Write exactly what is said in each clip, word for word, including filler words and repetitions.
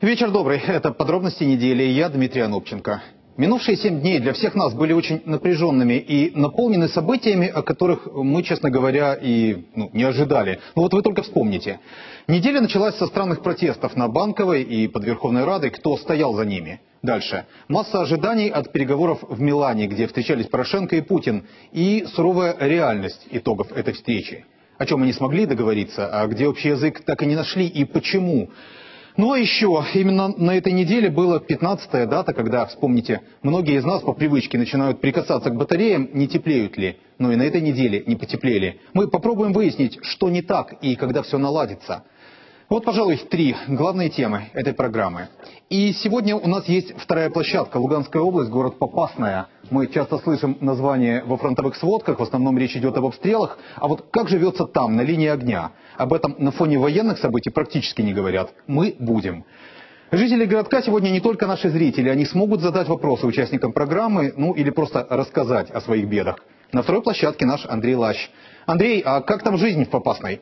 Вечер добрый. Это «Подробности недели». Я Дмитрий Анопченко. Минувшие семь дней для всех нас были очень напряженными и наполнены событиями, о которых мы, честно говоря, и ну, не ожидали. Но вот вы только вспомните. Неделя началась со странных протестов на Банковой и под Верховной Радой. Кто стоял за ними? Дальше. Масса ожиданий от переговоров в Милане, где встречались Порошенко и Путин. И суровая реальность итогов этой встречи. О чем они смогли договориться, а где общий язык так и не нашли и почему. Ну а еще, именно на этой неделе была пятнадцатая дата, когда, вспомните, многие из нас по привычке начинают прикасаться к батареям, не теплеют ли. Но и на этой неделе не потеплели. Мы попробуем выяснить, что не так и когда все наладится. Вот, пожалуй, три главные темы этой программы. И сегодня у нас есть вторая площадка. Луганская область, город Попасная. Мы часто слышим название во фронтовых сводках, в основном речь идет об обстрелах. А вот как живется там, на линии огня? Об этом на фоне военных событий практически не говорят. Мы будем. Жители городка сегодня не только наши зрители. Они смогут задать вопросы участникам программы, ну или просто рассказать о своих бедах. На второй площадке наш Андрей Лащ. Андрей, а как там жизнь в Попасной?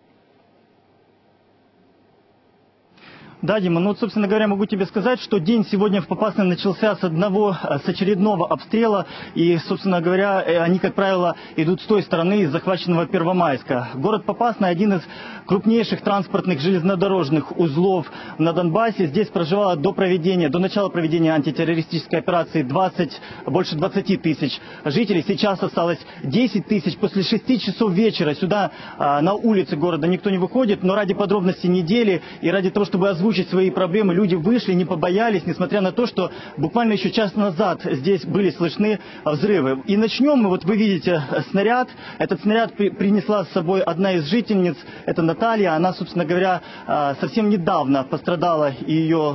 Да, Дима, ну, собственно говоря, могу тебе сказать, что день сегодня в Попасной начался с одного, с очередного обстрела. И, собственно говоря, они, как правило, идут с той стороны, из захваченного Первомайска. Город Попасная – один из крупнейших транспортных железнодорожных узлов на Донбассе. Здесь проживало до проведения, до начала проведения антитеррористической операции двадцать, больше двадцати тысяч жителей. Сейчас осталось десять тысяч. После шести часов вечера сюда, на улицы города, никто не выходит. Но ради подробностей недели и ради того, чтобы озвучить свои проблемы, люди вышли, не побоялись, несмотря на то, что буквально еще час назад здесь были слышны взрывы. И начнем мы, вот вы видите снаряд. Этот снаряд при, принесла с собой одна из жительниц, это Наталья. Она, собственно говоря, совсем недавно пострадала, и ее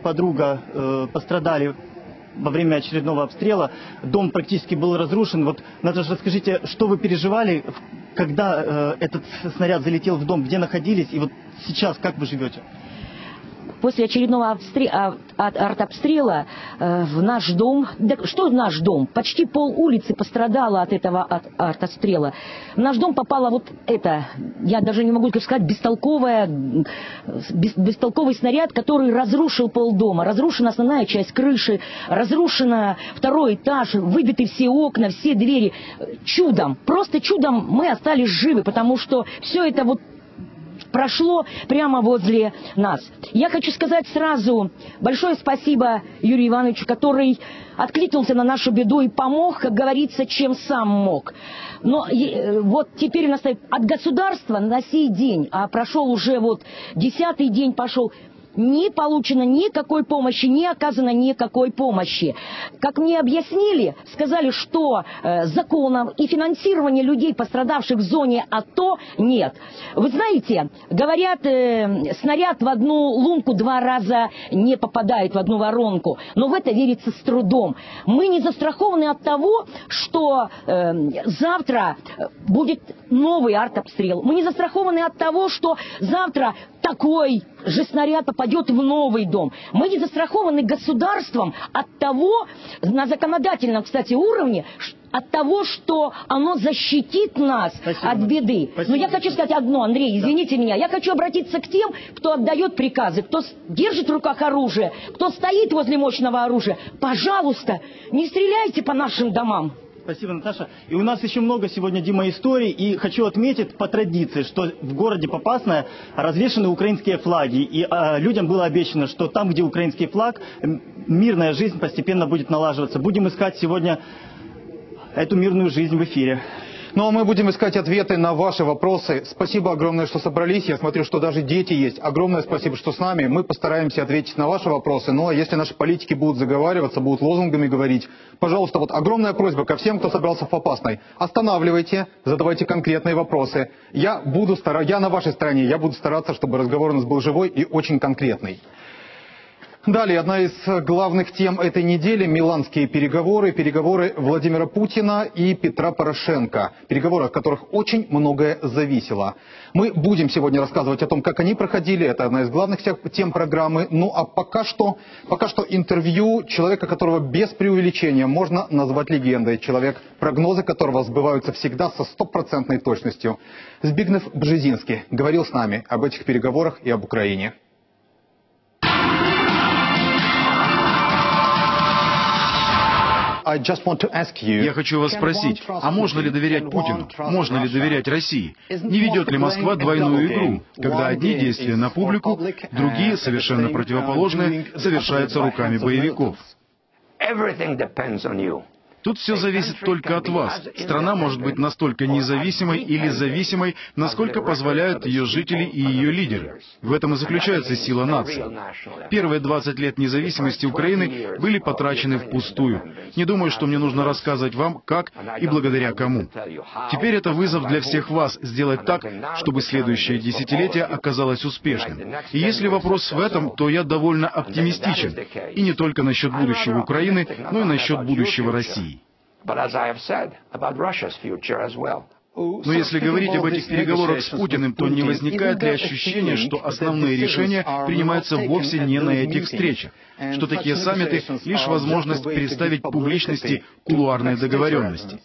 подруга пострадали во время очередного обстрела. Дом практически был разрушен. Вот, Наташа, расскажите, что вы переживали, когда этот снаряд залетел в дом, где находились, и вот сейчас как вы живете? После очередного обстрела, артобстрела э, в наш дом, да, что наш дом? Почти пол улицы пострадало от этого от, артобстрела. В наш дом попало вот это, я даже не могу сказать, бестолковая, бес, бестолковый снаряд, который разрушил полдома. Разрушена основная часть крыши, разрушена второй этаж, выбиты все окна, все двери. Чудом, просто чудом мы остались живы, потому что все это вот прошло прямо возле нас. Я хочу сказать сразу большое спасибо Юрию Ивановичу, который откликнулся на нашу беду и помог, как говорится, чем сам мог. Но вот теперь у нас от государства на сей день, а прошел уже вот десятый день пошел, не получено никакой помощи, не оказано никакой помощи. Как мне объяснили, сказали, что э, законом и финансирования людей, пострадавших в зоне АТО, нет. Вы знаете, говорят, э, снаряд в одну лунку два раза не попадает, в одну воронку. Но в это верится с трудом. Мы не застрахованы от того, что э, завтра будет новый артобстрел. Мы не застрахованы от того, что завтра такой же снаряд попадет в новый дом. Мы не застрахованы государством от того, на законодательном, кстати, уровне, от того, что оно защитит нас Спасибо. От беды. Спасибо. Но я хочу сказать одно, Андрей, извините да. меня. Я хочу обратиться к тем, кто отдает приказы, кто держит в руках оружие, кто стоит возле мощного оружия. Пожалуйста, не стреляйте по нашим домам. Спасибо, Наташа. И у нас еще много сегодня, Дима, историй. И хочу отметить по традиции, что в городе Попасная развешаны украинские флаги. И а, людям было обещано, что там, где украинский флаг, мирная жизнь постепенно будет налаживаться. Будем искать сегодня эту мирную жизнь в эфире. Ну а мы будем искать ответы на ваши вопросы. Спасибо огромное, что собрались. Я смотрю, что даже дети есть. Огромное спасибо, что с нами. Мы постараемся ответить на ваши вопросы. Ну а если наши политики будут заговариваться, будут лозунгами говорить, пожалуйста, вот огромная просьба ко всем, кто собрался в Попасной. Останавливайте, задавайте конкретные вопросы. Я буду стара... я на вашей стороне. Я буду стараться, чтобы разговор у нас был живой и очень конкретный. Далее, одна из главных тем этой недели – миланские переговоры. Переговоры Владимира Путина и Петра Порошенко. Переговоры, от которых очень многое зависело. Мы будем сегодня рассказывать о том, как они проходили. Это одна из главных тем программы. Ну а пока что, пока что интервью человека, которого без преувеличения можно назвать легендой. Человек, прогнозы которого сбываются всегда со стопроцентной точностью. Збигнев Бжезинский говорил с нами об этих переговорах и об Украине. Я хочу вас спросить, а можно ли доверять Путину? Можно ли доверять России? Не ведет ли Москва двойную игру, когда одни действия на публику, другие, совершенно противоположные, совершаются руками боевиков? Тут все зависит только от вас. Страна может быть настолько независимой или зависимой, насколько позволяют ее жители и ее лидеры. В этом и заключается сила нации. Первые двадцать лет независимости Украины были потрачены впустую. Не думаю, что мне нужно рассказывать вам, как и благодаря кому. Теперь это вызов для всех вас сделать так, чтобы следующее десятилетие оказалось успешным. И если вопрос в этом, то я довольно оптимистичен. И не только насчет будущего Украины, но и насчет будущего России. Но если говорить об этих переговорах с Путиным, то не возникает ли ощущение, что основные решения принимаются вовсе не на этих встречах? Что такие саммиты — лишь возможность представить публичности кулуарные договоренности?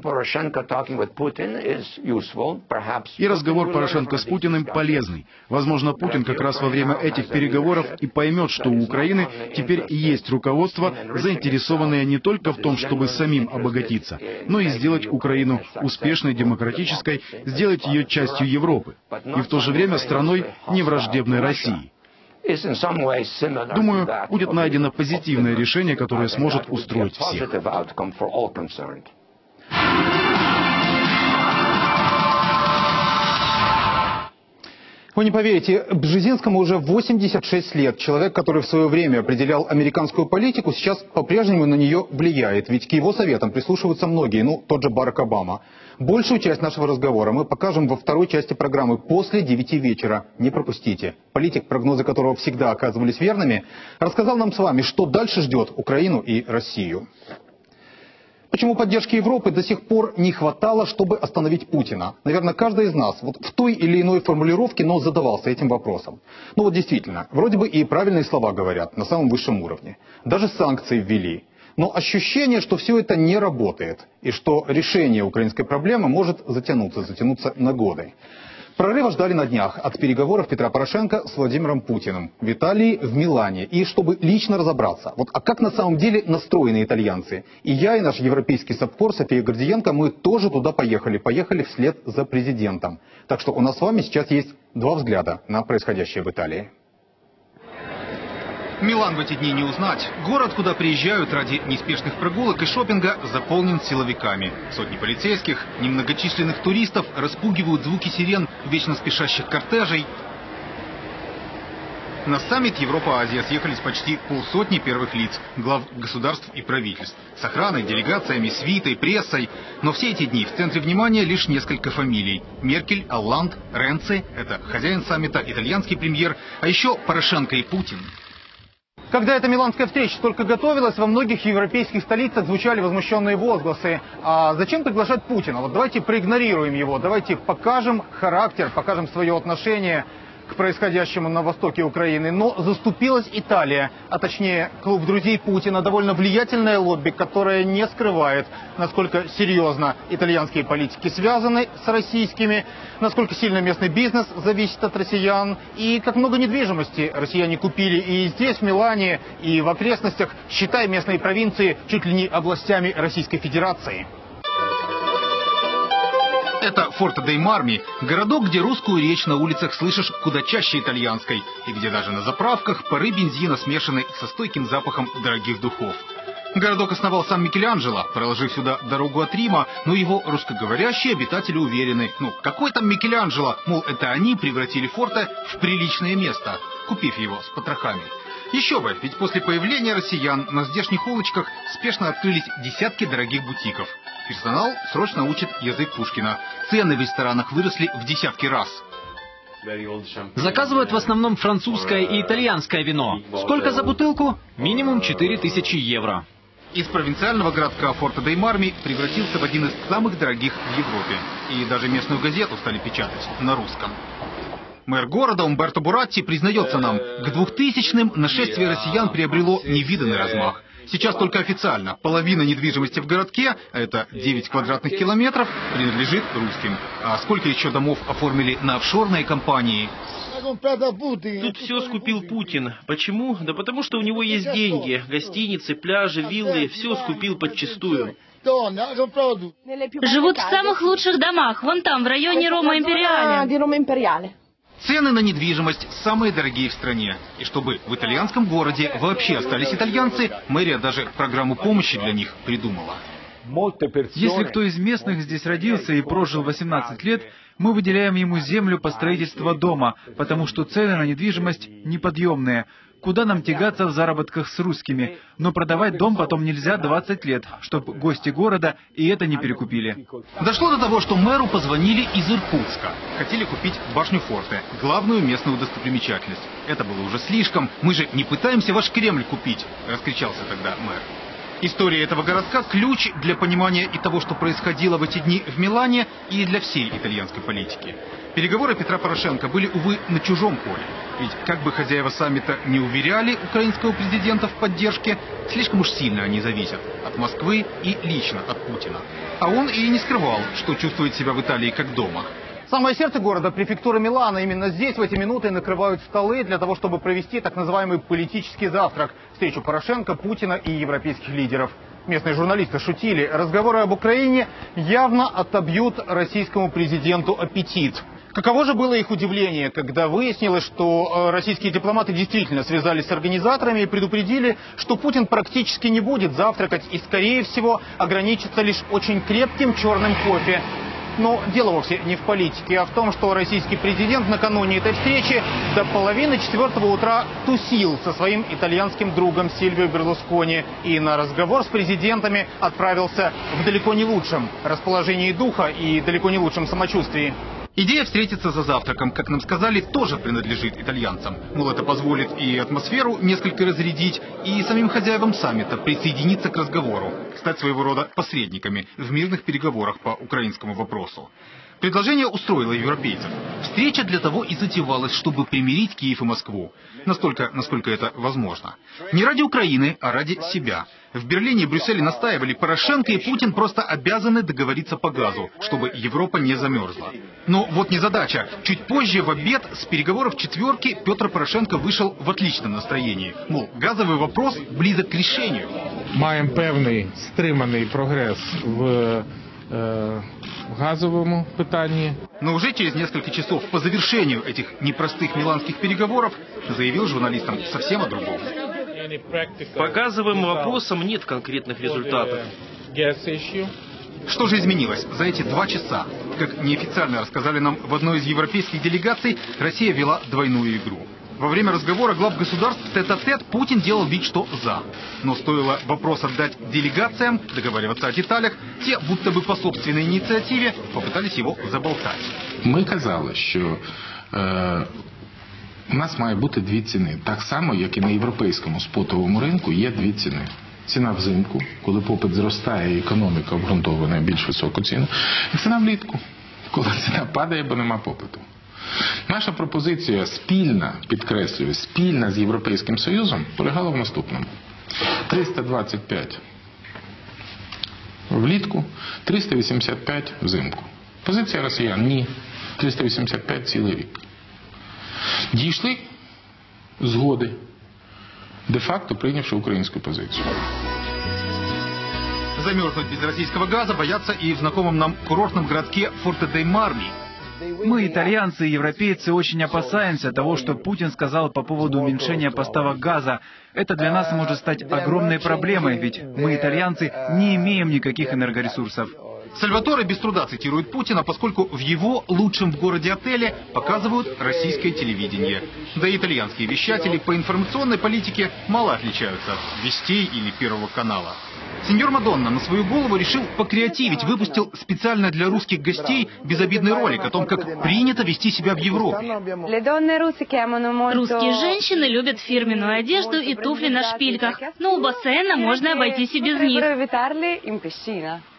И разговор Порошенко с Путиным полезный. Возможно, Путин как раз во время этих переговоров и поймет, что у Украины теперь есть руководство, заинтересованное не только в том, чтобы самим обогатиться, но и сделать Украину успешной, демократической, сделать ее частью Европы, и в то же время страной, не враждебной России. Думаю, будет найдено позитивное решение, которое сможет устроить всех. Вы не поверите, Бжезинскому уже восемьдесят шесть лет. Человек, который в свое время определял американскую политику, сейчас по-прежнему на нее влияет. Ведь к его советам прислушиваются многие, ну, тот же Барак Обама. Большую часть нашего разговора мы покажем во второй части программы после девяти вечера. Не пропустите. Политик, прогнозы которого всегда оказывались верными, рассказал нам с вами, что дальше ждет Украину и Россию. Почему поддержки Европы до сих пор не хватало, чтобы остановить Путина? Наверное, каждый из нас вот в той или иной формулировке, но задавался этим вопросом. Ну вот действительно, вроде бы и правильные слова говорят на самом высшем уровне. Даже санкции ввели. Но ощущение, что все это не работает. И что решение украинской проблемы может затянуться, затянуться на годы. Прорыва ждали на днях от переговоров Петра Порошенко с Владимиром Путиным в Италии, в Милане. И чтобы лично разобраться, вот, а как на самом деле настроены итальянцы. И я, и наш европейский САПКОР София Гордиенко, мы тоже туда поехали. Поехали вслед за президентом. Так что у нас с вами сейчас есть два взгляда на происходящее в Италии. Милан в эти дни не узнать. Город, куда приезжают ради неспешных прогулок и шопинга, заполнен силовиками. Сотни полицейских, немногочисленных туристов распугивают звуки сирен вечно спешащих кортежей. На саммит Европа-Азия съехались почти полсотни первых лиц, глав государств и правительств. С охраной, делегациями, свитой, прессой. Но все эти дни в центре внимания лишь несколько фамилий. Меркель, Олланд, Ренци, это хозяин саммита, итальянский премьер, а еще Порошенко и Путин. Когда эта миланская встреча только готовилась, во многих европейских столицах звучали возмущенные возгласы. А зачем приглашать Путина? Вот давайте проигнорируем его, давайте покажем характер, покажем свое отношение к происходящему на востоке Украины. Но заступилась Италия, а точнее клуб друзей Путина, довольно влиятельное лобби, которое не скрывает, насколько серьезно итальянские политики связаны с российскими, насколько сильно местный бизнес зависит от россиян, и как много недвижимости россияне купили и здесь, в Милане, и в окрестностях, считай местные провинции чуть ли не областями Российской Федерации. Это Форте-дей-Марми, городок, где русскую речь на улицах слышишь куда чаще итальянской, и где даже на заправках пары бензина смешаны со стойким запахом дорогих духов. Городок основал сам Микеланджело, проложив сюда дорогу от Рима, но его русскоговорящие обитатели уверены, ну какой там Микеланджело, мол, это они превратили Форте в приличное место, купив его с потрохами. Еще бы, ведь после появления россиян на здешних улочках спешно открылись десятки дорогих бутиков. Персонал срочно учит язык Пушкина. Цены в ресторанах выросли в десятки раз. Заказывают в основном французское и итальянское вино. Сколько за бутылку? Минимум четыре тысячи евро. Из провинциального городка Форте-дей-Марми превратился в один из самых дорогих в Европе. И даже местную газету стали печатать на русском. Мэр города Умберто Буратти признается нам, к двухтысячным нашествие россиян приобрело невиданный размах. Сейчас только официально половина недвижимости в городке, а это девять квадратных километров, принадлежит русским. А сколько еще домов оформили на офшорные компании? Тут все скупил Путин. Почему? Да потому что у него есть деньги. Гостиницы, пляжи, виллы, все скупил подчистую. Живут в самых лучших домах, вон там, в районе Рома Империале. Цены на недвижимость самые дорогие в стране. И чтобы в итальянском городе вообще остались итальянцы, мэрия даже программу помощи для них придумала. Если кто из местных здесь родился и прожил восемнадцать лет, мы выделяем ему землю по строительству дома, потому что цены на недвижимость неподъемные. Куда нам тягаться в заработках с русскими? Но продавать дом потом нельзя двадцать лет, чтобы гости города и это не перекупили. Дошло до того, что мэру позвонили из Иркутска. Хотели купить башню форта, главную местную достопримечательность. Это было уже слишком. Мы же не пытаемся ваш Кремль купить, раскричался тогда мэр. История этого городка – ключ для понимания и того, что происходило в эти дни в Милане, и для всей итальянской политики. Переговоры Петра Порошенко были, увы, на чужом поле. Ведь как бы хозяева саммита не уверяли украинского президента в поддержке, слишком уж сильно они зависят от Москвы и лично от Путина. А он и не скрывал, что чувствует себя в Италии как дома. Самое сердце города, префектура Милана, именно здесь в эти минуты накрывают столы для того, чтобы провести так называемый политический завтрак, встречу Порошенко, Путина и европейских лидеров. Местные журналисты шутили, разговоры об Украине явно отобьют российскому президенту аппетит. Каково же было их удивление, когда выяснилось, что российские дипломаты действительно связались с организаторами и предупредили, что Путин практически не будет завтракать и, скорее всего, ограничится лишь очень крепким черным кофе. Но дело вовсе не в политике, а в том, что российский президент накануне этой встречи до половины четвертого утра тусил со своим итальянским другом Сильвио Берлускони и на разговор с президентами отправился в далеко не лучшем расположении духа и далеко не лучшем самочувствии. Идея встретиться за завтраком, как нам сказали, тоже принадлежит итальянцам. Мол, это позволит и атмосферу несколько разрядить, и самим хозяевам саммита присоединиться к разговору, стать своего рода посредниками в мирных переговорах по украинскому вопросу. Предложение устроило европейцев. Встреча для того и затевалась, чтобы примирить Киев и Москву. Настолько, насколько это возможно. Не ради Украины, а ради себя. В Берлине и Брюсселе настаивали, Порошенко и Путин просто обязаны договориться по газу, чтобы Европа не замерзла. Но вот незадача. Чуть позже в обед с переговоров четверки Петр Порошенко вышел в отличном настроении. Мол, газовый вопрос близок к решению. Маем певний стриманий прогресс в в газовому питании. Но уже через несколько часов по завершению этих непростых миланских переговоров заявил журналистам совсем о другом. По газовым вопросам нет конкретных результатов. Что же изменилось за эти два часа? Как неофициально рассказали нам в одной из европейских делегаций, Россия вела двойную игру. Во время разговора глав государств тет-а-тет Путин делал вид, что «за». Но стоило вопрос отдать делегациям, договариваться о деталях, те, будто бы по собственной инициативе, попытались его заболтать. Ми казали, що е, у нас має бути дві ціни. Так само, як і на європейському спотовому ринку є дві ціни. Ціна взимку, коли попит зростає і економіка обґрунтовує на більш високу ціну. І ціна влітку, коли ціна падає, бо нема попиту. Наша пропозиція спільна, підкреслюю, спільна з Європейським Союзом полягала в наступному. триста двадцять п'ять влітку, триста вісімдесят п'ять взимку. Позиція росіян – ні. триста вісімдесят п'ять цілий рік. Дійшли згоди, де-факто прийнявши українську позицію. Замерзнуть без российского газа боятся и в знакомом нам курортном городке Форте-дей-Марми. Мы, итальянцы и европейцы, очень опасаемся того, что Путин сказал по поводу уменьшения поставок газа. Это для нас может стать огромной проблемой, ведь мы, итальянцы, не имеем никаких энергоресурсов. Сальваторе без труда цитирует Путина, поскольку в его лучшем в городе отеле показывают российское телевидение. Да и итальянские вещатели по информационной политике мало отличаются от Вестей или Первого канала. Сеньор Мадонна на свою голову решил покреативить, выпустил специально для русских гостей безобидный ролик о том, как принято вести себя в Европе. Русские женщины любят фирменную одежду и туфли на шпильках, но у бассейна можно обойтись и без них.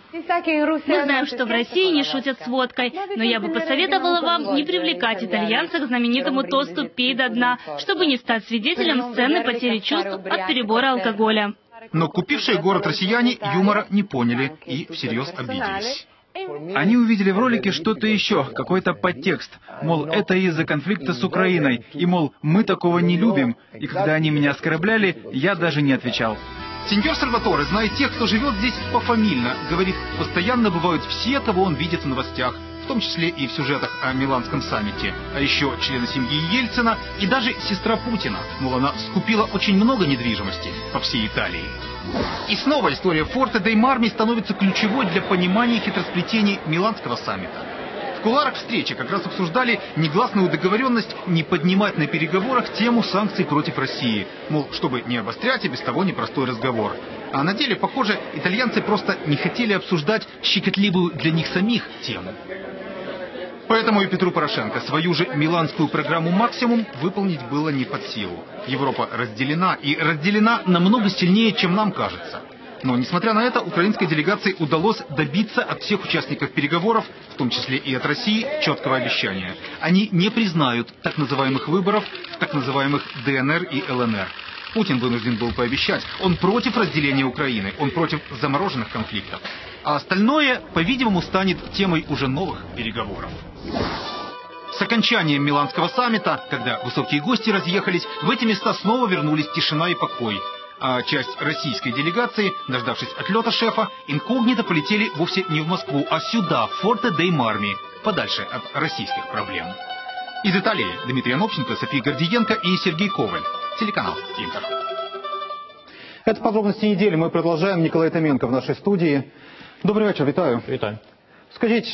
Мы знаем, что в России не шутят с водкой, но я бы посоветовала вам не привлекать итальянца к знаменитому тосту «Пей до дна», чтобы не стать свидетелем сцены потери чувств от перебора алкоголя. Но купившие город россияне юмора не поняли и всерьез обиделись. Они увидели в ролике что-то еще, какой-то подтекст. Мол, это из-за конфликта с Украиной. И, мол, мы такого не любим. И когда они меня оскорбляли, я даже не отвечал. Сеньор Сальваторе знает тех, кто живет здесь пофамильно. Говорит, постоянно бывают все, кого он видит в новостях. В том числе и в сюжетах о Миланском саммите. А еще члены семьи Ельцина и даже сестра Путина. Мол, она скупила очень много недвижимости по всей Италии. И снова история Форте дей Марми становится ключевой для понимания хитросплетений Миланского саммита. В кулуарах встречи как раз обсуждали негласную договоренность не поднимать на переговорах тему санкций против России. Мол, чтобы не обострять и без того непростой разговор. А на деле, похоже, итальянцы просто не хотели обсуждать щекотливую для них самих тему. Поэтому и Петру Порошенко свою же миланскую программу «Максимум» выполнить было не под силу. Европа разделена, и разделена намного сильнее, чем нам кажется. Но, несмотря на это, украинской делегации удалось добиться от всех участников переговоров, в том числе и от России, четкого обещания. Они не признают так называемых выборов в так называемых Дэ Эн Эр и Эл Эн Эр. Путин вынужден был пообещать, он против разделения Украины, он против замороженных конфликтов. А остальное, по-видимому, станет темой уже новых переговоров. С окончанием Миланского саммита, когда высокие гости разъехались, в эти места снова вернулись тишина и покой. А часть российской делегации, дождавшись отлета шефа, инкогнито полетели вовсе не в Москву, а сюда, в Форте дей Марми, подальше от российских проблем. Из Италии Дмитрий Анопченко, София Гордиенко и Сергей Коваль. Телеканал Интер. Это подробности недели. Мы продолжаем. Николай Томенко в нашій студії. Добрий вечір, вітаю. Вітаю. Скажіть,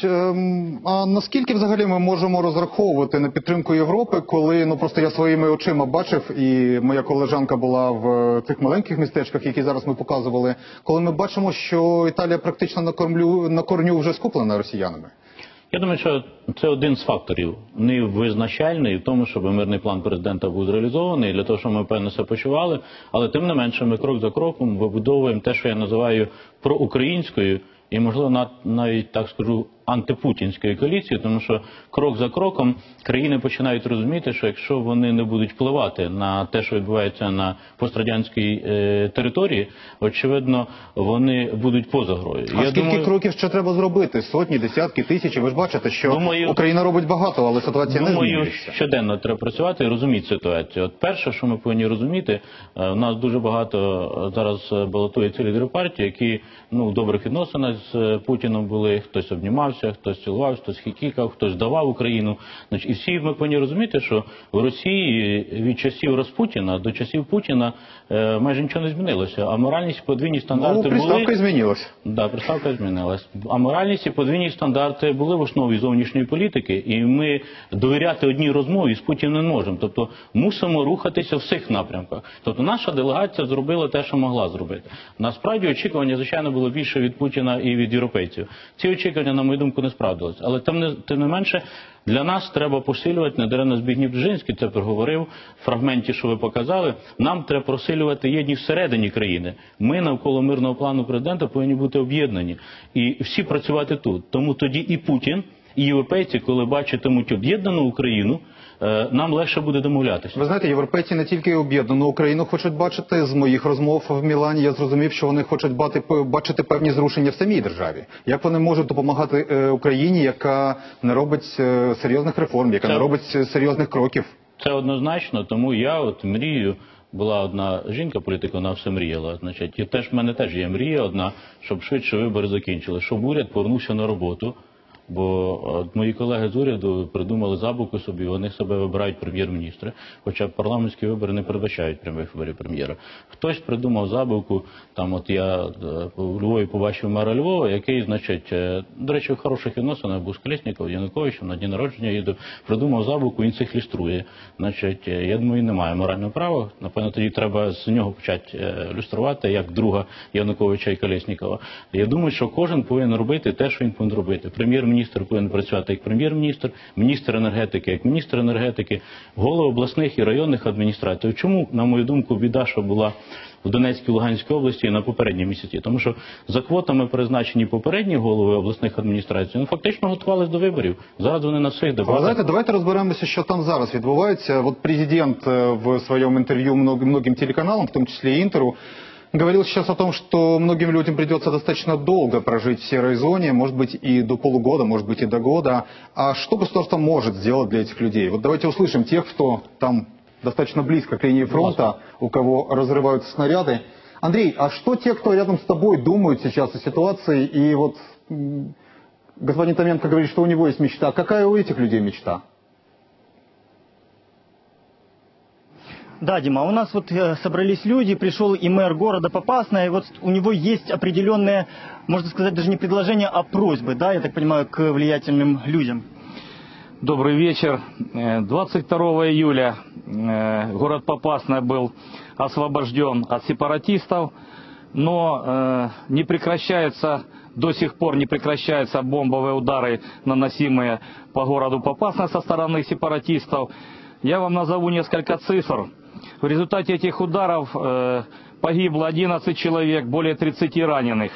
а наскільки взагалі ми можемо розраховувати на підтримку Європи, коли, ну просто я своїми очима бачив, і моя колежанка була в цих маленьких містечках, які зараз ми показували, коли ми бачимо, що Італія практично на, кормлю, на корню вже скуплена росіянами? Я думаю, що це один з факторів, не визначальний в тому, щоб мирний план президента був зреалізований, для того, щоб ми, певно, себе почували, але тим не менше ми крок за кроком вибудовуємо те, що я називаю проукраїнською, і, можливо, навіть, так скажу, антипутінської коаліції, тому що крок за кроком країни починають розуміти, що якщо вони не будуть впливати на те, що відбувається на пострадянській е, території, очевидно, вони будуть поза грою. А Я скільки думаю, кроків ще треба зробити? Сотні, десятки, тисячі? Ви ж бачите, що думаю, Україна робить багато, але ситуація думаю, не змінюється. Думаю, щоденно треба працювати і розуміти ситуацію. От перше, що ми повинні розуміти, у нас дуже багато зараз балотуються лідери партії, які ну, в добрих відносинах з Путіном були, хтось обнімався, хтось цілував, хтось хікікав, хтось давав Україну. Значить, і всі ми повинні розуміти, що в Росії від часів Распутіна до часів Путіна е, майже нічого не змінилося. А моральність і подвійні стандарти ну, приставка були... змінилась. Да, приставка змінилась. А моральність і подвійні стандарти були в основі зовнішньої політики, і ми довіряти одній розмові з Путіним не можемо. Тобто мусимо рухатися в всіх напрямках. Тобто наша делегація зробила те, що могла зробити. Насправді очікування, звичайно, було більше від Путіна і від європейців. Ці очікування, на мою думку, не справдились. Але тим не, тим не менше, для нас треба посилювати, недаремно Збігнєв Бжезинський це проговорив в фрагменті, що ви показали, нам треба посилювати єдність всередині країни. Ми навколо мирного плану президента повинні бути об'єднані. І всі працювати тут. Тому тоді і Путін, і європейці, коли бачитимуть об'єднану Україну, нам легше буде домовлятися. Ви знаєте, європейці не тільки об'єднану Україну хочуть бачити. З моїх розмов в Мілані я зрозумів, що вони хочуть бачити певні зрушення в самій державі. Як вони можуть допомагати Україні, яка не робить серйозних реформ, яка це... не робить серйозних кроків? Це однозначно, тому я от мрію. Була одна жінка, політика, вона все мріяла. Значить, і теж в мене теж є мрія одна, щоб швидше вибори закінчили, щоб уряд повернувся на роботу. Бо от мої колеги з уряду придумали забавку собі, вони себе вибирають прем'єр-міністри, хоча парламентські вибори не передбачають прямих виборів прем'єра. Хтось придумав забавку, там от я у Львові побачив мера Львова, який, значить, до речі, в хороших відносинах був з Колєсніком, Януковичем, на дні народження їду, придумав забавку, він цих люструє. Значить, я думаю, він не має морального права, напевно, тоді треба з нього почати люструвати, як друга Януковича і Колєснікова. Я думаю, що кожен повинен робити те, що він повинен робити. Прем'єр-міністр міністр повинен працювати як прем'єр-міністр, міністр енергетики як міністр енергетики, голови обласних і районних адміністрацій. Чому, на мою думку, біда, що була в Донецькій, Луганській області на попередній місяці? Тому що за квотами призначені попередні голови обласних адміністрацій, ну, фактично готувалися до виборів. Зараз вони на всіх дебатах. Ви знаєте, давайте розберемося, що там зараз відбувається. От президент в своєму інтерв'ю многим телеканалам, в том числе и Интеру, говорил сейчас о том, что многим людям придется достаточно долго прожить в серой зоне, может быть и до полугода, может быть и до года. А что государство может сделать для этих людей? Вот давайте услышим тех, кто там достаточно близко к линии фронта, у кого разрываются снаряды. Андрей, а что те, кто рядом с тобой, думают сейчас о ситуации? И вот господин Томенко говорит, что у него есть мечта. Какая у этих людей мечта? Да, Дима, у нас вот э, собрались люди, пришел и мэр города Попасная, и вот у него есть определенные, можно сказать, даже не предложения, а просьбы, да, я так понимаю, к влиятельным людям. Добрый вечер. двадцать второго июля город Попасная был освобожден от сепаратистов, но э, не прекращается, до сих пор не прекращаются бомбовые удары, наносимые по городу Попасная со стороны сепаратистов. Я вам назову несколько цифр. В результате этих ударов э, погибло одиннадцать человек, более тридцати раненых.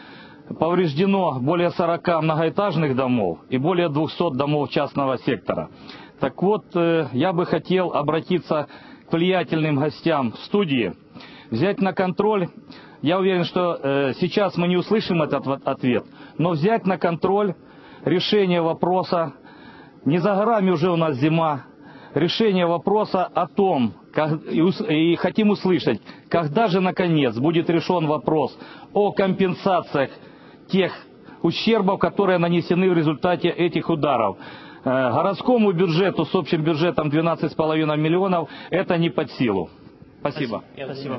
Повреждено более сорока многоэтажных домов и более двухсот домов частного сектора. Так вот, э, я бы хотел обратиться к влиятельным гостям в студии, взять на контроль. Я уверен, что э, сейчас мы не услышим этот ответ, но взять на контроль решение вопроса. Не за горами уже у нас зима. Решение вопроса о том, как, и, и хотим услышать, когда же наконец будет решен вопрос о компенсациях тех ущербов, которые нанесены в результате этих ударов. Э, городскому бюджету с общим бюджетом двенадцать с половиной миллионов это не под силу. Спасибо. Спасибо.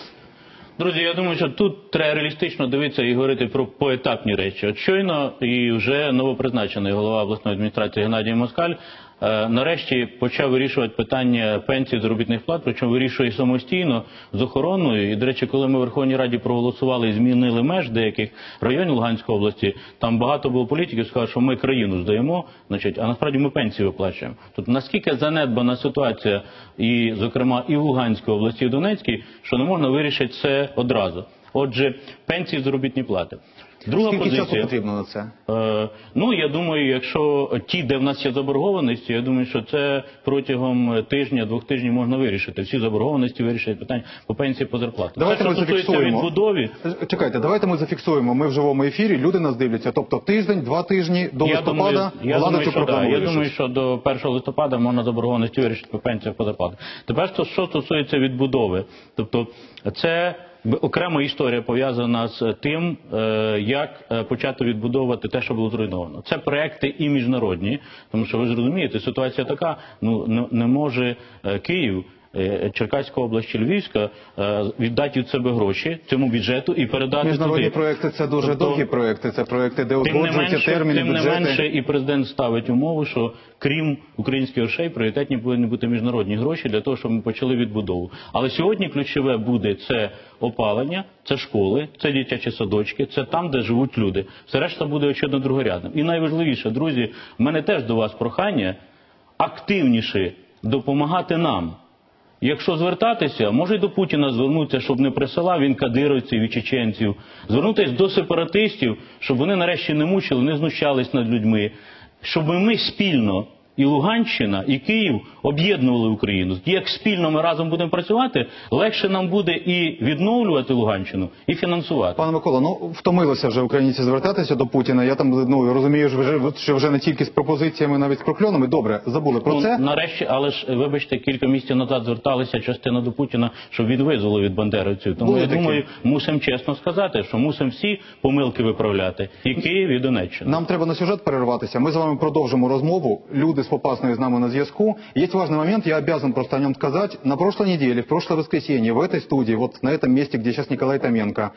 Друзі, я думаю, що тут треба реалістично дивитися і говорити про поетапні речі. От щойно і вже новопризначений голова обласної адміністрації Геннадій Москаль нарешті почав вирішувати питання пенсій, заробітних плат, причому вирішує самостійно, з охороною. І, до речі, коли ми в Верховній Раді проголосували і змінили меж деяких районів Луганської області, там багато було політиків, які сказали, що ми країну здаємо, значить, а насправді ми пенсії виплачуємо. Тобто, наскільки занедбана ситуація, і, зокрема, і в Луганській області, і в Донецькій, що не можна вирішити це одразу. Отже, пенсії, заробітні плати. Друга Скільки позиція, часу потрібно на це? Е, ну, я думаю, якщо ті, де в нас є заборгованості, я думаю, що це протягом тижня, двох тижнів можна вирішити. Всі заборгованості вирішать питання по пенсії, по зарплаті. Давайте це, ми що стосується відбудові... Чекайте, давайте ми зафіксуємо. Ми в живому ефірі, люди нас дивляться. Тобто тиждень, два тижні, до я листопада думаю, влада цю проблему да, вирішить. Я думаю, що до першого листопада можна заборгованості вирішити по пенсіях, по зарплатах. Тепер, що стосується відбудови. Тобто, це... окрема історія пов'язана з тим, як почати відбудовувати те, що було зруйновано. Це проекти і міжнародні, тому що ви ж розумієте, ситуація така, ну не може Київ, Черкаська область чи Львівська віддати від себе гроші цьому бюджету і передати туди. Міжнародні проекти – це дуже тобто, довгі проекти, це проекти, де узгоджуються терміни, бюджети. Тим не менше і президент ставить умову, що крім українських грошей, пріоритетні повинні бути міжнародні гроші для того, щоб ми почали відбудову. Але сьогодні ключове буде це опалення, це школи, це дитячі садочки, це там, де живуть люди. Все решта буде, очевидно, другорядним. І найважливіше, друзі, в мене теж до вас прохання активніше допомагати нам. Якщо звертатися, може й до Путіна звернутися, щоб не присилав він кадировців і чеченців, звернутися до сепаратистів, щоб вони нарешті не мучили, не знущались над людьми, щоб ми спільно, і Луганщина, і Київ об'єднували Україну. Як спільно ми разом будемо працювати, легше нам буде і відновлювати Луганщину, і фінансувати. Пане Микола, ну втомилися вже українці звертатися до Путіна. Я там ну, розумію, що вже, що вже не тільки з пропозиціями, навіть з прокльонами. Добре, забули про ну, це. Нарешті, але ж, вибачте, кілька місяців назад зверталися частина до Путіна, щоб він визволив від бандерівців. Тому Були я такі. думаю, мусимо чесно сказати, що мусимо всі помилки виправляти. І Київ, і Донеччина. Нам треба на сюжет перерватися. Ми з вами продовжимо розмову. Люди с Попасной с нами на зв'язку. Есть важный момент, я обязан просто о нем сказать. На прошлой неделе, в прошлое воскресенье, в этой студии, вот на этом месте, где сейчас Николай Томенко,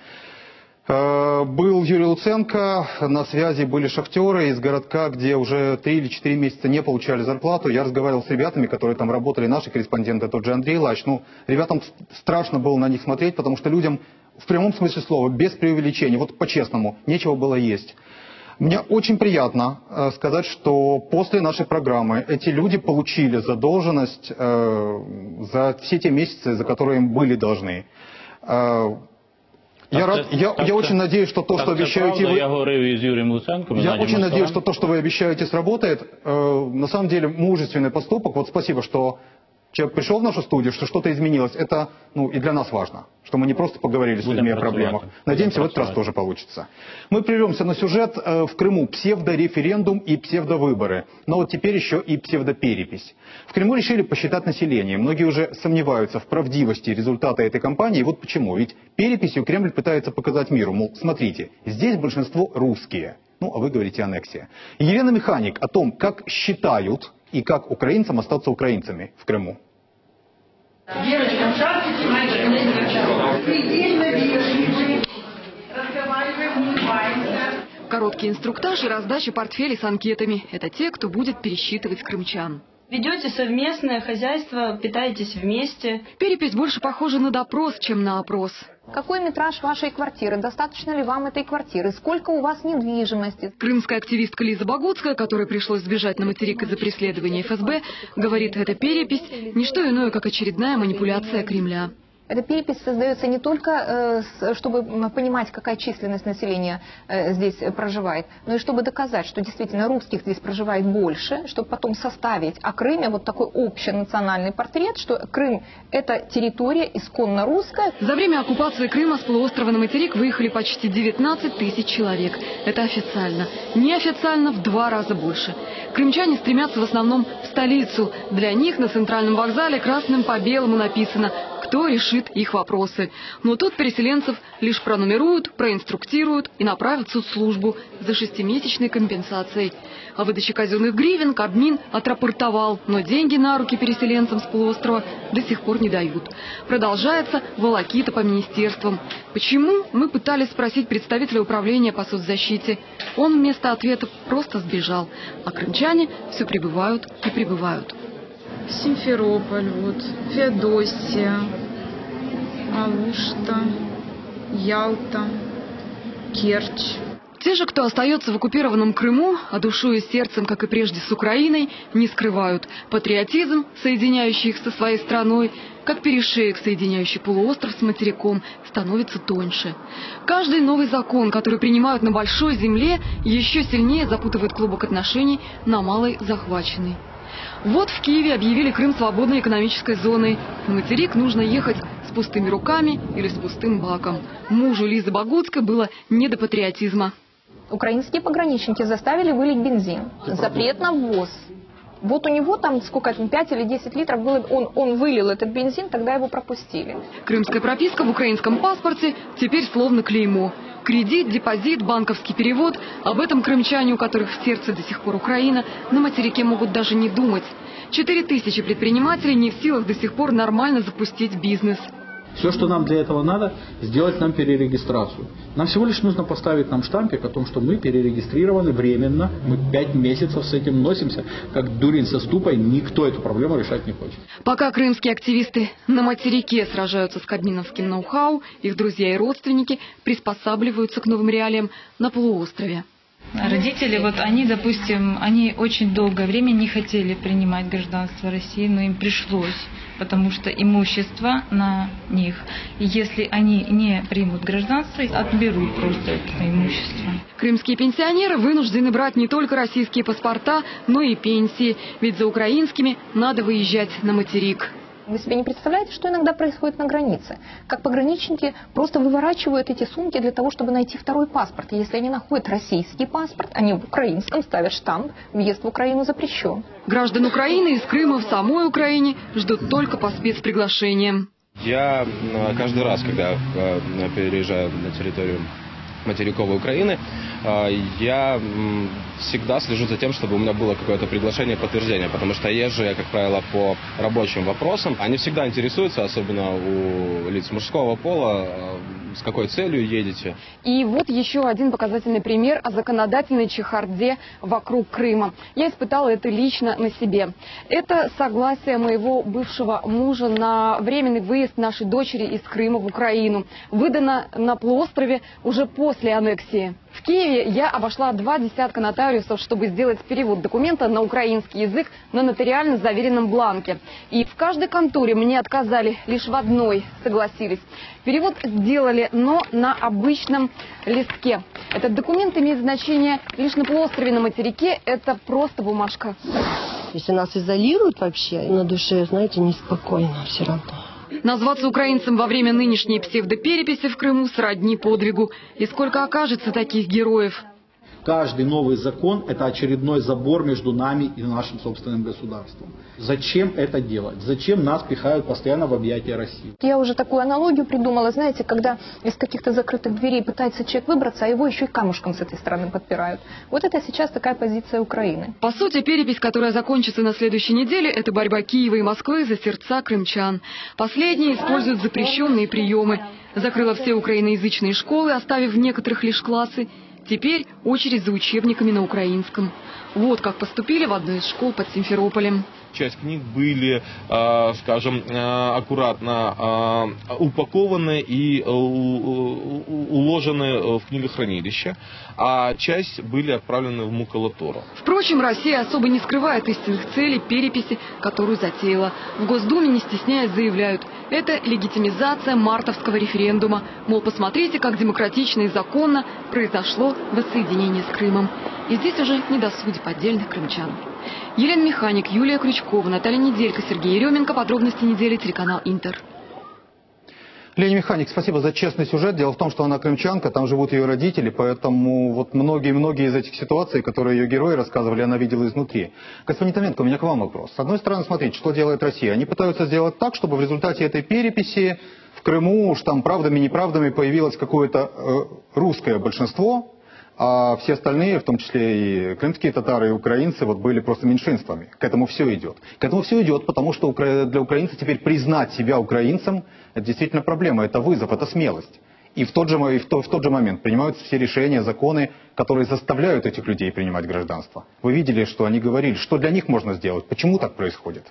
был Юрий Луценко, на связи были шахтеры из городка, где уже три или четыре месяца не получали зарплату. Я разговаривал с ребятами, которые там работали, наши корреспонденты, тот же Андрей Лач. Ну, ребятам страшно было на них смотреть, потому что людям, в прямом смысле слова, без преувеличения, вот по-честному, нечего было есть. Мне очень приятно э, сказать, что после нашей программы эти люди получили задолженность э, за все те месяцы, за которые им были должны. Э, я, рад, це, я, так, я очень це, надеюсь, что то, так, что обещаете правда, вы... Я говорил и с Юрием Луценко. Я очень надеюсь, что то, что вы обещаете, сработает. Э, на самом деле, мужественный поступок. Вот спасибо, что человек пришел в нашу студию, что что-то изменилось. Это, ну, и для нас важно, что мы не просто поговорили с людьми о проблемах. Надеемся, в этот раз тоже получится. Мы прервемся на сюжет. В Крыму псевдореферендум и псевдовыборы. Но вот теперь еще и псевдоперепись. В Крыму решили посчитать население. Многие уже сомневаются в правдивости результата этой кампании. Вот почему. Ведь переписью Кремль пытается показать миру, мол, смотрите, здесь большинство русские. Ну, а вы говорите аннексия. Елена Механик о том, как считают и как украинцам остаться украинцами в Крыму. Короткий инструктаж и раздача портфелей с анкетами. Это те, кто будет пересчитывать крымчан. Ведете совместное хозяйство, питаетесь вместе. Перепись больше похожа на допрос, чем на опрос. Какой метраж вашей квартиры? Достаточно ли вам этой квартиры? Сколько у вас недвижимости? Крымская активистка Лиза Богуцкая, которой пришлось сбежать на материк из-за преследования эф эс бэ, говорит, эта перепись – не что иное, как очередная манипуляция Кремля. Эта перепись создается не только, э, чтобы понимать, какая численность населения э, здесь проживает, но и чтобы доказать, что действительно русских здесь проживает больше, чтобы потом составить о Крыме вот такой общенациональный портрет, что Крым – это территория исконно русская. За время оккупации Крыма с полуострова на материк выехали почти девятнадцать тысяч человек. Это официально. Неофициально в два раза больше. Крымчане стремятся в основном в столицу. Для них на центральном вокзале красным по белому написано «Кто решит их вопросы?». Но тут переселенцев лишь пронумеруют, проинструктируют и направят в соцслужбу за шестимесячной компенсацией. О выдаче казенных гривен Кабмин отрапортовал, но деньги на руки переселенцам с полуострова до сих пор не дают. Продолжается волокита по министерствам. Почему? Мы пытались спросить представителя управления по соцзащите. Он вместо ответа просто сбежал. А крымчане все прибывают и прибывают. Симферополь, вот, Феодосия, Алушта, Ялта, Керчь. Те же, кто остается в оккупированном Крыму, а душой и сердцем, как и прежде с Украиной, не скрывают. Патриотизм, соединяющий их со своей страной, как перешеек, соединяющий полуостров с материком, становится тоньше. Каждый новый закон, который принимают на большой земле, еще сильнее запутывает клубок отношений на малой захваченной. Вот в Киеве объявили Крым свободной экономической зоной. На материк нужно ехать с пустыми руками или с пустым баком. Мужу Лизы Богуцкой было не до патриотизма. Украинские пограничники заставили вылить бензин. Запрет на ввоз. Вот у него там сколько там, пять или десять литров было, он, он вылил этот бензин, тогда его пропустили. Крымская прописка в украинском паспорте теперь словно клеймо. Кредит, депозит, банковский перевод. Об этом крымчане, у которых в сердце до сих пор Украина, на материке могут даже не думать. Четыре тысячи предпринимателей не в силах до сих пор нормально запустить бизнес. Все, что нам для этого надо, сделать нам перерегистрацию. Нам всего лишь нужно поставить нам штампик о том, что мы перерегистрированы временно. Мы пять месяцев с этим носимся. Как дурень со ступой, никто эту проблему решать не хочет. Пока крымские активисты на материке сражаются с кабминовским ноу-хау, их друзья и родственники приспосабливаются к новым реалиям на полуострове. Родители, вот они, допустим, они очень долгое время не хотели принимать гражданство России, но им пришлось, потому что имущество на них. И если они не примут гражданство, отберут просто это имущество. Крымские пенсионеры вынуждены брать не только российские паспорта, но и пенсии, ведь за украинскими надо выезжать на материк. Вы себе не представляете, что иногда происходит на границе? Как пограничники просто выворачивают эти сумки для того, чтобы найти второй паспорт. И если они находят российский паспорт, они в украинском ставят штамп «Въезд в Украину запрещен». Граждан Украины из Крыма в самой Украине ждут только по спецприглашениям. Я каждый раз, когда переезжаю на территорию материковой Украины, я всегда слежу за тем, чтобы у меня было какое-то приглашение, подтверждение, потому что езжу я, как правило, по рабочим вопросам. Они всегда интересуются, особенно у лиц мужского пола, с какой целью едете. И вот еще один показательный пример о законодательной чехарде вокруг Крыма. Я испытала это лично на себе. Это согласие моего бывшего мужа на временный выезд нашей дочери из Крыма в Украину. Выдано на полуострове уже после аннексии. В В Киеве я обошла два десятка нотариусов, чтобы сделать перевод документа на украинский язык на нотариально заверенном бланке. И в каждой конторе мне отказали, лишь в одной согласились. Перевод сделали, но на обычном листке. Этот документ имеет значение лишь на полуострове, на материке. Это просто бумажка. Если нас изолируют вообще, на душе, знаете, неспокойно все равно. Назваться украинцем во время нынешней псевдопереписи в Крыму сродни подвигу. И сколько окажется таких героев? Каждый новый закон – это очередной забор между нами и нашим собственным государством. Зачем это делать? Зачем нас пихают постоянно в объятия России? Я уже такую аналогию придумала, знаете, когда из каких-то закрытых дверей пытается человек выбраться, а его еще и камушком с этой стороны подпирают. Вот это сейчас такая позиция Украины. По сути, перепись, которая закончится на следующей неделе, это борьба Киева и Москвы за сердца крымчан. Последние используют запрещенные приемы. Закрыла все украиноязычные школы, оставив в некоторых лишь классы. Теперь очередь за учебниками на украинском. Вот как поступили в одну из школ под Симферополем. Часть книг были, скажем, аккуратно упакованы и уложены в книгохранилище, а часть были отправлены в макулатуру. Впрочем, Россия особо не скрывает истинных целей переписи, которую затеяла. В Госдуме, не стесняясь, заявляют, это легитимизация мартовского референдума. Мол, посмотрите, как демократично и законно произошло воссоединение с Крымом. И здесь уже не до судеб отдельных крымчан. Елена Механик, Юлия Крючкова, Наталья Неделько, Сергей Еременко. Подробности недели, телеканал Интер. Леня Механик, спасибо за честный сюжет. Дело в том, что она крымчанка, там живут ее родители, поэтому вот многие-многие из этих ситуаций, которые ее герои рассказывали, она видела изнутри. Господин Томенко, у меня к вам вопрос. С одной стороны, смотрите, что делает Россия. Они пытаются сделать так, чтобы в результате этой переписи в Крыму уж там правдами, неправдами появилось какое-то э, русское большинство, а все остальные, в том числе и крымские татары, и украинцы, вот были просто меньшинствами. К этому все идет. К этому все идет, потому что для украинцев теперь признать себя украинцем – это действительно проблема, это вызов, это смелость. И в тот же, и в тот, в тот же момент принимаются все решения, законы, которые заставляют этих людей принимать гражданство. Вы видели, что они говорили, что для них можно сделать, почему так происходит?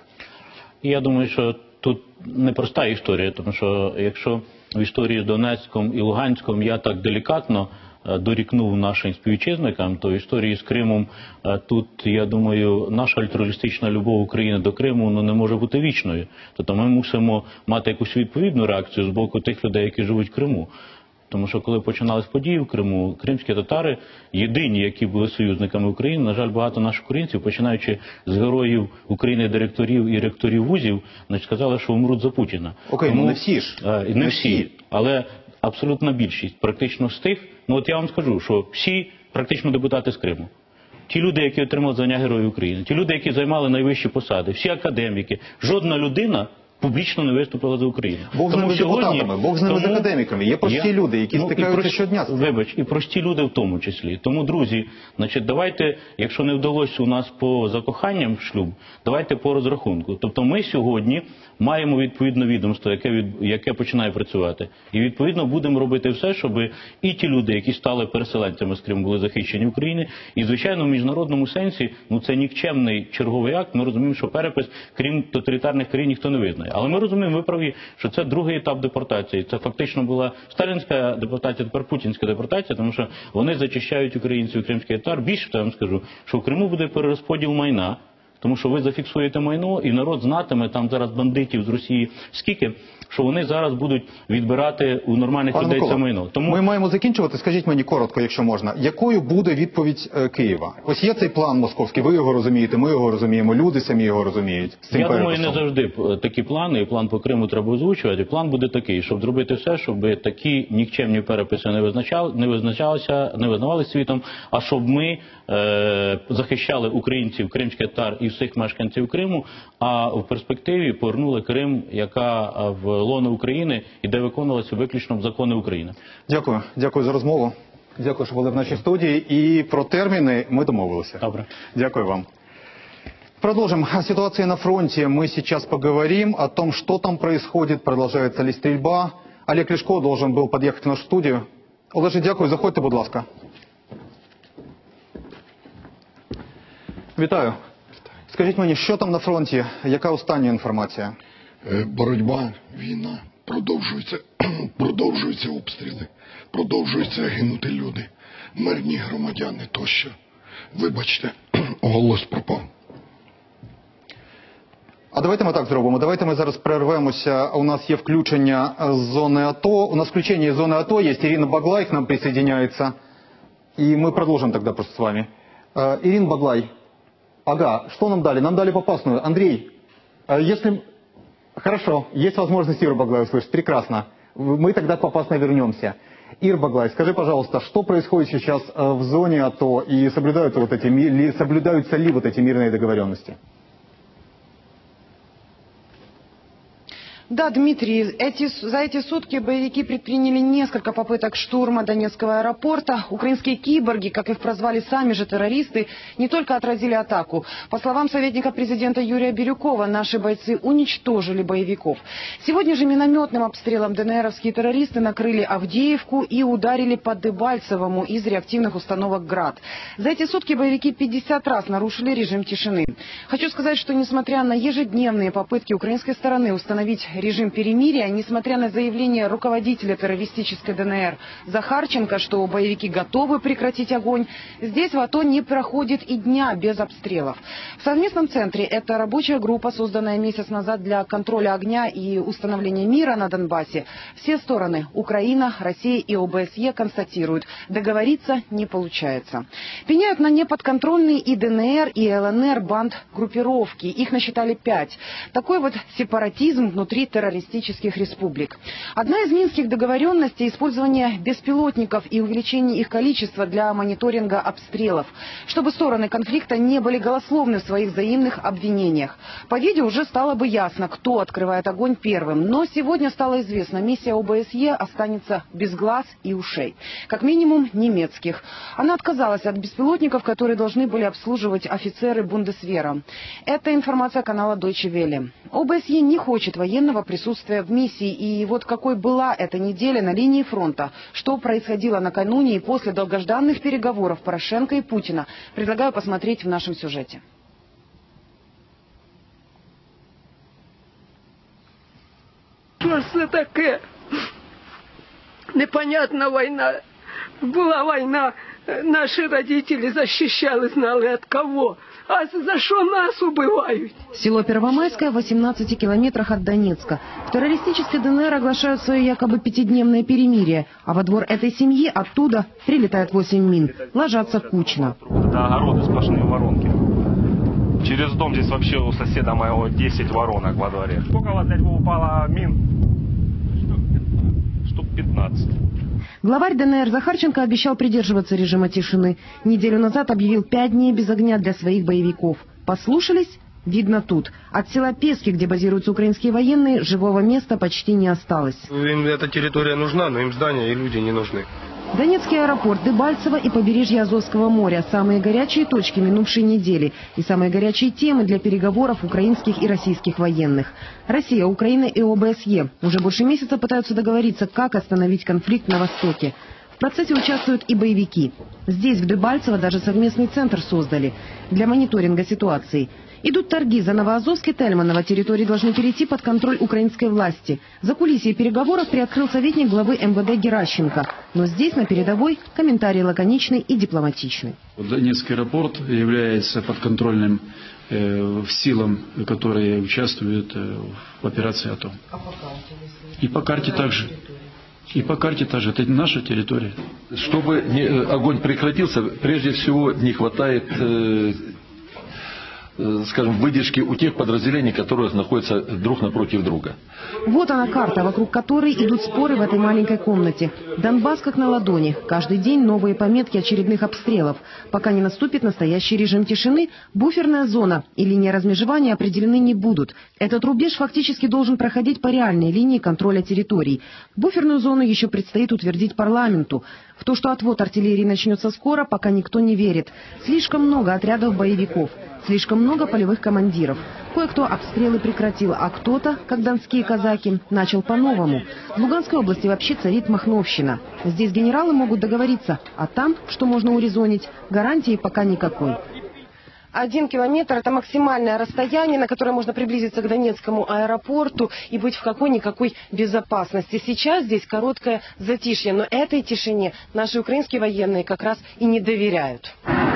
Я думаю, що тут непроста історія, тому що якщо в історії з Донецьком і Луганськом я так делікатно дорікнув нашим співвітчизникам, то в історії з Кримом тут, я думаю, наша альтруїстична любов України до Криму ну, не може бути вічною. Тобто ми мусимо мати якусь відповідну реакцію з боку тих людей, які живуть в Криму. Тому що коли починались події в Криму, кримські татари, єдині, які були союзниками України, на жаль, багато наших українців, починаючи з героїв України, директорів і ректорів вузів, значить, сказали, що умруть за Путіна. Окей, Тому, ну не всі ж. Не, не всі, всі, але абсолютна більшість, практично з тих, ну от я вам скажу, що всі практично депутати з Криму. Ті люди, які отримали звання Героїв України, ті люди, які займали найвищі посади, всі академіки, жодна людина публічно не виступила за Україну. Бог з ними депутатами, Бог з ними з академіками. Є прості я, люди, які ну, стикаються щодня. Вибач, і прості люди в тому числі. Тому, друзі, значить, давайте, якщо не вдалося у нас по закоханням шлюб, давайте по розрахунку. Тобто ми сьогодні маємо відповідне відомство, яке, від, яке починає працювати. І відповідно будемо робити все, щоб і ті люди, які стали переселенцями з Криму, були захищені в Україні. І, звичайно, в міжнародному сенсі, ну це нікчемний черговий акт. Ми розуміємо, що перепис, крім тоталітарних країн, ніхто не визнає. Але ми розуміємо, ви праві, що це другий етап депортації. Це фактично була сталінська депортація, тепер путінська депортація, тому що вони зачищають українців і кримських татар. Більше того, я вам скажу, що в Криму буде перерозподіл майна, тому що ви зафіксуєте майно, і народ знатиме, там зараз бандитів з Росії скільки, що вони зараз будуть відбирати у нормальних Пане людей Микола, це майно. Тому... Ми маємо закінчувати. Скажіть мені коротко, якщо можна. Якою буде відповідь е, Києва? Ось є цей план московський, ви його розумієте, ми його розуміємо, люди самі його розуміють. З цим Я переписом. думаю, не завжди такі плани, і план по Криму треба озвучувати. План буде такий, щоб зробити все, щоб такі нікчемні переписи не, визначали, не визначалися, не визнавалися світом, а щоб ми е, захищали українців, кримських татар і всіх мешканців Криму, а в перспективі повернули Крим, яка в лоно України і де виконувалися виключно закони України. Дякую. Дякую за розмову. Дякую, що були в нашій студії. І про терміни ми домовилися. Добре. Дякую вам. Продолжим. О ситуации на фронте мы сейчас поговорим, о том, что там происходит, продолжается ли стрельба. Олег Ляшко должен был подъехать в нашу студию. Олеже, дякую, заходьте, будь ласка. Вітаю. Скажіть мені, що там на фронті, яка остання інформація? Боротьба, війна, продовжуються, продовжуються обстріли, продовжуються гинути люди. мирні громадяни тощо. Вибачте, голос пропав. А давайте ми так зробимо. Давайте ми зараз перервемося. У нас є включення з зони АТО. У нас включение из зоны АТО есть. Ирина Баглай к нам присоединяется. И мы продолжим тогда просто с вами. Э, Ирина Баглай. Ага, что нам дали? Нам дали Попасную. Андрей, э, если... Хорошо, есть возможность Иру Баглай услышать. Прекрасно. Мы тогда к Попасной вернемся. Ир Баглай, скажи, пожалуйста, что происходит сейчас э, в зоне АТО и соблюдаются, вот эти, ли, соблюдаются ли вот эти мирные договоренности? Да, Дмитрий, эти, за эти сутки боевики предприняли несколько попыток штурма Донецкого аэропорта. Украинские киборги, как их прозвали сами же террористы, не только отразили атаку. По словам советника президента Юрия Бирюкова, наши бойцы уничтожили боевиков. Сегодня же минометным обстрелом ДНРовские террористы накрыли Авдеевку и ударили по Дебальцевому из реактивных установок «Град». За эти сутки боевики пятьдесят раз нарушили режим тишины. Хочу сказать, что несмотря на ежедневные попытки украинской стороны установить режим перемирия, несмотря на заявление руководителя террористической ДНР Захарченко, что боевики готовы прекратить огонь, здесь в АТО не проходит и дня без обстрелов. В совместном центре, это рабочая группа, созданная месяц назад для контроля огня и установления мира на Донбассе, все стороны, Украина, Россия и ОБСЕ, констатируют, договориться не получается. Пеняют на неподконтрольные и ДНР, и ЛНР банд-группировки. Их насчитали пять. Такой вот сепаратизм внутри террористических республик. Одна из минских договоренностей – использование беспилотников и увеличение их количества для мониторинга обстрелов, чтобы стороны конфликта не были голословны в своих взаимных обвинениях. По видео уже стало бы ясно, кто открывает огонь первым. Но сегодня стало известно, миссия ОБСЕ останется без глаз и ушей. Как минимум немецких. Она отказалась от беспилотников, которые должны были обслуживать офицеры Бундесвера. Это информация канала Deutsche Welle. ОБСЕ не хочет военного присутствия в миссии. И вот какой была эта неделя на линии фронта, что происходило накануне и после долгожданных переговоров Порошенко и Путина, предлагаю посмотреть в нашем сюжете. Що ж це таке? Непонятна війна. Була війна, наші родители защищали, знали от кого. А за что нас убивают? Село Первомайское в восемнадцати километрах от Донецка. В террористической ДНР оглашают свое якобы пятидневное перемирие, а во двор этой семьи оттуда прилетает восемь мин, ложатся кучно. Это огороды, сплошные воронки. Через дом здесь вообще у соседа моего десять воронок во дворе. Сколько у вас для него упало мин? Штук пятнадцать. Главарь ДНР Захарченко обещал придерживаться режима тишины. Неделю назад объявил пять дней без огня для своих боевиков. Послушались? Видно тут. От села Пески, где базируются украинские военные, живого места почти не осталось. Им эта территория нужна, но им здания и люди не нужны. Донецкий аэропорт, Дебальцево и побережье Азовского моря – самые горячие точки минувшей недели и самые горячие темы для переговоров украинских и российских военных. Россия, Украина и ОБСЕ уже больше месяца пытаются договориться, как остановить конфликт на Востоке. В процессе участвуют и боевики. Здесь, в Дебальцево, даже совместный центр создали для мониторинга ситуации. Идут торги. За Новоазовск и Тельманово территории должны перейти под контроль украинской власти. За кулисье переговоров приоткрыл советник главы МВД Геращенко. Но здесь, на передовой, комментарий лаконичный и дипломатичный. Донецкий аэропорт является подконтрольным э, силам, которые участвуют э, в операции АТО. И по карте также. И по карте также. Это наша территория. Чтобы не, огонь прекратился, прежде всего не хватает... Э, скажем, выдержки у тех подразделений, которые находятся друг напротив друга. Вот она карта, вокруг которой идут споры в этой маленькой комнате. Донбасс как на ладони. Каждый день новые пометки очередных обстрелов. Пока не наступит настоящий режим тишины, буферная зона и линия размежевания определены не будут. Этот рубеж фактически должен проходить по реальной линии контроля территорий. Буферную зону еще предстоит утвердить парламенту. В то, что отвод артиллерии начнется скоро, пока никто не верит. Слишком много отрядов боевиков. Слишком много полевых командиров. Кое-кто обстрелы прекратил, а кто-то, как донские казаки, начал по-новому. В Луганской области вообще царит махновщина. Здесь генералы могут договориться, а там, что можно урезонить, гарантии пока никакой. Один километр – это максимальное расстояние, на которое можно приблизиться к Донецкому аэропорту и быть в какой-никакой безопасности. Сейчас здесь короткое затишье, но этой тишине наши украинские военные как раз и не доверяют.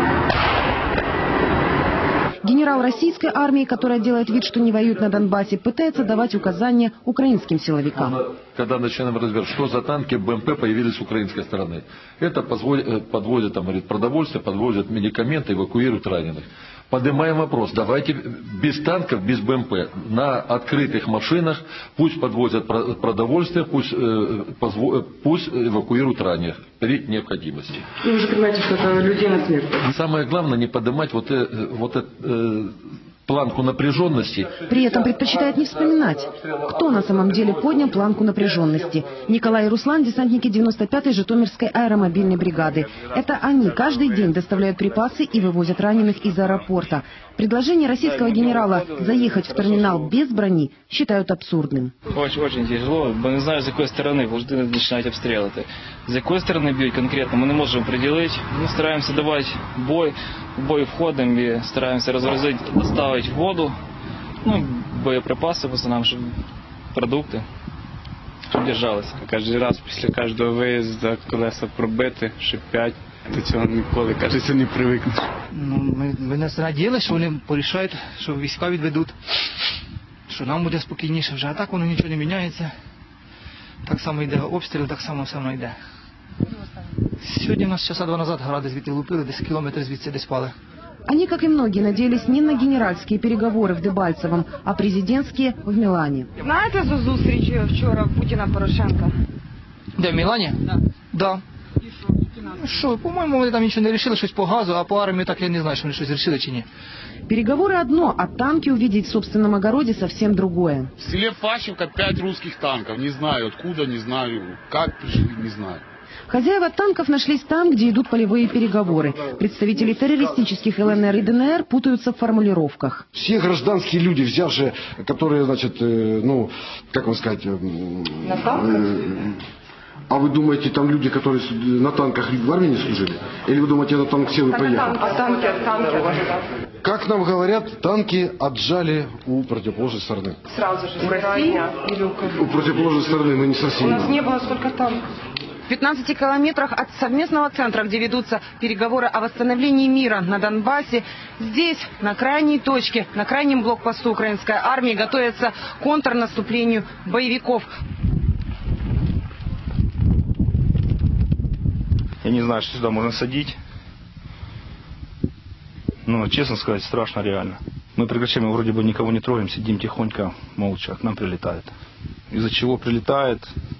Генерал российской армии, которая делает вид, что не воюет на Донбассе, пытается давать указания украинским силовикам. Когда начинаем разбирать, что за танки БМП появились с украинской стороны. Это подвозят, подвозят там, говорит, продовольствие, подвозят медикаменты, эвакуируют раненых. Поднимаем вопрос, давайте без танков, без БМП, на открытых машинах, пусть подвозят продовольствие, пусть, э, позво, пусть эвакуируют раненых при необходимости. Вы уже понимаете, что это людей на смерть. Самое главное не поднимать вот, э, вот это... Э, планку напряженности. При этом предпочитает не вспоминать, кто на самом деле поднял планку напряженности. Николай и Руслан – десантники девяносто пятой Житомирской аэромобильной бригады. Это они каждый день доставляют припасы и вывозят раненых из аэропорта. Предложение российского генерала заехать в терминал без брони считают абсурдным. Очень-очень тяжело, бо не знаю, з якої сторони завжди починають обстрілювати. З якої сторони б'ють конкретно, ми не можемо приділити. Ми стараємося давати бой, в бой входимо і стараємося розгрузити, доставити воду, ну, боєприпаси в основному, щоб продукти, щоб держалися. Кожен раз після кожного виїзду колеса пробити, шипять. До цього ніколи, кажеться, не привикнеш. Ну, ми, ми не надіялися, що вони порішають, що війська відведуть, що нам буде спокійніше вже. А так воно нічого не міняється. Так само йде обстріл, так само все воно йде. Сьогодні у нас часа два назад гради звідти лупили, десь кілометр звідси десь пали. Они, как и многие, надеялись не на генеральские переговоры в Дебальцевом, а президентские в Милане. Знаете за зустріч вчора Путіна-Порошенка? Де, в Мілані? Да. Да. Що, по-моєму, вони там нічого не вирішили, щось по газу, а по армії так я не знаю, що вони щось вирішили чи ні. Переговоры одно, а танки увидеть в собственном огороде совсем другое. В селе Фащевка пять русских танков. Не знаю откуда, не знаю как пришли, не знаю. Хозяева танков нашлись там, где идут полевые переговоры. Представители террористических ЛНР и ДНР путаются в формулировках. Все гражданские люди, взявшие, которые, значит, э, ну, как вам сказать... Э, На танках? Э, а вы думаете, там люди, которые на танках в армии не служили? Или вы думаете, это танк сел и поехал? А танки, танки. Как нам говорят, танки отжали у противоположной стороны. Сразу же. В России или у У противоположной стороны, мы не с Россией. У нас не было столько танков. В пятнадцати километрах от совместного центра, где ведутся переговоры о восстановлении мира на Донбассе, здесь, на крайней точке, на крайнем блокпосту украинской армии, готовится к контрнаступлению боевиков. Я не знаю, что сюда можно садить. Но, честно сказать, страшно реально. Мы прекращаем, вроде бы никого не троем, сидим тихонько, молча, к нам прилетает. Из-за чего прилетает?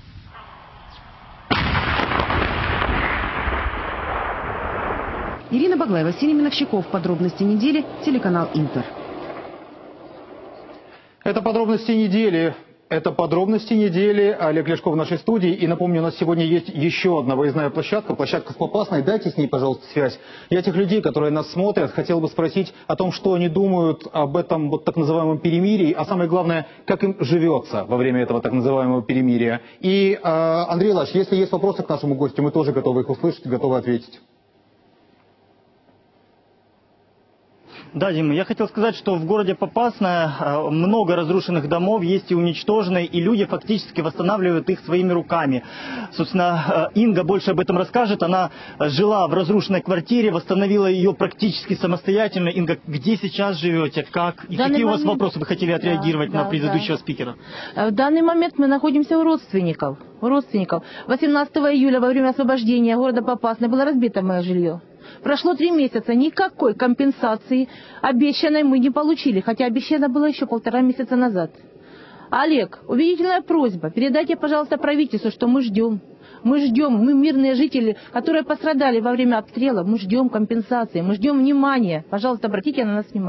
Ирина Баглаева, Василий Миновщиков. Подробности недели. Телеканал Интер. Это подробности недели. Это подробности недели. Олег Ляшков в нашей студии. И напомню, у нас сегодня есть еще одна выездная площадка. Площадка в Попасной. Дайте с ней, пожалуйста, связь. Я тех людей, которые нас смотрят, хотел бы спросить о том, что они думают об этом вот так называемом перемирии. А самое главное, как им живется во время этого так называемого перемирия. И, э, Андрей Ильич, если есть вопросы к нашему гостю, мы тоже готовы их услышать, готовы ответить. Да, Дима, я хотел сказать, что в городе Попасная много разрушенных домов, есть и уничтоженные, и люди фактически восстанавливают их своими руками. Собственно, Инга больше об этом расскажет. Она жила в разрушенной квартире, восстановила ее практически самостоятельно. Инга, где сейчас живете, как? И какие у вас момент... вопросы вы хотели отреагировать да, на да, предыдущего да. спикера? В данный момент мы находимся у родственников. У родственников. восемнадцатого июля во время освобождения города Попасная было разбито мое жилье. Прошло три месяца, никакой компенсации обещанной мы не получили, хотя обещано было еще полтора месяца назад. Олег, убедительная просьба, передайте, пожалуйста, правительству, что мы ждем. Мы ждем, мы мирные жители, которые пострадали во время обстрела, мы ждем компенсации, мы ждем внимания. Пожалуйста, обратите на нас внимание.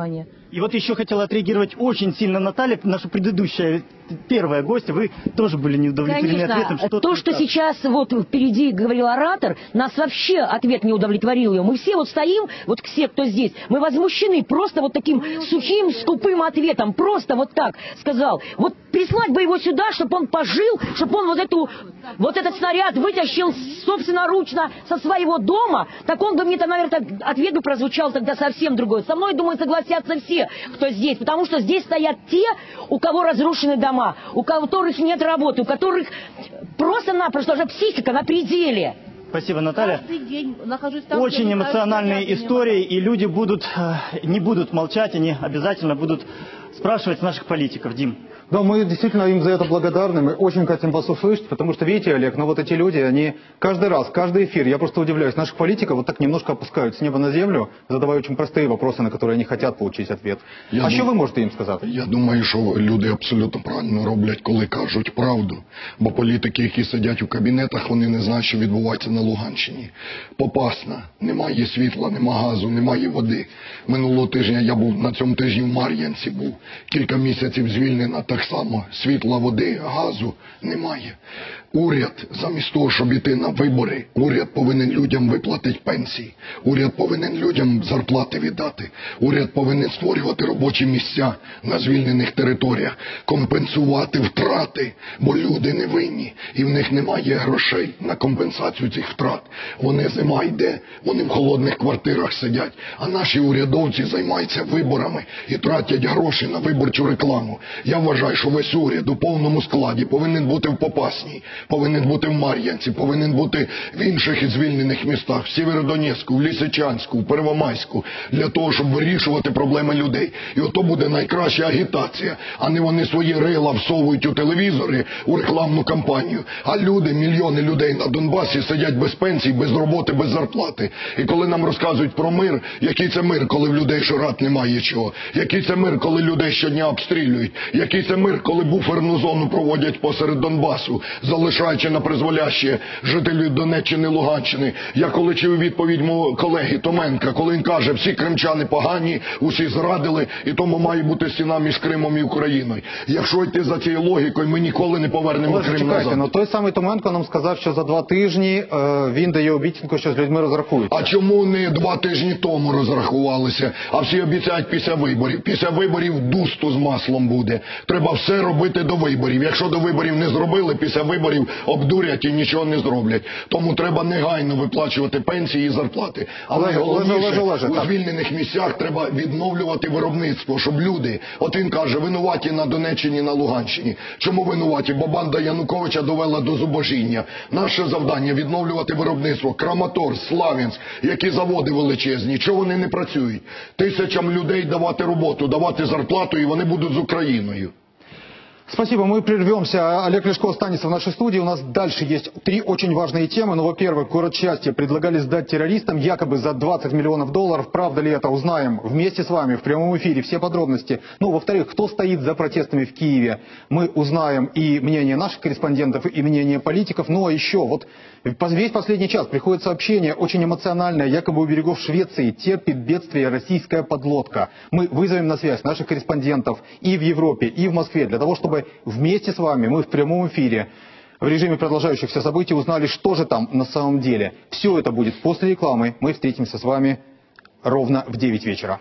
И вот еще хотела отреагировать очень сильно Наталья, наша предыдущая первая гостья. Вы тоже были не удовлетворены Конечно. ответом. Что то, что сейчас вот впереди говорил оратор, нас вообще ответ не удовлетворил ее. Мы все вот стоим, вот все, кто здесь, мы возмущены просто вот таким сухим, скупым ответом. Просто вот так сказал. Вот прислать бы его сюда, чтобы он пожил, чтобы он вот, эту, вот этот снаряд вытащил собственноручно со своего дома, так он бы мне, там, наверное, ответ бы прозвучал тогда совсем другой. Со мной, думаю, согласятся все, кто здесь, потому что здесь стоят те, у кого разрушены дома, у которых нет работы, у которых просто-напросто уже психика на пределе. Спасибо, Наталья. День нахожусь там, Очень эмоциональные знаю, истории, и люди будут, не будут молчать, они обязательно будут спрашивать наших политиков. Дим. Да, мы действительно им за это благодарны, мы очень хотим вас услышать, потому что, видите, Олег, ну вот эти люди, они каждый раз, каждый эфир, я просто удивляюсь, наших политиков вот так немножко опускают с неба на землю, задавая очень простые вопросы, на которые они хотят получить ответ. Я а дум... що ви можете їм сказати? Я думаю, що люди абсолютно правильно роблять, коли кажуть правду. Бо політики, які сидять у кабінетах, вони не знають, що відбувається на Луганщині. Попасна, немає світла, немає газу, немає води. Минулого тижня я був, на цьому тижні в Мар'янці був. Кілька місяців звільнена, так само. Світла, води, газу немає. Уряд, замість того, щоб іти на вибори, уряд повинен людям виплатити пенсії. Уряд повинен людям зарплати віддати. Уряд повинен створювати робочі місця на звільнених територіях, компенсувати втрати, бо люди не винні. І в них немає грошей на компенсацію цих втрат. Вони зима йде, вони в холодних квартирах сидять. А наші урядовці займаються виборами і тратять гроші на виборчу рекламу. Я вважаю, що весь уряд у повному складі повинен бути в Попасній, повинен бути в Мар'янці, повинен бути в інших звільнених містах, в Сєвєродонецьку, в Лисичанську, в Первомайську, для того, щоб вирішувати проблеми людей. І ото буде найкраща агітація, а не вони свої рила всовують у телевізори, у рекламну кампанію. А люди, мільйони людей на Донбасі сидять без пенсій, без роботи, без зарплати. І коли нам розказують про мир, який це мир, коли в людей жрати немає чого? Який це мир, коли людей щодня обстрілюють? Який це мир, коли буферну зону проводять посеред Донбасу, залишаючи на призволяще жителів Донеччини, Луганщини? Я коли чую відповідь мого колеги Томенка, коли він каже, всі кримчани погані, усі зрадили, і тому має бути стіна між Кримом і Україною. Якщо йти за цією логікою, ми ніколи не повернемо Олеже, Крим чекайте, назад. ну той самий Томенко нам сказав, що за два тижні е, він дає обіцянку, що з людьми розрахується. А чому не два тижні тому розрахувалися, а всі обіцяють після виборів? Після виборів дусту з маслом буде. Треба все робити до виборів. Якщо до виборів не зробили, після виборів обдурять і нічого не зроблять. Тому треба негайно виплачувати пенсії і зарплати. Але Олеже, головніше, Олеже, Олеже, у так. звільнених місцях треба відновлювати виробництво, щоб люди, от він каже, винуваті на Донеччині, на Луганщині. Чому винуваті? Бо банда Януковича довела до зубожіння. Наше завдання відновлювати виробництво. Краматорськ, Слав'янськ, які заводи величезні, чого вони не працюють? Тисячам людей давати роботу, давати зарплату, і вони будуть з Україною. Спасибо, мы прервемся. Олег Ляшко останется в нашей студии. У нас дальше есть три очень важные темы. Ну, во-первых, город Счастье предлагали сдать террористам якобы за двадцать миллионов долларов. Правда ли это? Узнаем вместе с вами в прямом эфире все подробности. Ну, во-вторых, кто стоит за протестами в Киеве? Мы узнаем и мнение наших корреспондентов, и мнение политиков. Ну, а еще, вот весь последний час приходит сообщение очень эмоциональное. Якобы у берегов Швеции терпит бедствие российская подлодка. Мы вызовем на связь наших корреспондентов и в Европе, и в Москве, для того, чтобы вместе с вами, мы в прямом эфире, в режиме продолжающихся событий узнали, что же там на самом деле. Все это будет после рекламы. Мы встретимся с вами ровно в девять вечера.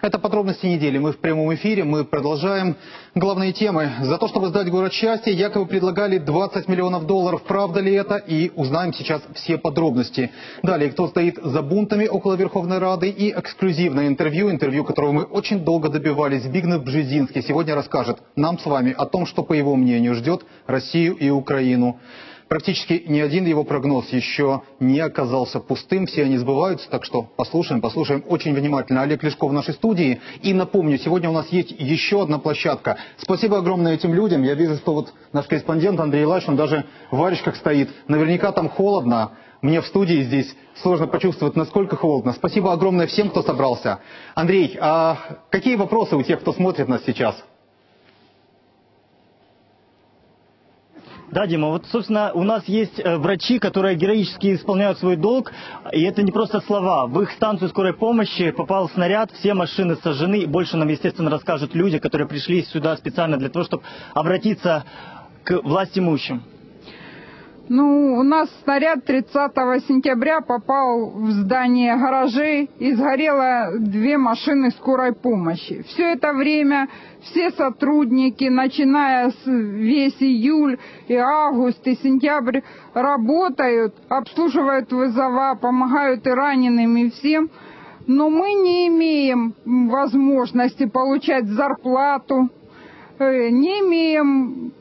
Это подробности недели. Мы в прямом эфире, мы продолжаем главные темы. За то, чтобы сдать город счастья, якобы предлагали двадцать миллионов долларов. Правда ли это? И узнаем сейчас все подробности. Далее, кто стоит за бунтами около Верховной Рады, и эксклюзивное интервью, интервью, которого мы очень долго добивались. Збигнев Бжезинский сегодня расскажет нам с вами о том, что, по его мнению, ждет Россию и Украину. Практически ни один его прогноз еще не оказался пустым, все они сбываются, так что послушаем, послушаем очень внимательно. Олег Лешков в нашей студии. И напомню, сегодня у нас есть еще одна площадка. Спасибо огромное этим людям. Я вижу, что вот наш корреспондент Андрей Лач, он даже в варежках стоит. Наверняка там холодно. Мне в студии здесь сложно почувствовать, насколько холодно. Спасибо огромное всем, кто собрался. Андрей, а какие вопросы у тех, кто смотрит нас сейчас? Да, Дима, вот, собственно, у нас есть э, врачи, которые героически исполняют свой долг, и это не просто слова. В их станцию скорой помощи попал снаряд, все машины сожжены, и больше нам, естественно, расскажут люди, которые пришли сюда специально для того, чтобы обратиться к властимущим. Ну, у нас снаряд тридцатого сентября попал в здание гаражей, и сгорело две машины скорой помощи. Все это время все сотрудники, начиная с весь июль и август и сентябрь, работают, обслуживают вызова, помогают и раненым, и всем. Но мы не имеем возможности получать зарплату, не имеем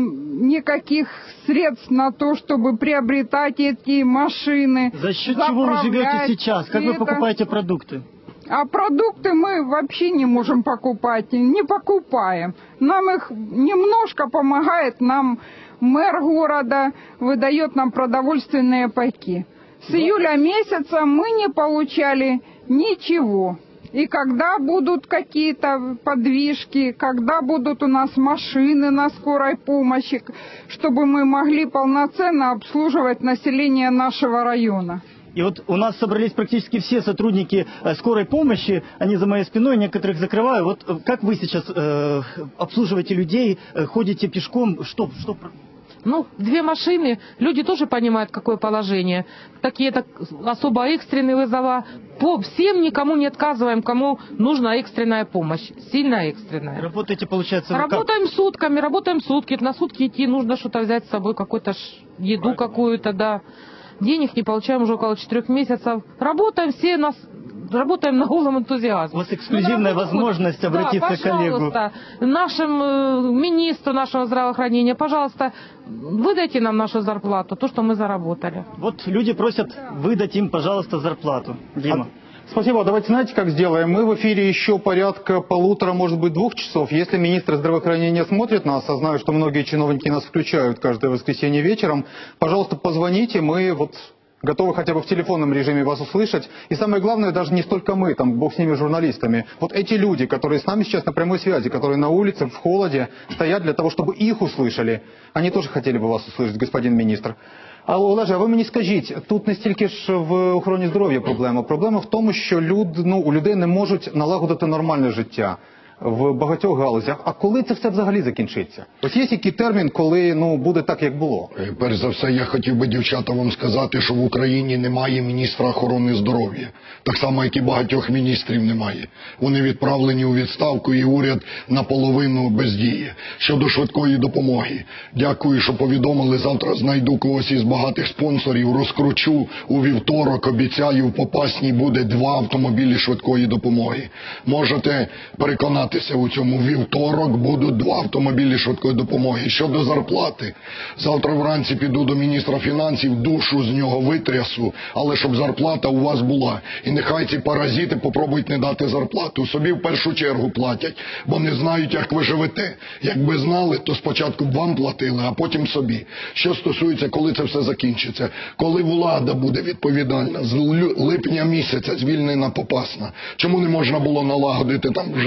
никаких средств на то, чтобы приобретать эти машины. За счет чего вы живете сейчас? Как вы покупаете продукты? А продукты мы вообще не можем покупать, не покупаем. Нам их немножко помогает, нам мэр города выдает нам продовольственные пайки. С июля месяца мы не получали ничего. И когда будут какие-то подвижки, когда будут у нас машины на скорой помощи, чтобы мы могли полноценно обслуживать население нашего района. И вот у нас собрались практически все сотрудники скорой помощи, они за моей спиной, некоторых закрываю. Вот как вы сейчас э, обслуживаете людей, ходите пешком, что... что... Ну, две машины, люди тоже понимают, какое положение. Такие так, особо экстренные вызова. По всем никому не отказываем, кому нужна экстренная помощь. Сильно экстренная. Работаете, получается, Работаем как? сутками, работаем сутки. На сутки идти нужно что-то взять с собой, какую-то еду какую-то, да. Денег не получаем уже около четырех месяцев. Работаем все нас... Работаем на голом энтузиазме. У вас эксклюзивная возможность обратиться да, к коллегу. Нашим э, министру нашего здравоохранения, пожалуйста, выдайте нам нашу зарплату, то, что мы заработали. Вот люди просят выдать им, пожалуйста, зарплату. Дима. А, спасибо. Давайте, знаете, как сделаем? Мы в эфире еще порядка полутора, может быть, двух часов. Если министр здравоохранения смотрит нас, а знаю, что многие чиновники нас включают каждое воскресенье вечером, пожалуйста, позвоните, мы вот... готовы хотя бы в телефонном режиме вас услышать. И самое главное, даже не столько мы, там, бог с ними, журналистами. Вот эти люди, которые с нами сейчас на прямой связи, которые на улице, в холоде, стоят для того, чтобы их услышали. Они тоже хотели бы вас услышать, господин міністр. А, Олеже, а ви мені скажіть, тут не стільки ж в охороні здоров'я проблема. Проблема в тому, що люд, ну, у людей не можуть налагодити нормальне життя в багатьох галузях. А коли це все взагалі закінчиться? Ось є який термін, коли, ну, буде так, як було? Перш за все, я хотів би, дівчата, вам сказати, що в Україні немає міністра охорони здоров'я. Так само, як і багатьох міністрів немає. Вони відправлені у відставку, і уряд наполовину бездіє. Щодо швидкої допомоги. Дякую, що повідомили. Завтра знайду когось із багатих спонсорів, розкручу. У вівторок, обіцяю, в Попасній буде два автомобілі швидкої допомоги. Можете переконати у цьому. Вівторок будуть два автомобілі швидкої допомоги. Щодо зарплати. Завтра вранці піду до міністра фінансів, душу з нього витрясу, але щоб зарплата у вас була. І нехай ці паразити попробують не дати зарплату. Собі в першу чергу платять, бо не знають, як ви живете. Якби знали, то спочатку б вам платили, а потім собі. Що стосується, коли це все закінчиться. Коли влада буде відповідальна. З липня місяця звільнена Попасна. Чому не можна було налагодити там життя? Я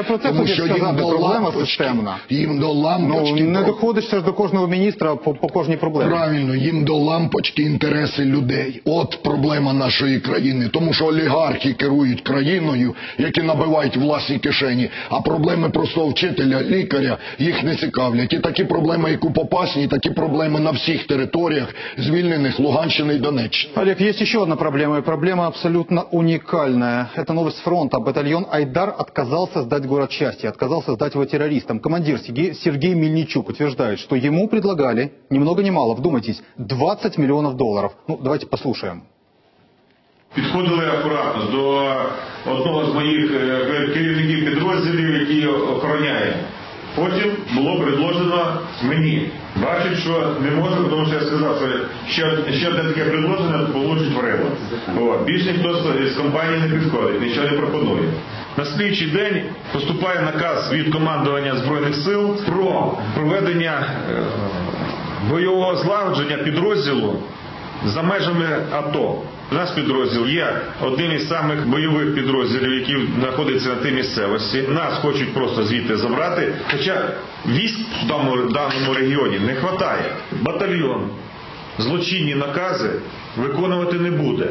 Я про це Тому хотів що сказати, їм до проблема лампочки, системна. їм до лампочки. Ну, не доходиш ж до кожного міністра по, по кожній проблемі. Правильно, їм до лампочки інтереси людей. От проблема нашої країни. Тому що олігархи керують країною, які набивають власні кишені, а проблеми простого вчителя, лікаря їх не цікавлять. І такі проблеми, як у Попасні, такі проблеми на всіх територіях, звільнених Луганщини и Донеччины. Олег, есть еще одна проблема, и проблема абсолютно уникальная. Это новость с фронта. Батальон «Айдар» отказался сдать город счастья, отказался сдать его террористам. Командир Сергей, Сергей Мельничук утверждает, что ему предлагали, ни много ни мало, вдумайтесь, двадцать миллионов долларов. Ну, давайте послушаем. Підходили акуратно до одного з моїх керівників підрозділів, який охороняє. Потім було предложено мені. Бачить, що не можу, тому що я сказав, що ще, ще одне таке предложення получить вредно. Більше ніхто з компанії не підходить, нічого не пропонує. На слідчий день поступає наказ від командування Збройних сил про проведення бойового злагодження підрозділу за межами АТО. Наш підрозділ є одним із самих бойових підрозділів, які знаходяться на тій місцевості. Нас хочуть просто звідти забрати, хоча військ в даному регіоні не вистачає. Батальйон злочинні накази виконувати не буде.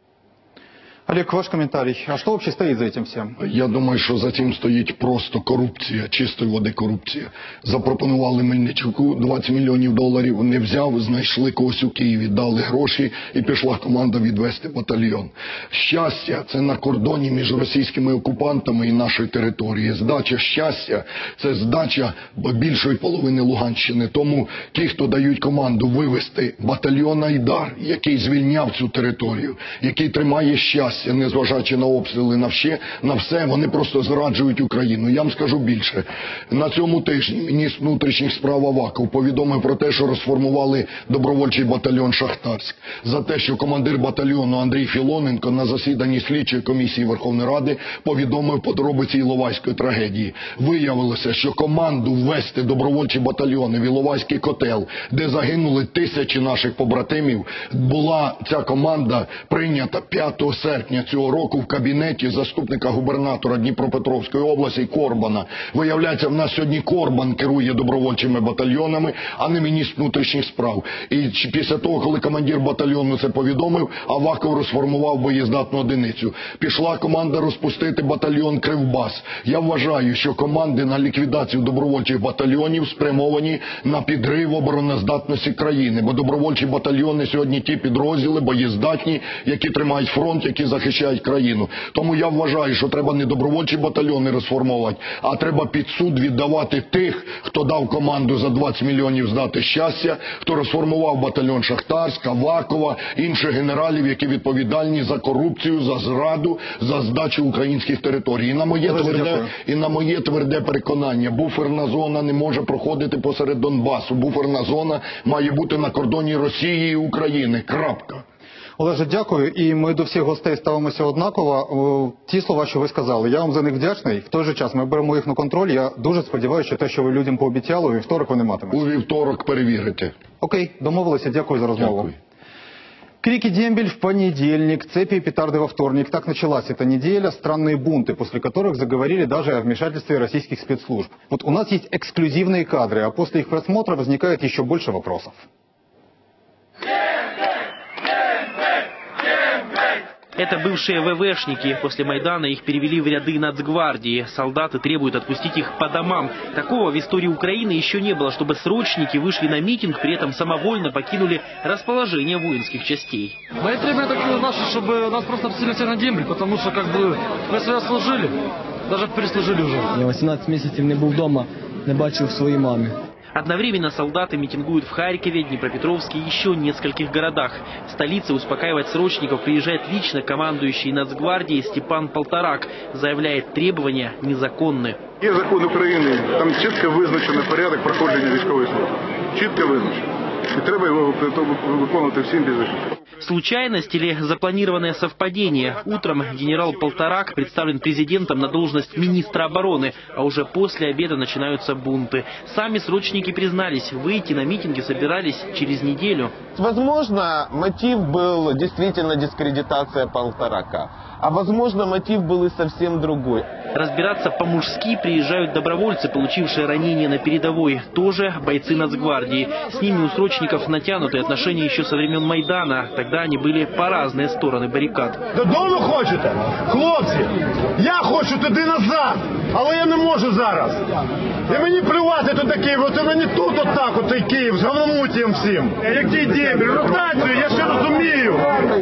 Олег, ваш комментарий. А что вообще стоит за этим всем? Я думаю, що за цим стоїть просто корупція, чистої води корупція. Запропонували Мельничуку двадцять мільйонів доларів, не взяв, знайшли когось у Києві, дали гроші і пішла команда відвести батальйон. Щастя – це на кордоні між російськими окупантами і нашою територією. Здача щастя – це здача більшої половини Луганщини. Тому ті, хто дають команду вивести батальйон «Айдар», який звільняв цю територію, який тримає щастя, незважаючи на обстріли, на все, на все, вони просто зраджують Україну. Я вам скажу більше. На цьому тижні міністр внутрішніх справ Аваков повідомив про те, що розформували добровольчий батальйон «Шахтарськ». За те, що командир батальйону Андрій Філоненко на засіданні слідчої комісії Верховної Ради повідомив подробиці Іловайської трагедії. Виявилося, що команду ввести добровольчі батальйони в Іловайський котел, де загинули тисячі наших побратимів, була ця команда прийнята п'ятого серпня цього року в кабінеті заступника губернатора Дніпропетровської області Корбана. Виявляється, в нас сьогодні Корбан керує добровольчими батальйонами, а не міністр внутрішніх справ. І після того, коли командир батальйону це повідомив, Аваков розформував боєздатну одиницю. Пішла команда розпустити батальйон Кривбас. Я вважаю, що команди на ліквідацію добровольчих батальйонів спрямовані на підрив обороноздатності країни, бо добровольчі батальйони сьогодні ті підрозділи боєздатні, які тримають фронт, які захищають країну. Тому я вважаю, що треба не добровольчі батальйони розформувати, а треба під суд віддавати тих, хто дав команду за двадцять мільйонів здати щастя, хто розформував батальйон Шахтарськ, Авакова, інших генералів, які відповідальні за корупцію, за зраду, за здачу українських територій. І на моє тверде, і на моє тверде переконання, буферна зона не може проходити посеред Донбасу. Буферна зона має бути на кордоні Росії і України. Крапка. Олеже, дякую. І ми до всіх гостей ставимося однаково. Ті слова, що ви сказали, я вам за них вдячний. В той же час ми беремо їх на контроль. Я дуже сподіваюся, що те, що ви людям пообіцяли, у вівторок ви не матимете. У вівторок перевірите. Окей, домовилися. Дякую за розмову. Дякую. Крики дембель в понедельник, цепи и петарды во вторник. Так началась эта неделя. Странные бунты, после которых заговорили даже о вмешательстве российских спецслужб. Вот у нас есть эксклюзивные кадры, а после их просмотра возникает еще больше вопросов. Это бывшие ВВшники. После Майдана их перевели в ряды Нацгвардии. Солдаты требуют отпустить их по домам. Такого в истории Украины еще не было, чтобы срочники вышли на митинг, при этом самовольно покинули расположение воинских частей. Мои требования такие наши, чтобы нас просто обсудили все на дембель, потому что как бы мы себя служили, даже переслужили уже. Я восемнадцать месяцев не был дома, не бачив своей мамы. Одновременно солдаты митингуют в Харькове, Днепропетровске и еще нескольких городах. В столице успокаивать срочников приезжает лично командующий Нацгвардией Степан Полторак. Заявляет, требования незаконны. Є закон України, там чітко визначений порядок проходження військової служби. Чітко визначено. І треба його виконувати всім без виключення. Случайность или запланированное совпадение? Утром генерал Полторак представлен президентом на должность министра обороны, а уже после обеда начинаются бунты. Сами срочники признались, выйти на митинги собирались через неделю. Возможно, мотив был действительно дискредитация Полторака, а возможно, мотив был и совсем другой. Разбираться по-мужски приезжают добровольцы, получившие ранения на передовой, тоже бойцы Нацгвардии. С ними у срочников натянутые отношения еще со времен Майдана. Тогда они были по разные стороны баррикад. Додому хочете? Хлопці, я хочу туди назад, але я не можу зараз. І мені плювати тут такий, от мені тут отак, от той Київ, з говномутієм всім. Який дембель? Ротацію, я ще розумію.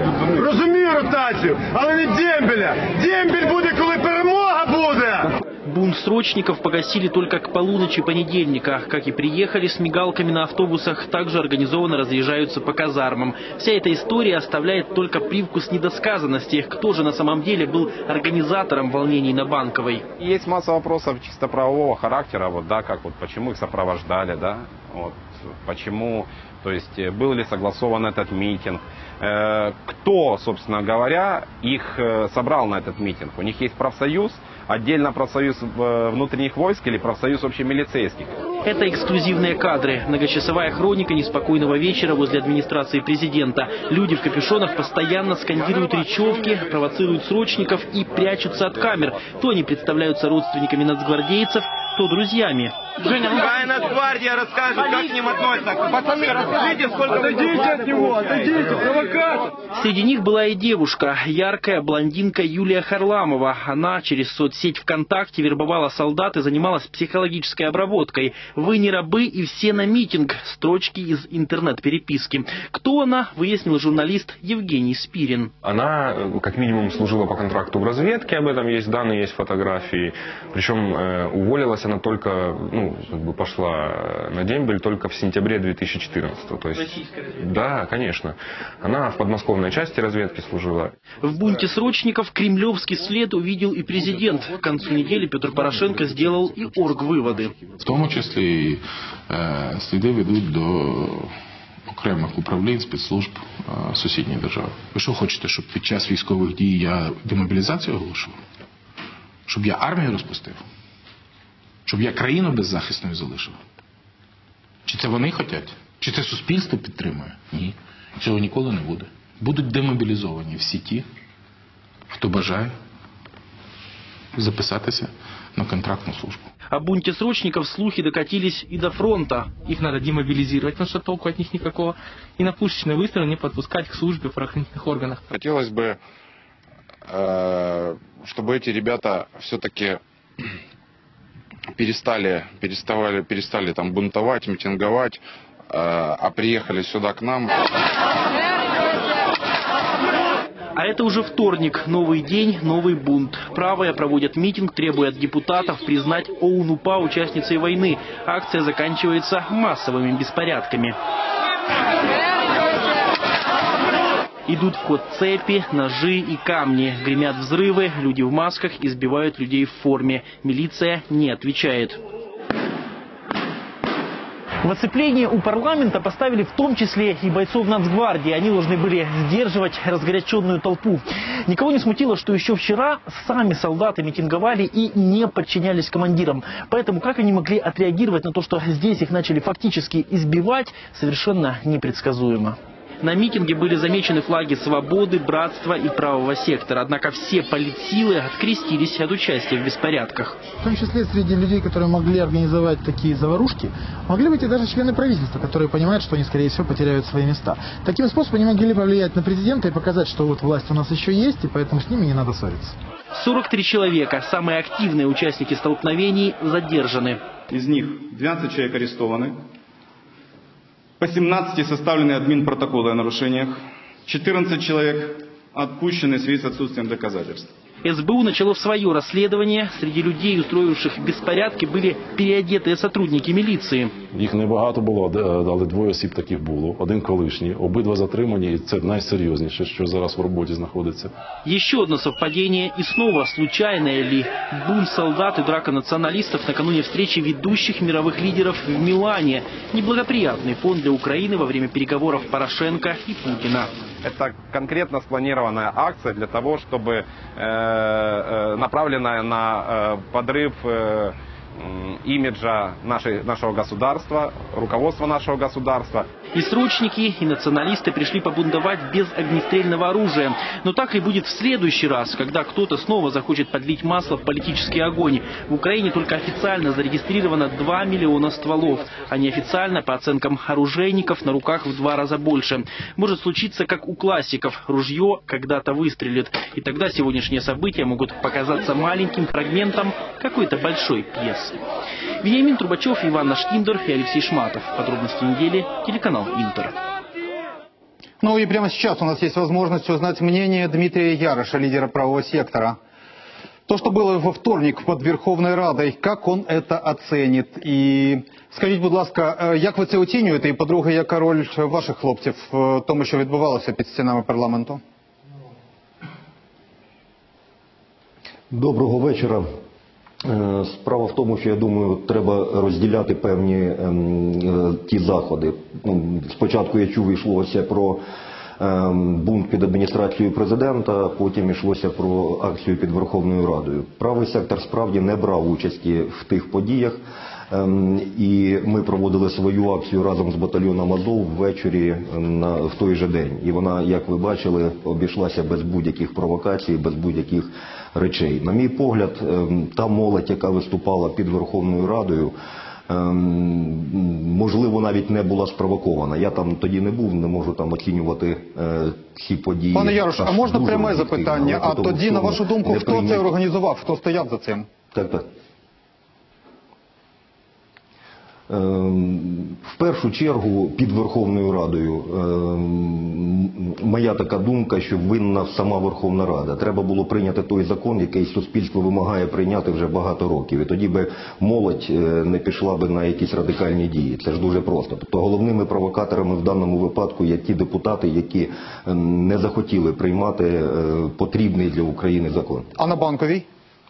Розумію ротацію, але не дембеля. Дембель буде, коли перемога буде. Бунт срочников погасили только к полуночи понедельника. Как и приехали с мигалками на автобусах, также организованно разъезжаются по казармам. Вся эта история оставляет только привкус недосказанности. Кто же на самом деле был организатором волнений на Банковой? Есть масса вопросов чисто правового характера, вот, да, как вот, почему их сопровождали, да, вот, почему, то есть, был ли согласован этот митинг, э, кто, собственно говоря, их собрал на этот митинг. У них есть профсоюз, отдельно профсоюз внутренних войск или профсоюз общемилицейских. Это эксклюзивные кадры. Многочасовая хроника неспокойного вечера возле администрации президента. Люди в капюшонах постоянно скандируют речевки, провоцируют срочников и прячутся от камер. То они представляются родственниками нацгвардейцев, то друзьями. Женя, какая Нацгвардия расскажет, как к ним относятся? Пацаны, расскажите, сколько... Отойдите от него, отойдите, провокатор! Среди них была и девушка, яркая блондинка Юлия Харламова. Она через соцсеть ВКонтакте вербовала солдат и занималась психологической обработкой. «Вы не рабы и все на митинг» – строчки из интернет-переписки. Кто она, выяснил журналист Евгений Спирин. Она, как минимум, служила по контракту в разведке, об этом есть данные, есть фотографии. Причем э, уволилась она только, ну, как бы пошла на дембель только в сентябре две тысячи четырнадцатого. То есть, да, конечно. Она в подмосковной части разведки служила. В бунте срочников кремлевский след увидел и президент. К концу недели Петр Порошенко сделал и оргвыводы. В тому числі і е, сліди ведуть до окремих управлінь спецслужб е, сусідньої держави. Ви що хочете, щоб під час військових дій я демобілізацію оголошував? Щоб я армію розпустив? Щоб я країну беззахисною залишив? Чи це вони хочуть? Чи це суспільство підтримує? Ні. Цього ніколи не буде. Будуть демобілізовані всі ті, хто бажає записатися на контрактную службу. О бунте срочников слухи докатились и до фронта. Их надо демобилизировать, потому что толку от них никакого. И на пушечные выстрелы не подпускать к службе в правоохранительных органах. Хотелось бы, чтобы эти ребята все-таки перестали, переставали, перестали там бунтовать, митинговать, а приехали сюда к нам. А это уже вторник. Новый день, новый бунт. Правые проводят митинг, требуя от депутатов признать ОУН-УПА участницей войны. Акция заканчивается массовыми беспорядками. Идут в ход цепи, ножи и камни. Гремят взрывы, люди в масках избивают людей в форме. Милиция не отвечает. В оцеплении у парламента поставили в том числе и бойцов Нацгвардии. Они должны были сдерживать разгоряченную толпу. Никого не смутило, что еще вчера сами солдаты митинговали и не подчинялись командирам. Поэтому как они могли отреагировать на то, что здесь их начали фактически избивать, совершенно непредсказуемо. На митинге были замечены флаги свободы, братства и правого сектора. Однако все политсилы открестились от участия в беспорядках. В том числе среди людей, которые могли организовать такие заварушки, могли быть и даже члены правительства, которые понимают, что они, скорее всего, потеряют свои места. Таким способом они могли повлиять на президента и показать, что вот власть у нас еще есть, и поэтому с ними не надо ссориться. сорок три человека, самые активные участники столкновений, задержаны. Из них двенадцать человек арестованы. По семнадцати составлены админпротоколы о нарушениях. четырнадцать человек отпущены в связи с отсутствием доказательств. СБУ начало свое расследование. Среди людей, устроивших беспорядки, были переодетые сотрудники міліції. Їх небагато було, але двоє осіб таких було. Один колишній. Обидва затримані, і це найсерйозніше, що зараз в роботі знаходиться. Еще одно совпадение, и снова случайное ли? Бунт солдат и драка националистов накануне встречи ведущих мировых лидеров в Милане. Неблагоприятный фон для Украины во время переговоров Порошенко и Путина. Это конкретно спланированная акция для того, чтобы э, э, направленная на э, подрыв э, имиджа нашей, нашего государства, руководства нашего государства. И срочники, и националисты пришли побунтовать без огнестрельного оружия. Но так ли будет в следующий раз, когда кто-то снова захочет подлить масло в политический огонь? В Украине только официально зарегистрировано два миллиона стволов, а неофициально, по оценкам оружейников, на руках в два раза больше. Может случиться, как у классиков, ружье когда-то выстрелит. И тогда сегодняшние события могут показаться маленьким фрагментом какой-то большой пьесы. Вениамин Трубачев, Иван Нашкиндер и Алексей Шматов. Подробности недели. Телеканал Интер. Ну и прямо сейчас у нас есть возможность узнать мнение Дмитрия Яроша, лидера правого сектора. То, что было во вторник под Верховной Радой, как он это оценит? І скажіть, будь ласка, як ви це оцінюєте? І, по-друге, яка роль ваших хлопців в тому, що відбувалося під стінами парламенту? Доброго вечора. Справа в тому, що, я думаю, треба розділяти певні ем, ті заходи. Спочатку я чув, йшлося про ем, бунт під адміністрацією президента, потім йшлося про акцію під Верховною Радою. Правий сектор справді не брав участі в тих подіях. Ем, і ми проводили свою акцію разом з батальйоном Азов ввечері на, в той же день. І вона, як ви бачили, обійшлася без будь-яких провокацій, без будь-яких речей. На мій погляд, ем, та молодь, яка виступала під Верховною Радою, ем, можливо, навіть не була спровокована. Я там тоді не був, не можу там оцінювати е, ці події. Пане Ярош, а можна пряме запитання? А тоді, на вашу думку, хто прийняти... це організував, хто стояв за цим? Так, так. В першу чергу під Верховною Радою моя така думка, що винна сама Верховна Рада. Треба було прийняти той закон, який суспільство вимагає прийняти вже багато років. І тоді би молодь не пішла би на якісь радикальні дії. Це ж дуже просто. Тобто головними провокаторами в даному випадку є ті депутати, які не захотіли приймати потрібний для України закон. А на Банковій?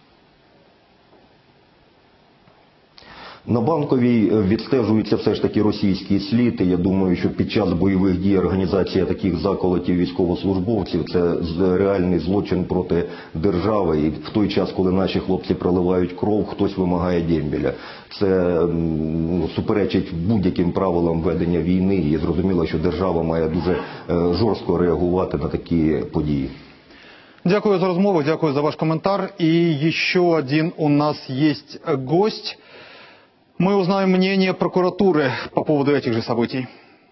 На Банковій відстежується все ж таки російський слід, і я думаю, що під час бойових дій організація таких заколотів військовослужбовців – це реальний злочин проти держави. І в той час, коли наші хлопці проливають кров, хтось вимагає дембеля. Це ну, суперечить будь-яким правилам ведення війни, і зрозуміло, що держава має дуже е, жорстко реагувати на такі події. Дякую за розмову, дякую за ваш коментар. И еще один у нас есть гость. Мы узнаем мнение прокуратуры по поводу этих же событий.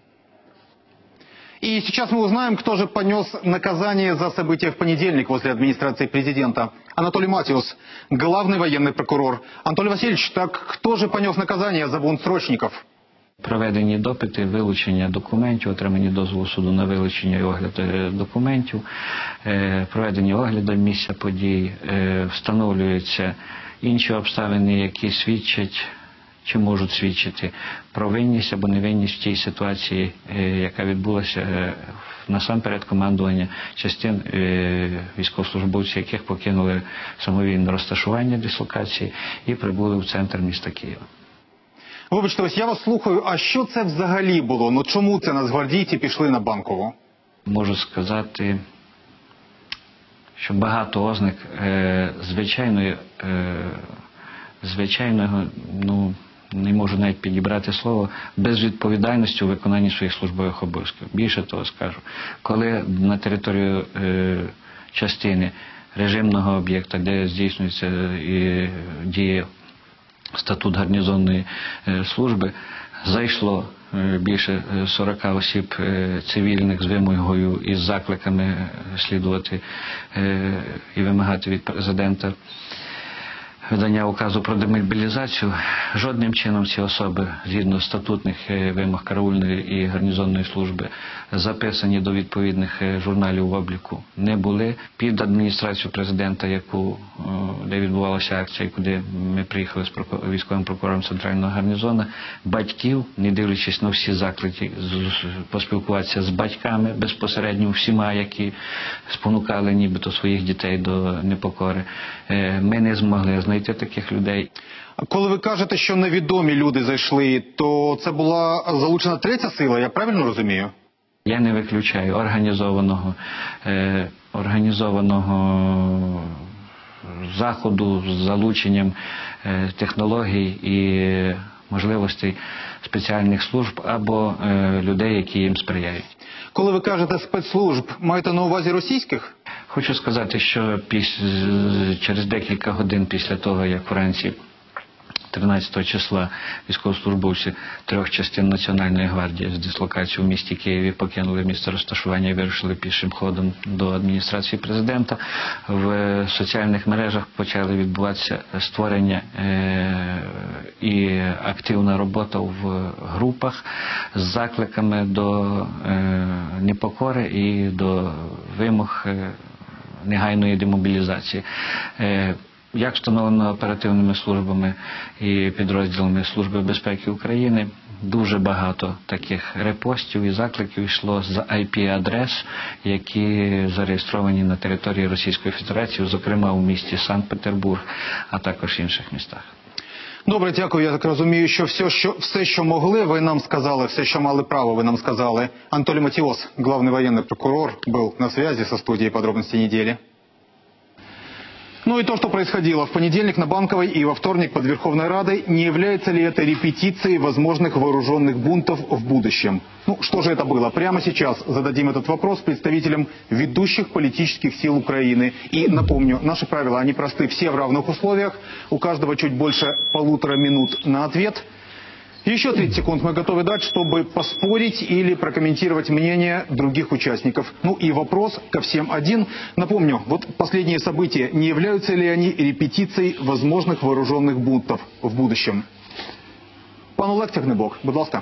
И сейчас мы узнаем, кто же понес наказание за события в понедельник возле администрации президента. Анатолий Матиус, главный военный прокурор. Анатолий Васильевич, так кто же понес наказание за бунт срочников? Проведені допити, вилучення документів, отримані дозволу суду на вилучення і огляд документів, проведені огляди місця подій, встановлюються інші обставини, які свідчать чи можуть свідчити про винність або невинність в тій ситуації, яка відбулася насамперед командування частин військовослужбовців, яких покинули самовільне розташування дислокації і прибули в центр міста Києва. Вибачте, ось я вас слухаю, а що це взагалі було? Ну чому це нацгвардійці пішли на Банкову? Можу сказати, що багато ознак е, звичайної, е, звичайного, ну, не можу навіть підібрати слово, безвідповідальності у виконанні своїх службових обов'язків. Більше того скажу, коли на територію е, частини режимного об'єкта, де здійснюється і діє статут гарнізонної е, служби, зайшло е, більше сорока осіб е, цивільних з вимогою і з закликами слідувати е, і вимагати від президента видання указу про демобілізацію. Жодним чином ці особи, згідно статутних вимог караульної і гарнізонної служби, записані до відповідних журналів в обліку не були. Під адміністрацію президента, яку, де відбувалася акція, куди ми приїхали з військовим прокурором центрального гарнізону, батьків, не дивлячись на всі заклики, поспілкуватися з батьками безпосередньо, всіма, які спонукали нібито своїх дітей до непокори, ми не змогли знайти таких людей. Коли ви кажете, що невідомі люди зайшли, то це була залучена третя сила, я правильно розумію? Я не виключаю організованого, е, організованого заходу з залученням е, технологій і можливостей спеціальних служб або е, людей, які їм сприяють. Коли ви кажете спецслужб, маєте на увазі російських? Хочу сказати, що піс... через декілька годин після того, як вранці тринадцятого числа військовослужбовці трьох частин Національної гвардії з дислокацією в місті Києві покинули місце розташування і вирушили пішим ходом до адміністрації президента, в соціальних мережах почали відбуватися створення е... і активна робота в групах з закликами до е... непокори і до вимог е... негайної демобілізації. Е... Як встановлено оперативними службами і підрозділами Служби безпеки України, дуже багато таких репостів і закликів йшло з ай пі-адрес, які зареєстровані на території Російської Федерації, зокрема у місті Санкт-Петербург, а також інших містах. Добре, дякую. Я так розумію, що все, що, все, що могли, ви нам сказали, все, що мали право, ви нам сказали. Анатолий Матиос, главный военный прокурор, был на связи со студией «Подробности недели». Ну и то, что происходило в понедельник на Банковой и во вторник под Верховной Радой, не является ли это репетицией возможных вооруженных бунтов в будущем? Ну, что же это было? Прямо сейчас зададим этот вопрос представителям ведущих политических сил Украины. И напомню, наши правила, они просты, все в равных условиях, у каждого чуть больше полутора минут на ответ. Еще тридцать секунд мы готовы дать, чтобы поспорить или прокомментировать мнение других участников. Ну и вопрос ко всем один. Напомню, вот последние события, не являются ли они репетицией возможных вооруженных бунтов в будущем? Пан Олег Тягнебок, будь ласка.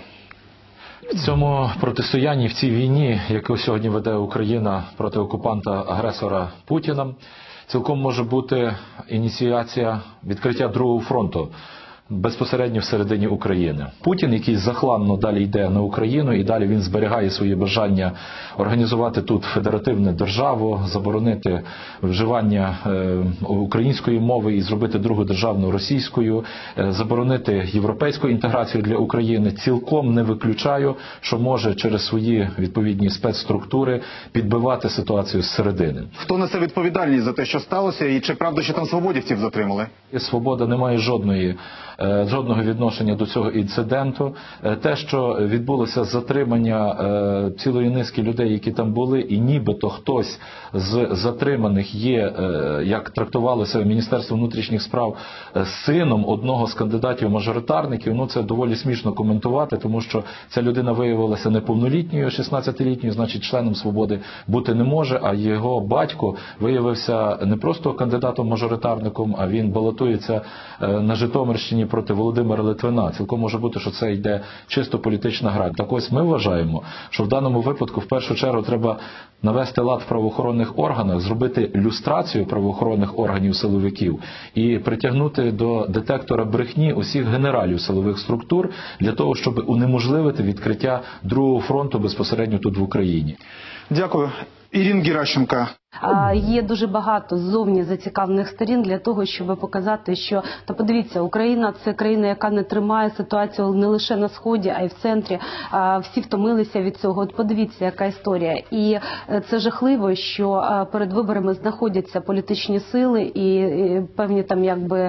В цьому протистоянні, в цій війні, яку сьогодні веде Україна проти окупанта-агресора Путіна, цілком може бути ініціація відкриття другого фронту безпосередньо всередині України. Путін, який захланно далі йде на Україну, і далі він зберігає своє бажання організувати тут федеративну державу, заборонити вживання е, української мови і зробити другу державну російською, е, заборонити європейську інтеграцію для України. Цілком не виключаю, що може через свої відповідні спецструктури підбивати ситуацію зсередини. Хто несе відповідальність за те, що сталося, і чи правда, що там свободівців затримали? Свобода не має жодної жодного відношення до цього інциденту. Те, що відбулося затримання цілої низки людей, які там були, і нібито хтось з затриманих є, як трактувалося Міністерство внутрішніх справ, сином одного з кандидатів-мажоритарників, ну це доволі смішно коментувати, тому що ця людина виявилася неповнолітньою, шістнадцятилітньою, значить членом «Свободи» бути не може, а його батько виявився не просто кандидатом-мажоритарником, а він балотується на Житомирщині проти Володимира Литвина. Цілком може бути, що це йде чисто політична гра. Так ось ми вважаємо, що в даному випадку в першу чергу треба навести лад в правоохоронних органах, зробити люстрацію правоохоронних органів силовиків і притягнути до детектора брехні усіх генералів силових структур для того, щоб унеможливити відкриття другого фронту безпосередньо тут в Україні. Дякую. Ірина Геращенко. Є дуже багато ззовні зацікавлених сторін для того, щоб показати, що, та подивіться, Україна – це країна, яка не тримає ситуацію не лише на Сході, а й в центрі. Всі втомилися від цього. От подивіться, яка історія. І це жахливо, що перед виборами знаходяться політичні сили і певні там якби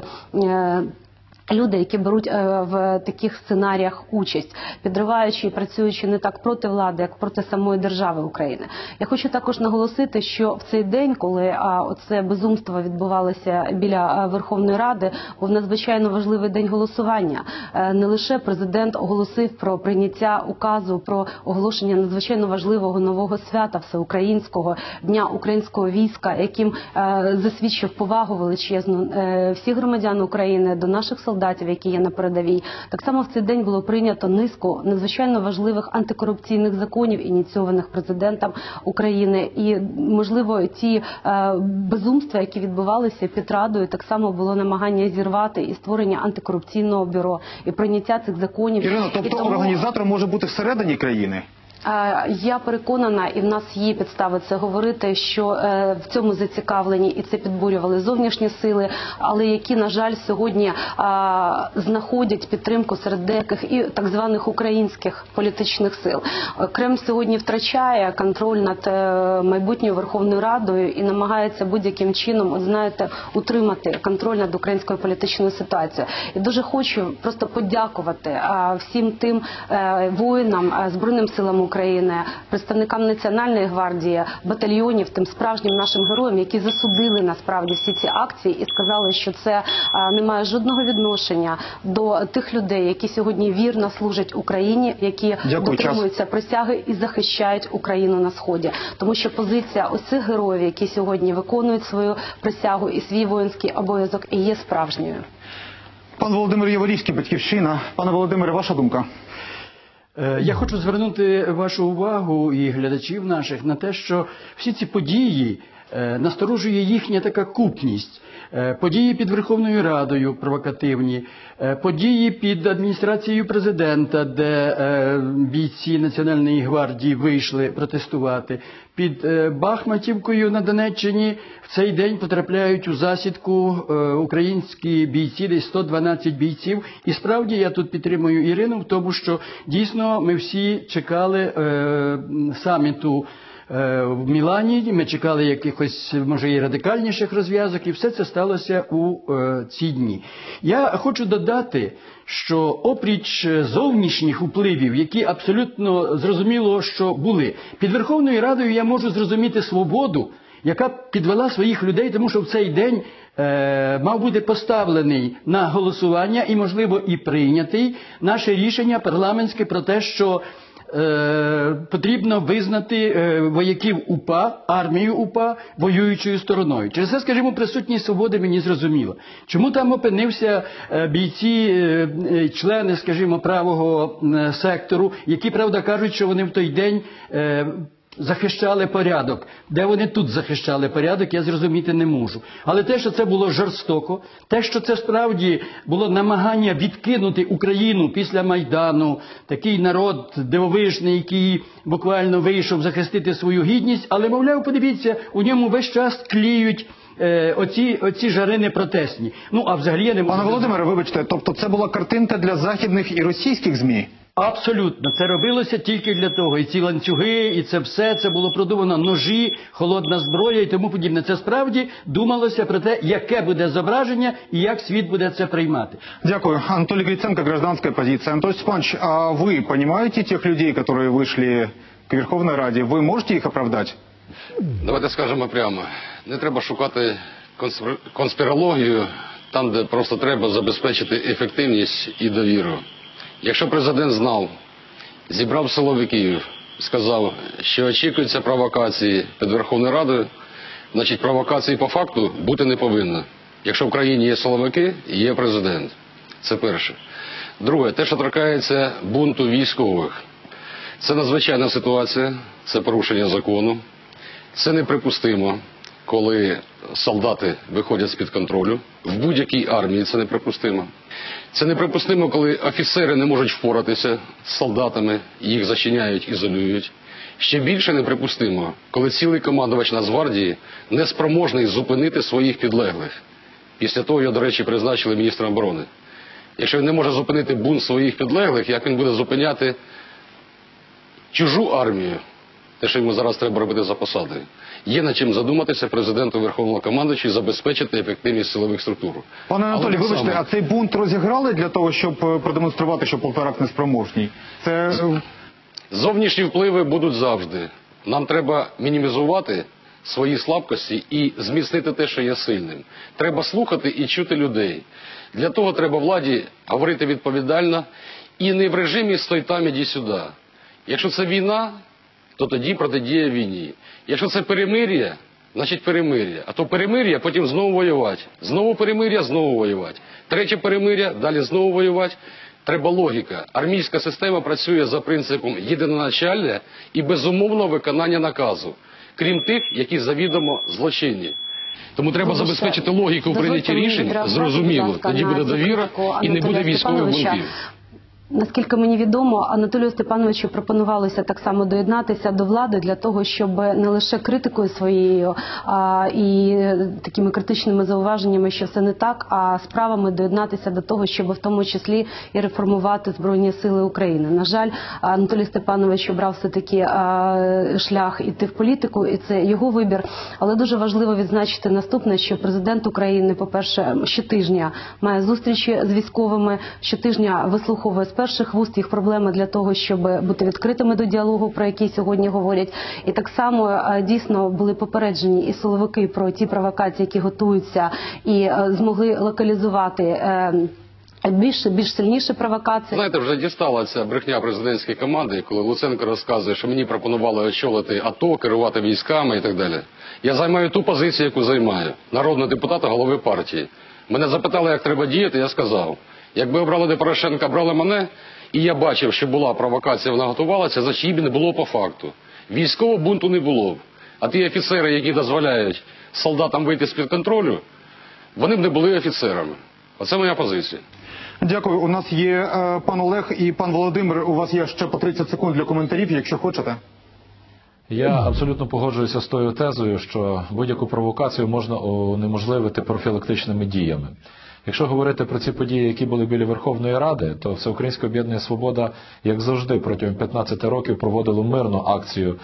люди, які беруть в таких сценаріях участь, підриваючи і працюючи не так проти влади, як проти самої держави України. Я хочу також наголосити, що в цей день, коли оце безумство відбувалося біля Верховної Ради, був надзвичайно важливий день голосування. Не лише президент оголосив про прийняття указу про оголошення надзвичайно важливого нового свята всеукраїнського, Дня українського війська, яким засвідчив повагу величезну всіх громадян України до наших солдатів, які є на передовій. Так само в цей день було прийнято низку надзвичайно важливих антикорупційних законів, ініційованих президентом України. І, можливо, ті е, безумства, які відбувалися під Радою, так само було намагання зірвати і створення антикорупційного бюро, і прийняття цих законів. Ірина, тобто тому... організатором може бути всередині країни? Я переконана, і в нас є підстави це говорити, що в цьому зацікавлені і це підбурювали зовнішні сили, але які, на жаль, сьогодні знаходять підтримку серед деяких і так званих українських політичних сил. Кремль сьогодні втрачає контроль над майбутньою Верховною Радою і намагається будь-яким чином, от знаєте, утримати контроль над українською політичною ситуацією. І дуже хочу просто подякувати всім тим воїнам, Збройним силам України, представникам Національної гвардії, батальйонів, тим справжнім нашим героям, які засудили насправді всі ці акції і сказали, що це не має жодного відношення до тих людей, які сьогодні вірно служать Україні, які Дякую, дотримуються час. присяги і захищають Україну на Сході. Тому що позиція ось цих героїв, які сьогодні виконують свою присягу і свій воїнський обов'язок, і є справжньою. Пан Володимир Яворівський, Батьківщина. Пане Володимире, ваша думка? Я хочу звернути вашу увагу і глядачів наших на те, що всі ці події насторожує їхня така купність. Події під Верховною Радою провокативні, події під адміністрацією президента, де бійці Національної гвардії вийшли протестувати, під Бахматівкою на Донеччині в цей день потрапляють у засідку українські бійці, десь сто дванадцять бійців. І справді я тут підтримую Ірину в тому, що дійсно ми всі чекали саміту в Мілані, ми чекали якихось, може, і радикальніших розв'язок, і все це сталося у е, ці дні. Я хочу додати, що опріч зовнішніх впливів, які абсолютно зрозуміло, що були, під Верховною Радою я можу зрозуміти свободу, яка підвела своїх людей, тому що в цей день е, мав бути поставлений на голосування і, можливо, і прийнятий наше рішення парламентське про те, що Е, потрібно визнати е, вояків УПА, армію УПА, воюючою стороною. Через це, скажімо, присутність свободи мені зрозуміло. Чому там опинився е, бійці, е, члени, скажімо, правого е, сектору, які, правда, кажуть, що вони в той день е, захищали порядок. Де вони тут захищали порядок, я зрозуміти не можу. Але те, що це було жорстоко, те, що це справді було намагання відкинути Україну після Майдану, такий народ дивовижний, який буквально вийшов захистити свою гідність, але, мовляв, подивіться, у ньому весь час тліють е, оці, оці жарини протестні. Ну, а взагалі я не можу... Пане Володимире, вибачте, тобто це була картинка для західних і російських ЗМІ? Абсолютно. Це робилося тільки для того. І ці ланцюги, і це все, це було продумано, ножі, холодна зброя і тому подібне. Це справді думалося про те, яке буде зображення і як світ буде це приймати. Дякую. Анатолий Гриценко, гражданская позиция. Анатолий Степанович, а вы понимаете тех людей, которые вышли к Верховной Раде? Вы можете их оправдать? Давайте скажемо прямо. Не треба шукати конспірологію там, де просто треба забезпечити ефективність і довіру. Якщо президент знав, зібрав силовиків, сказав, що очікуються провокації під Верховною Радою, значить провокації по факту бути не повинно. Якщо в країні є силовики, є президент. Це перше. Друге, те, що торкається бунту військових. Це надзвичайна ситуація, це порушення закону. Це неприпустимо, коли солдати виходять з-під контролю. В будь-якій армії це неприпустимо. Це неприпустимо, коли офіцери не можуть впоратися з солдатами, їх зачиняють, ізолюють. Ще більше неприпустимо, коли цілий командувач Нацгвардії неспроможний зупинити своїх підлеглих. Після того його, до речі, призначили міністром оборони. Якщо він не може зупинити бунт своїх підлеглих, як він буде зупиняти чужу армію? Те, що йому зараз треба робити за посадою. Є над чим задуматися президенту Верховного командувача і забезпечити ефективність силових структур. Пане Анатолій, вибачте, саме... а цей бунт розіграли для того, щоб продемонструвати, що Полторак неспроможний? Це... Зовнішні впливи будуть завжди. Нам треба мінімізувати свої слабкості і зміцнити те, що є сильним. Треба слухати і чути людей. Для того треба владі говорити відповідально і не в режимі «стой там, іди сюди». Якщо це війна, то тоді протидія війні. Якщо це перемир'я, значить перемир'я. А то перемир'я, потім знову воювати. Знову перемир'я, знову воювати. Третє перемир'я, далі знову воювати. Треба логіка. Армійська система працює за принципом єдиноначалля і безумовного виконання наказу. Крім тих, які завідомо злочинні. Тому треба Дуже забезпечити логіку в прийнятті рішень, зрозуміло. Тоді буде довіра і не буде військових бунтів. Наскільки мені відомо, Анатолію Степановичу пропонувалося так само доєднатися до влади для того, щоб не лише критикою своєю а, і такими критичними зауваженнями, що все не так, а справами доєднатися до того, щоб в тому числі і реформувати Збройні Сили України. На жаль, Анатолій Степанович обрав все-таки а, шлях іти в політику, і це його вибір. Але дуже важливо відзначити наступне, що президент України, по-перше, щотижня має зустрічі з військовими, щотижня вислуховує з перших вуст їх проблеми для того, щоб бути відкритими до діалогу, про який сьогодні говорять. І так само дійсно були попереджені і силовики про ті провокації, які готуються, і змогли локалізувати більш, більш сильніші провокації. Знаєте, вже дістала ця брехня президентської команди, коли Луценко розказує, що мені пропонували очолити АТО, керувати військами і так далі. Я займаю ту позицію, яку займаю. Народного депутата, голови партії. Мене запитали, як треба діяти, я сказав. Якби обрали де Порошенка, брали мене, і я бачив, що була провокація, вона готувалася, значить її б не було по факту. Військового бунту не було б. А ті офіцери, які дозволяють солдатам вийти з-під контролю, вони б не були офіцерами. Оце моя позиція. Дякую. У нас є е, пан Олег і пан Володимир. У вас є ще по тридцять секунд для коментарів, якщо хочете. Я абсолютно погоджуюся з тою тезою, що будь-яку провокацію можна унеможливити профілактичними діями. Якщо говорити про ці події, які були біля Верховної Ради, то Всеукраїнське об'єднання «Свобода», як завжди, протягом п'ятнадцяти років проводило мирну акцію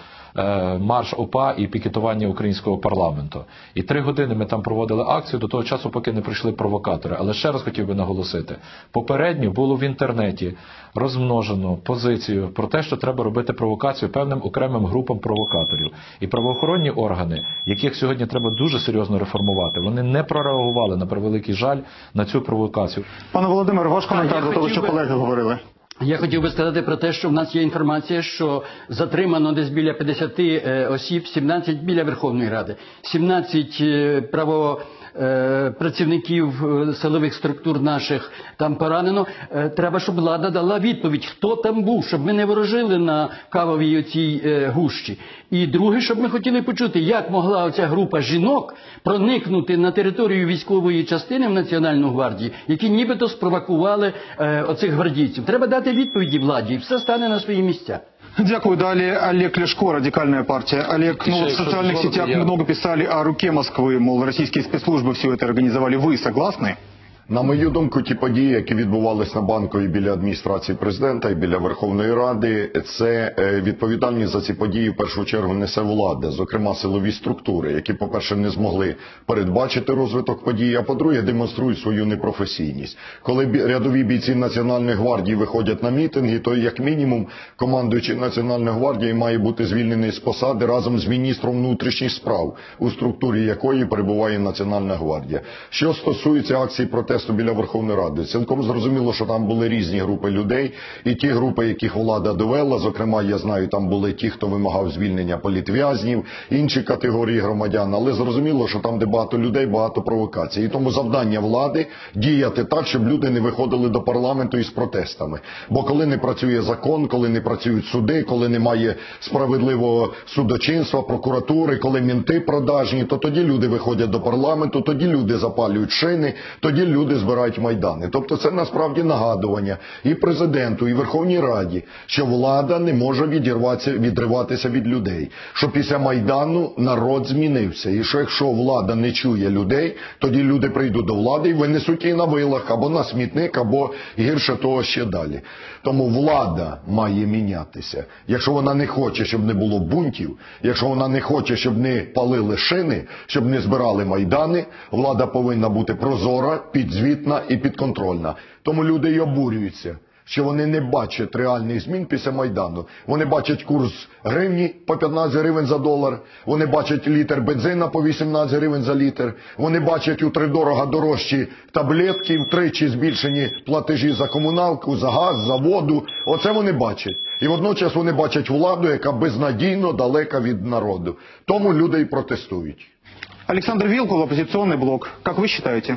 марш УПА і пікетування українського парламенту. І три години ми там проводили акцію до того часу, поки не прийшли провокатори. Але ще раз хотів би наголосити, попередньо було в інтернеті розмножено позицію про те, що треба робити провокацію певним окремим групам провокаторів. І правоохоронні органи, яких сьогодні треба дуже серйозно реформувати, вони не прореагували, на превеликий жаль, на цю провокацію. Пане Володимире, ваш коментар до того, що колеги говорили. Я хотів би сказати про те, що в нас є інформація, що затримано десь біля п'ятдесяти осіб, сімнадцять біля Верховної Ради, сімнадцять право працівників силових структур наших там поранено. Треба, щоб влада дала відповідь, хто там був, щоб ми не ворожили на кавовій оцій гущі. І друге, щоб ми хотіли почути, як могла оця група жінок проникнути на територію військової частини в Національну гвардію, які нібито спровокували оцих гвардійців. Треба дати відповіді владі, і все стане на свої місця. Дякую. Далее Олег Ляшко, Радикальная партия. Олег, ну, в социальных сетях много писали о руке Москвы, мол, российские спецслужбы все это организовали. Вы согласны? На мою думку, ті події, які відбувалися на Банковій біля адміністрації президента і біля Верховної Ради, це відповідальність за ці події в першу чергу несе влада, зокрема силові структури, які, по-перше, не змогли передбачити розвиток подій, а по-друге, демонструють свою непрофесійність. Коли рядові бійці Національної гвардії виходять на мітинги, то як мінімум командуючий Національної гвардії має бути звільнений з посади разом з міністром внутрішніх справ, у структурі якої перебуває Національна гвардія. Що стосується акції протесту біля Верховної Ради, цілком зрозуміло, що там були різні групи людей, і ті групи, яких влада довела, зокрема, я знаю, там були ті, хто вимагав звільнення політв'язнів, інші категорії громадян, але зрозуміло, що там, де багато людей, багато провокацій. І тому завдання влади діяти так, щоб люди не виходили до парламенту із протестами. Бо коли не працює закон, коли не працюють суди, коли немає справедливого судочинства, прокуратури, коли мінти продажні, то тоді люди виходять до парламенту, тоді люди запалюють шини, тоді люди збирають майдани. Тобто це насправді нагадування і президенту, і Верховній Раді, що влада не може відірватися, відриватися від людей. Що після Майдану народ змінився. І що якщо влада не чує людей, тоді люди прийдуть до влади і винесуть її на вилах, або на смітник, або гірше того ще далі. Тому влада має мінятися. Якщо вона не хоче, щоб не було бунтів, якщо вона не хоче, щоб не палили шини, щоб не збирали майдани, влада повинна бути прозора, підзвітна і підконтрольна. Тому люди й обурюються, що вони не бачать реальних змін після Майдану. Вони бачать курс гривні по п'ятнадцять гривень за долар, вони бачать літр бензина по вісімнадцять гривень за літр, вони бачать утридорога дорожчі таблетки, втричі збільшені платежі за комуналку, за газ, за воду. Оце вони бачать. І водночас вони бачать владу, яка безнадійно далека від народу. Тому люди і протестують. Александр Вилкул, оппозиционный блок. Как вы считаете?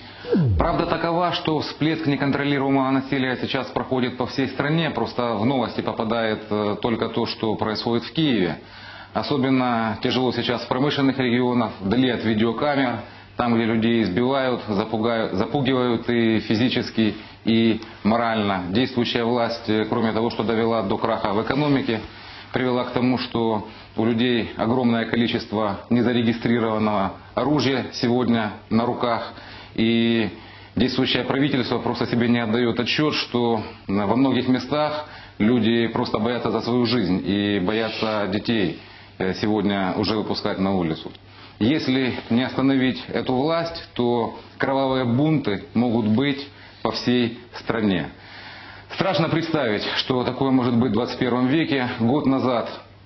Правда такова, что всплеск неконтролируемого насилия сейчас проходит по всей стране. Просто в новости попадает только то, что происходит в Киеве. Особенно тяжело сейчас в промышленных регионах, вдали от видеокамер, там, где людей избивают, запугают, запугивают и физически, и морально. Действующая власть, кроме того, что довела до краха в экономике, привела к тому, что у людей огромное количество незарегистрированного оружия сегодня на руках. И действующее правительство просто себе не отдает отчет, что во многих местах люди просто боятся за свою жизнь и боятся детей сегодня уже выпускать на улицу. Если не остановить эту власть, то кровавые бунты могут быть по всей стране. Страшно представить, что такое может быть в двадцать первом веке. Год назад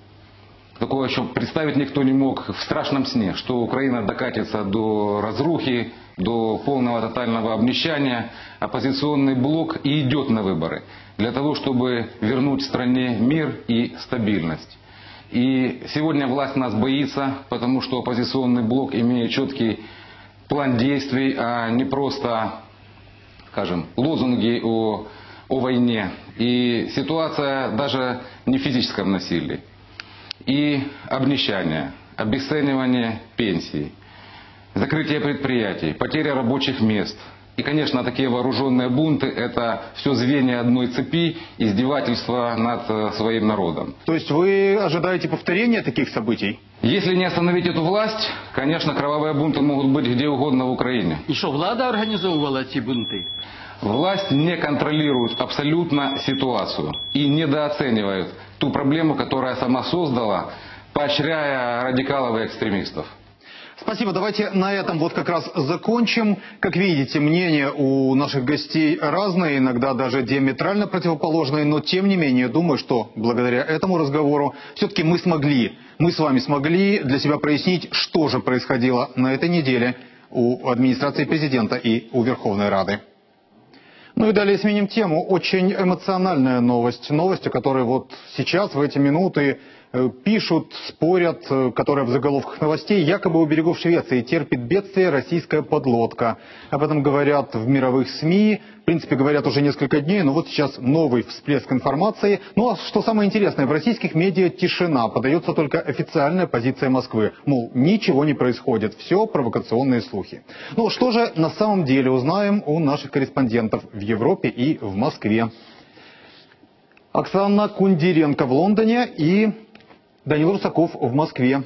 такое еще представить никто не мог в страшном сне, что Украина докатится до разрухи, до полного тотального обнищания. Оппозиционный блок и идет на выборы для того, чтобы вернуть стране мир и стабильность. И сегодня власть нас боится, потому что оппозиционный блок имеет четкий план действий, а не просто, скажем, лозунги о, о войне. И ситуация даже не в физическом насилии. И обнищание, обесценивание пенсий, закрытие предприятий, потеря рабочих мест. И, конечно, такие вооруженные бунты – это все звенья одной цепи, издевательства над своим народом. То есть вы ожидаете повторения таких событий? Если не остановить эту власть, конечно, кровавые бунты могут быть где угодно в Украине. И что, влада организовывала эти бунты? Власть не контролирует абсолютно ситуацию и недооценивает ту проблему, которая сама создала, поощряя радикалов и экстремистов. Спасибо. Давайте на этом вот как раз закончим. Как видите, мнения у наших гостей разные, иногда даже диаметрально противоположные, но тем не менее, думаю, что благодаря этому разговору все-таки мы смогли, мы с вами смогли для себя прояснить, что же происходило на этой неделе у администрации президента и у Верховной Рады. Ну и далее сменим тему. Очень эмоциональная новость. Новость, о которой вот сейчас, в эти минуты, пишут, спорят, которая в заголовках новостей. Якобы у берегов Швеции терпит бедствие российская подлодка. Об этом говорят в мировых СМИ. В принципе, говорят уже несколько дней, но вот сейчас новый всплеск информации. Ну а что самое интересное, в российских медиа тишина. Подается только официальная позиция Москвы. Мол, ничего не происходит. Все провокационные слухи. Ну что же на самом деле узнаем у наших корреспондентов в Европе и в Москве. Оксана Кундеренко в Лондоне и Данил Русаков в Москве.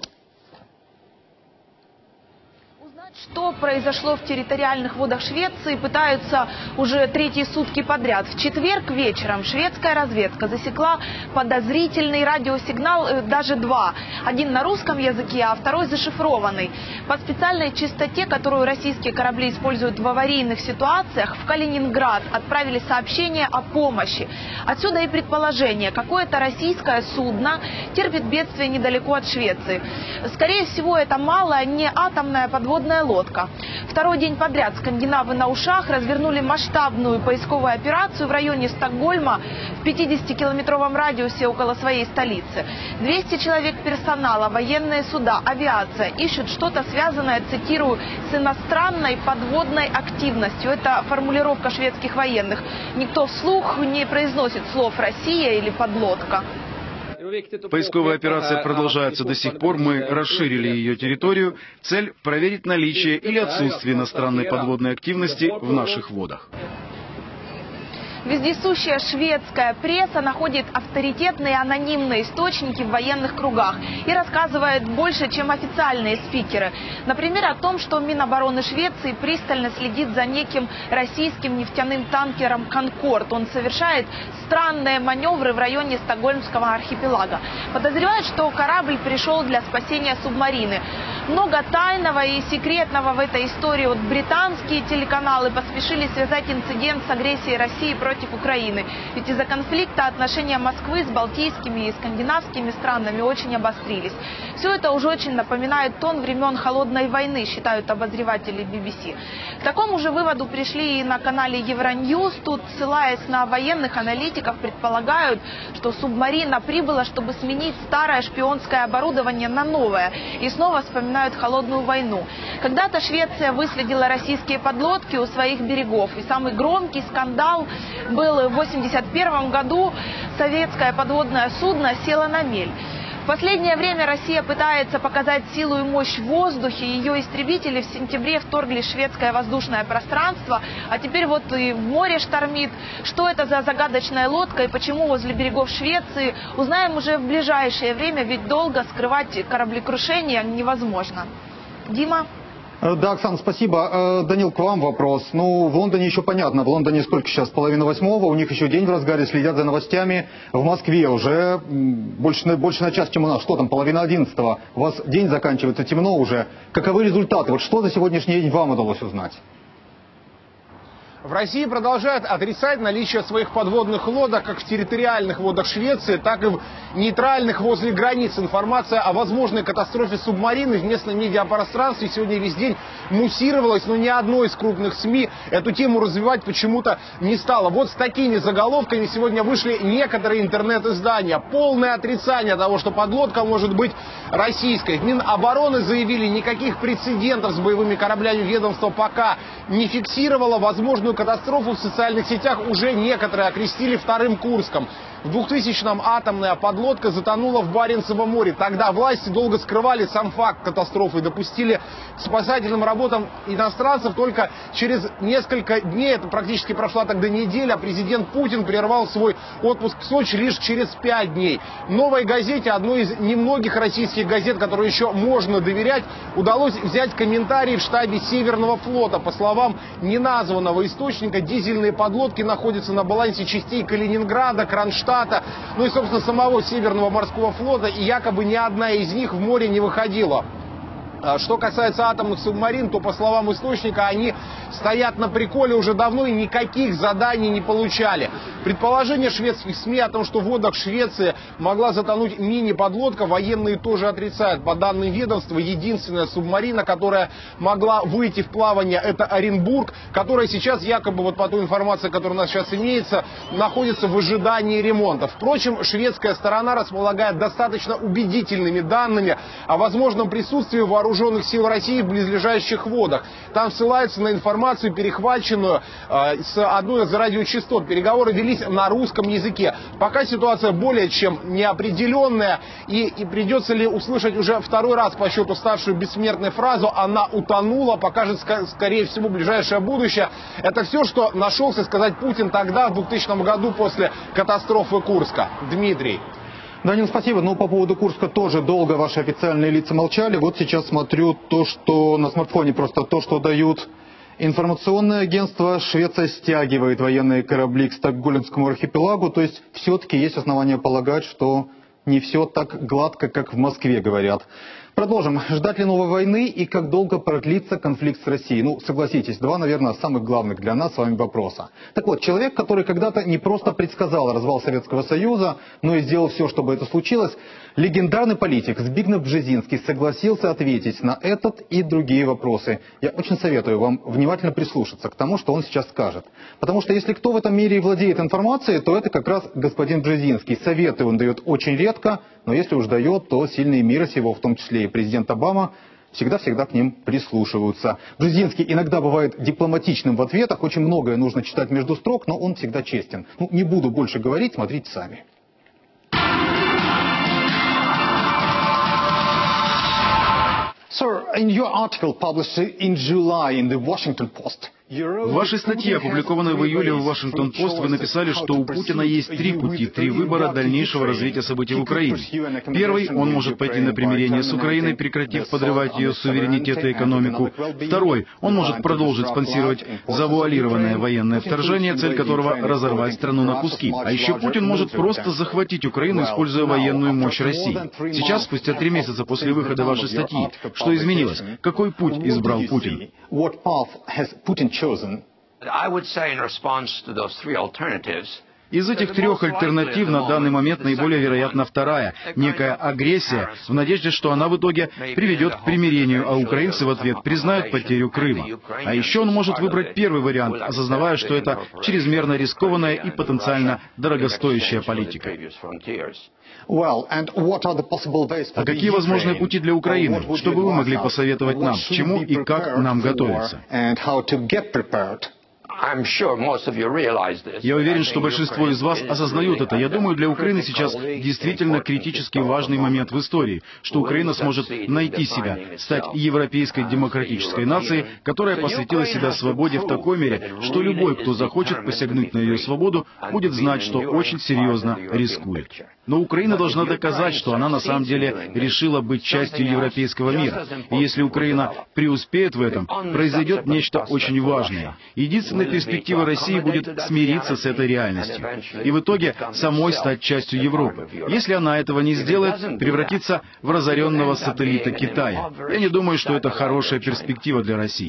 Что произошло в территориальных водах Швеции, пытаются уже третьи сутки подряд. В четверг вечером шведская разведка засекла подозрительный радиосигнал, даже два. Один на русском языке, а второй зашифрованный. По специальной частоте, которую российские корабли используют в аварийных ситуациях, в Калининград отправили сообщение о помощи. Отсюда и предположение, какое-то российское судно терпит бедствие недалеко от Швеции. Скорее всего, это малая, не атомная подводная лодка. Второй день подряд скандинавы на ушах развернули масштабную поисковую операцию в районе Стокгольма в пятидесятикилометровом радиусе около своей столицы. двести человек персонала, военные суда, авиация ищут что-то связанное, цитирую, с иностранной подводной активностью. Это формулировка шведских военных. Никто вслух не произносит слов «Россия» или «подлодка». Поисковая операция продолжается до сих пор. Мы расширили ее территорию. Цель – проверить наличие или отсутствие иностранной подводной активности в наших водах. Вездесущая шведская пресса находит авторитетные анонимные источники в военных кругах и рассказывает больше, чем официальные спикеры. Например, о том, что Минобороны Швеции пристально следит за неким российским нефтяным танкером «Конкорд». Он совершает странные маневры в районе Стокгольмского архипелага. Подозревают, что корабль пришел для спасения субмарины. Много тайного и секретного в этой истории. Вот британские телеканалы поспешили связать инцидент с агрессией России против Украины. Ведь из-за конфликта отношения Москвы с балтийскими и скандинавскими странами очень обострились. Все это уже очень напоминает тон времен Холодной войны, считают обозреватели би би си. К такому же выводу пришли и на канале Евроньюз. Тут, ссылаясь на военных аналитиков, предполагают, что субмарина прибыла, чтобы сменить старое шпионское оборудование на новое. И снова вспоминают Холодную войну. Когда-то Швеция выследила российские подлодки у своих берегов. И самый громкий скандал был в восемьдесят первом году. Советское подводное судно село на мель. В последнее время Россия пытается показать силу и мощь в воздухе. Ее истребители в сентябре вторгли шведское воздушное пространство, а теперь вот и в море штормит. Что это за загадочная лодка и почему возле берегов Швеции, узнаем уже в ближайшее время, ведь долго скрывать кораблекрушение невозможно. Дима? Да, Оксана, спасибо. Данил, к вам вопрос. Ну, в Лондоне еще понятно. В Лондоне сколько сейчас? Половина восьмого. У них еще день в разгаре, следят за новостями. В Москве уже больше, больше на час, чем у нас. Что там, половина одиннадцатого. У вас день заканчивается, темно уже. Каковы результаты? Вот что за сегодняшний день вам удалось узнать? В России продолжают отрицать наличие своих подводных лодок как в территориальных водах Швеции, так и в нейтральных возле границ. Информация о возможной катастрофе субмарины в местном медиапространстве сегодня весь день муссировалась, но ни одной из крупных СМИ эту тему развивать почему-то не стало. Вот с такими заголовками сегодня вышли некоторые интернет-издания. Полное отрицание того, что подлодка может быть российской. В Минобороны заявили, никаких прецедентов с боевыми кораблями ведомство пока не фиксировало. Возможную катастрофу в социальных сетях уже некоторые окрестили вторым Курском. В двухтысячном атомная подлодка затонула в Баренцевом море. Тогда власти долго скрывали сам факт катастрофы и допустили к спасательным работам иностранцев только через несколько дней. Это практически прошла тогда неделя. Президент Путин прервал свой отпуск в Сочи лишь через пять дней. «Новой газете», одной из немногих российских газет, которой еще можно доверять, удалось взять комментарии в штабе Северного флота. По словам неназванного источника, дизельные подлодки находятся на балансе частей Калининграда, Кронштадта, ну и, собственно, самого Северного морского флота, и якобы ни одна из них в море не выходила. Что касается атомных субмарин, то, по словам источника, они стоят на приколе уже давно и никаких заданий не получали. Предположение шведских СМИ о том, что в водах Швеции могла затонуть мини-подлодка, военные тоже отрицают. По данным ведомства, единственная субмарина, которая могла выйти в плавание, это Оренбург, которая сейчас, якобы, вот по той информации, которая у нас сейчас имеется, находится в ожидании ремонта. Впрочем, шведская сторона располагает достаточно убедительными данными о возможном присутствии вооруженных вооруженных сил России в близлежащих водах. Там ссылаются на информацию, перехваченную э, с одной из радиочастот. Переговоры велись на русском языке. Пока ситуация более чем неопределенная, и, и придется ли услышать уже второй раз по счету ставшую бессмертной фразу «она утонула», покажет, скорее всего, ближайшее будущее. Это все, что нашелся сказать Путин тогда, в двухтысячном году, после катастрофы Курска. Дмитрий. Данил, спасибо. Но по поводу Курска тоже долго ваши официальные лица молчали. Вот сейчас смотрю то, что на смартфоне, просто то, что дают информационные агентства. Швеция стягивает военные корабли к Стокгольмскому архипелагу. То есть все-таки есть основания полагать, что не все так гладко, как в Москве говорят. Продолжим. Ждать ли новой войны и как долго продлится конфликт с Россией? Ну, согласитесь, два, наверное, самых главных для нас с вами вопроса. Так вот, человек, который когда-то не просто предсказал развал Советского Союза, но и сделал все, чтобы это случилось, легендарный политик Збигнев Бжезинский согласился ответить на этот и другие вопросы. Я очень советую вам внимательно прислушаться к тому, что он сейчас скажет. Потому что если кто в этом мире и владеет информацией, то это как раз господин Бжезинский. Советы он дает очень редко, но если уж дает, то сильные мира сего, в том числе и президент Обама, всегда-всегда к ним прислушиваются. Бжезинский иногда бывает дипломатичным в ответах, очень многое нужно читать между строк, но он всегда честен. Ну, не буду больше говорить, смотрите сами. Sir, in your article published in July in the Washington Post, в вашей статье, опубликованной в июле в Вашингтон-Пост, вы написали, что у Путина есть три пути, три выбора дальнейшего развития событий в Украине. Первый, он может пойти на примирение с Украиной, прекратив подрывать ее суверенитет и экономику. Второй, он может продолжить спонсировать завуалированное военное вторжение, цель которого — разорвать страну на куски. А еще Путин может просто захватить Украину, используя военную мощь России. Сейчас, спустя три месяца после выхода вашей статьи, что изменилось? Какой путь избрал Путин? Из этих трех альтернатив на данный момент наиболее вероятна вторая, некая агрессия, в надежде, что она в итоге приведет к примирению, а украинцы в ответ признают потерю Крыма. А еще он может выбрать первый вариант, осознавая, что это чрезмерно рискованная и потенциально дорогостоящая политика. А какие возможные пути для Украины? Что бы вы могли посоветовать нам? К чему и как нам готовиться? Я уверен, что большинство из вас осознают это. Я думаю, для Украины сейчас действительно критически важный момент в истории, что Украина сможет найти себя, стать европейской демократической нацией, которая посвятила себя свободе в такой мере, что любой, кто захочет посягнуть на ее свободу, будет знать, что очень серьезно рискует. Но Украина должна доказать, что она на самом деле решила быть частью европейского мира. И если Украина преуспеет в этом, произойдет нечто очень важное. Единственная перспектива России будет смириться с этой реальностью. И в итоге самой стать частью Европы. Если она этого не сделает, превратиться в разоренного сателлита Китая. Я не думаю, что это хорошая перспектива для России.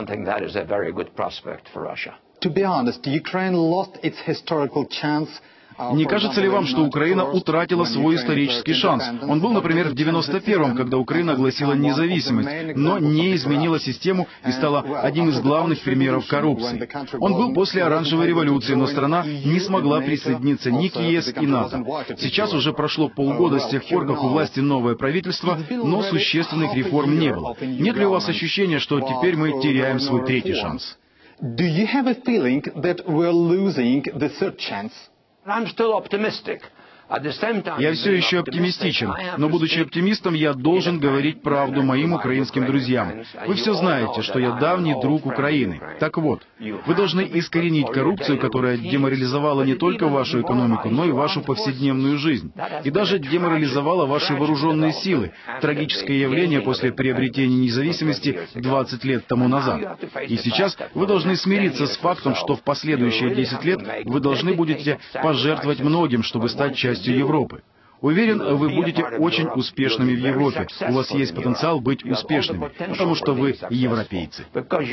To be honest, Ukraine lost its historical chance. Не кажется ли вам, что Украина утратила свой исторический шанс? Он был, например, в девяносто первом, когда Украина огласила независимость, но не изменила систему и стала одним из главных примеров коррупции. Он был после Оранжевой революции, но страна не смогла присоединиться ни к ЕС и НАТО. Сейчас уже прошло полгода с тех пор, как у власти новое правительство, но существенных реформ не было. Нет ли у вас ощущения, что теперь мы теряем свой третий шанс? Do you have a feeling that we're losing the third chance? I'm still optimistic. Я все еще оптимистичен, но, будучи оптимистом, я должен говорить правду моим украинским друзьям. Вы все знаете, что я давний друг Украины. Так вот, вы должны искоренить коррупцию, которая деморализовала не только вашу экономику, но и вашу повседневную жизнь. И даже деморализовала ваши вооруженные силы. Трагическое явление после приобретения независимости двадцать лет тому назад. И сейчас вы должны смириться с фактом, что в последующие десять лет вы должны будете пожертвовать многим, чтобы стать частью Европы. Уверен, вы будете очень успешными в Европе. У вас есть потенциал быть успешными, потому что вы европейцы.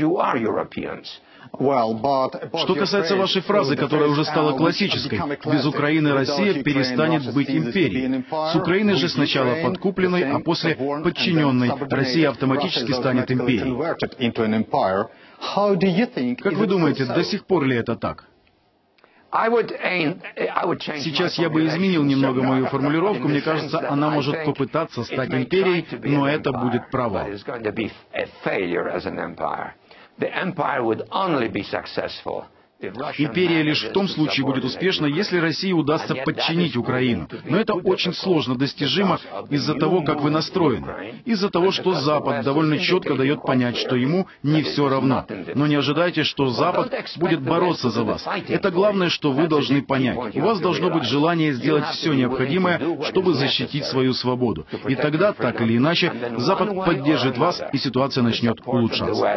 Что касается вашей фразы, которая уже стала классической, «Без Украины Россия перестанет быть империей». С Украиной же сначала подкупленной, а после подчиненной Россия автоматически станет империей. Как вы думаете, до сих пор ли это так? Сейчас я бы изменил немного мою формулировку. Мне кажется, она может попытаться стать империей, но это будет провал. Империя лишь в том случае будет успешна, если России удастся подчинить Украину. Но это очень сложно достижимо из-за того, как вы настроены. Из-за того, что Запад довольно четко дает понять, что ему не все равно. Но не ожидайте, что Запад будет бороться за вас. Это главное, что вы должны понять. У вас должно быть желание сделать все необходимое, чтобы защитить свою свободу. И тогда, так или иначе, Запад поддержит вас, и ситуация начнет улучшаться.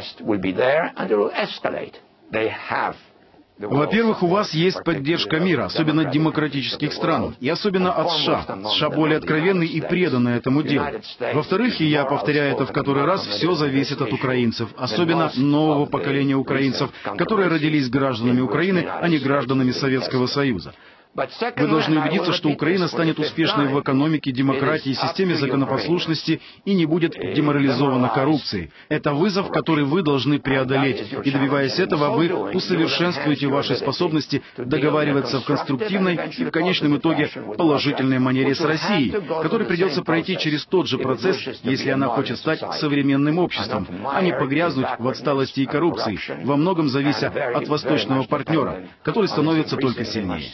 Во-первых, у вас есть поддержка мира, особенно демократических стран, и особенно от США. США более откровенны и преданы этому делу. Во-вторых, и я повторяю это в который раз, все зависит от украинцев, особенно нового поколения украинцев, которые родились гражданами Украины, а не гражданами Советского Союза. Вы должны убедиться, что Украина станет успешной в экономике, демократии, системе законопослушности и не будет деморализована коррупцией. Это вызов, который вы должны преодолеть. И добиваясь этого, вы усовершенствуете ваши способности договариваться в конструктивной и в конечном итоге положительной манере с Россией, которой придется пройти через тот же процесс, если она хочет стать современным обществом, а не погрязнуть в отсталости и коррупции, во многом завися от восточного партнера, который становится только сильнее.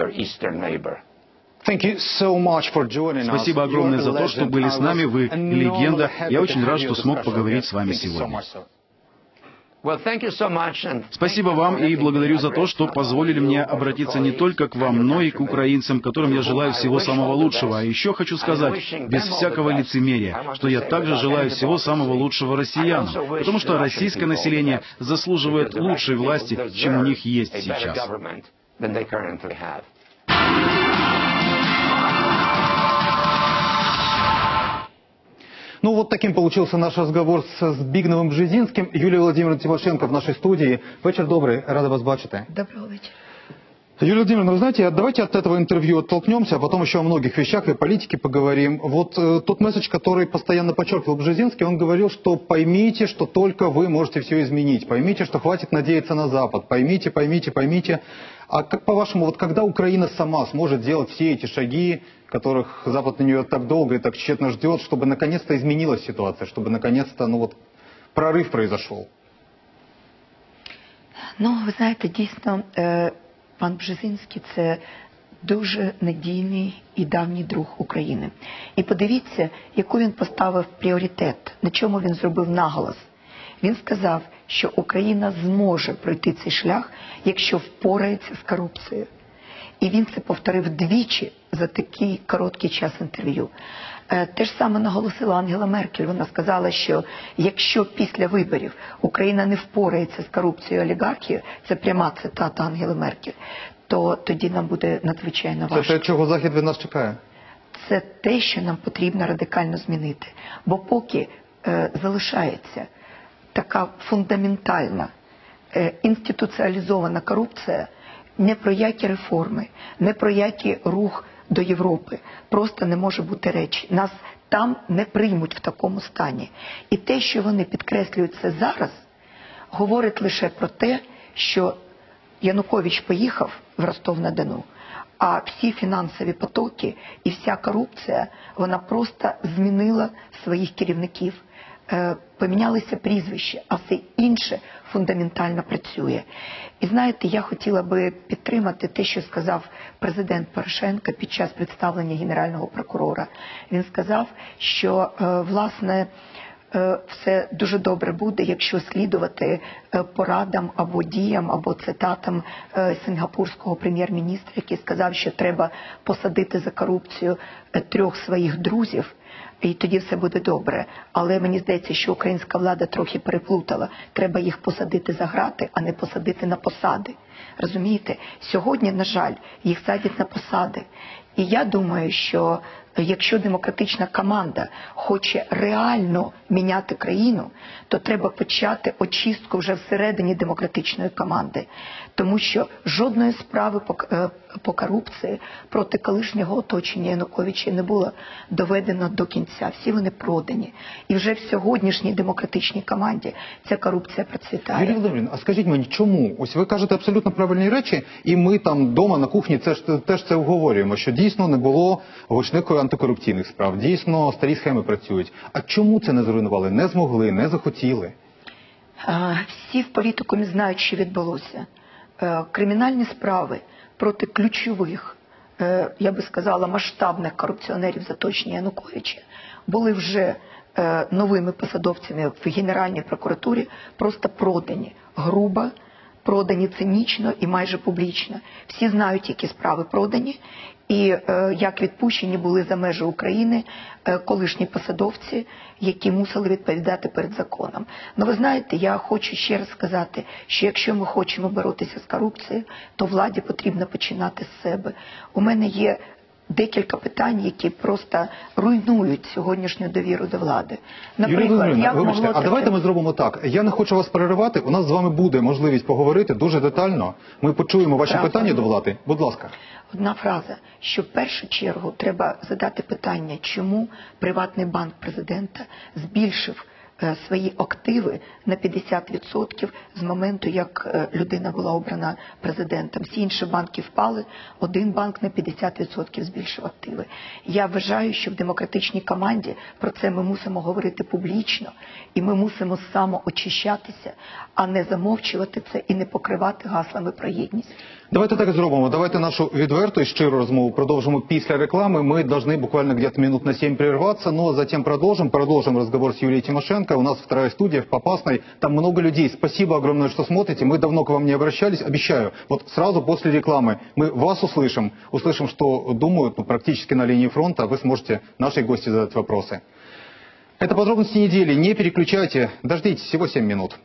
Спасибо огромное за то, что были с нами. Вы легенда. Я очень рад, что смог поговорить с вами сегодня. Спасибо вам и благодарю за то, что позволили мне обратиться не только к вам, но и к украинцам, которым я желаю всего самого лучшего. А еще хочу сказать, без всякого лицемерия, что я также желаю всего самого лучшего россиянам, потому что российское население заслуживает лучшей власти, чем у них есть сейчас. Ну вот таким получился наш разговор с Збігневом Бжезинским. Юлия Владимировна Тимошенко в нашей студии. Вечер добрый, рада вас бачити. Доброго вечера. Юлия Владимировна, вы знаете, давайте от этого интервью оттолкнемся, а потом еще о многих вещах и политике поговорим. Вот э, тот месседж, который постоянно подчеркивал Бжезинский, он говорил, что поймите, что только вы можете все изменить. Поймите, что хватит надеяться на Запад. Поймите, поймите, поймите. А как по-вашему, вот когда Украина сама сможет делать все эти шаги, которых Запад на нее так долго и так тщетно ждет, чтобы наконец-то изменилась ситуация, чтобы наконец-то ну вот, прорыв произошел? Ну, ви знаєте, дійсно, е, пан Бжезинський – це дуже надійний і давній друг України. І подивіться, яку він поставив пріоритет, на чому він зробив наголос. Він сказав, що Україна зможе пройти цей шлях, якщо впорається з корупцією. І він це повторив двічі за такий короткий час інтерв'ю. Те ж саме наголосила Ангела Меркель. Вона сказала, що якщо після виборів Україна не впорається з корупцією олігархів, це пряма цитата Ангели Меркель, то тоді нам буде надзвичайно важко. Це те, чого Захід від нас чекає? Це те, що нам потрібно радикально змінити. Бо поки е, залишається така фундаментальна, е, інституціалізована корупція, не про які реформи, не про який рух до Європи. Просто не може бути речі. Нас там не приймуть в такому стані. І те, що вони підкреслюють це зараз, говорить лише про те, що Янукович поїхав в Ростов-на-Дону, а всі фінансові потоки і вся корупція, вона просто змінила своїх керівників. Помінялися прізвища, а все інше фундаментально працює. І знаєте, я хотіла би підтримати те, що сказав президент Порошенко під час представлення генерального прокурора. Він сказав, що, власне, все дуже добре буде, якщо слідувати порадам або діям, або цитатам сингапурського прем'єр-міністра, який сказав, що треба посадити за корупцію трьох своїх друзів, і тоді все буде добре. Але мені здається, що українська влада трохи переплутала. Треба їх посадити за грати, а не посадити на посади. Розумієте? Сьогодні, на жаль, їх садять на посади. І я думаю, що якщо демократична команда хоче реально міняти країну, то треба почати очистку вже всередині демократичної команди. Тому що жодної справи по, по корупції проти колишнього оточення Януковича не було доведено до кінця. Всі вони продані. І вже в сьогоднішній демократичній команді ця корупція процвітає. Юрій Володимирівна, а скажіть мені, чому? Ось ви кажете абсолютно правильні речі, і ми там вдома на кухні це ж, теж це обговорюємо, що дійсно не було гучних антикорупційних справ, дійсно старі схеми працюють. А чому це не зруйнували? Не змогли, не захотіли? А, всі в політикумі знають, що відбулося. Е, кримінальні справи проти ключових, е, я би сказала, масштабних корупціонерів з оточення Януковича були вже е, новими посадовцями в Генеральній прокуратурі просто продані грубо, продані цинічно і майже публічно. Всі знають, які справи продані, і е, як відпущені були за межі України е, колишні посадовці, які мусили відповідати перед законом. Ну, ви знаєте, я хочу ще раз сказати, що якщо ми хочемо боротися з корупцією, то владі потрібно починати з себе. У мене є декілька питань, які просто руйнують сьогоднішню довіру до влади. Наприклад, як вибачте, могло... а давайте ми зробимо так. Я не хочу вас переривати, у нас з вами буде можливість поговорити дуже детально. Ми почуємо ваші Правда. питання до влади. Будь ласка. Одна фраза, що в першу чергу треба задати питання, чому приватний банк президента збільшив свої активи на п'ятдесят відсотків з моменту, як людина була обрана президентом. Всі інші банки впали, один банк на п'ятдесят відсотків збільшив активи. Я вважаю, що в демократичній команді про це ми мусимо говорити публічно, і ми мусимо самоочищатися, а не замовчувати це і не покривати гаслами про єдність. Давайте так зробимо. Давайте нашу відверту і щиру розмову продовжимо після реклами. Мы должны буквально где-то минут на семь прерваться, но затем продолжим. Продолжим разговор с Юлией Тимошенко. У нас вторая студия в Попасной. Там много людей. Спасибо огромное, что смотрите. Мы давно к вам не обращались. Обещаю, вот сразу после рекламы мы вас услышим. Услышим, что думают, ну, практически на линии фронта. Вы сможете, наши гости, задать вопросы. Это подробности недели. Не переключайте. Дождитесь. Всего семь минут.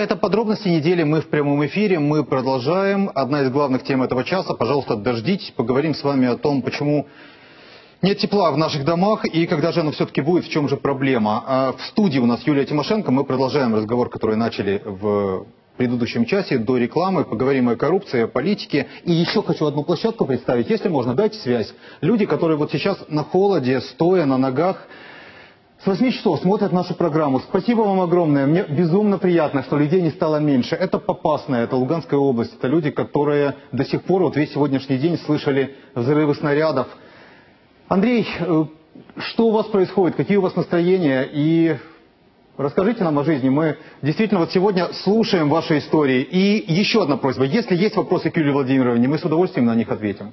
это подробности недели. Мы в прямом эфире, мы продолжаем. Одна из главных тем этого часа. Пожалуйста, дождитесь. Поговорим с вами о том, почему нет тепла в наших домах и когда же оно все-таки будет, в чем же проблема. В студии у нас Юлия Тимошенко. Мы продолжаем разговор, который начали в предыдущем часе до рекламы. Поговорим о коррупции, о политике. И еще хочу одну площадку представить. Если можно, дайте связь. Люди, которые вот сейчас на холоде, стоя на ногах, с восьми часов смотрят нашу программу. Спасибо вам огромное. Мне безумно приятно, что людей не стало меньше. Это Попасная, это Луганская область. Это люди, которые до сих пор, вот весь сегодняшний день слышали взрывы снарядов. Андрей, что у вас происходит? Какие у вас настроения? И расскажите нам о жизни. Мы действительно вот сегодня слушаем ваши истории. И еще одна просьба. Если есть вопросы к Юлии Владимировне, мы с удовольствием на них ответим.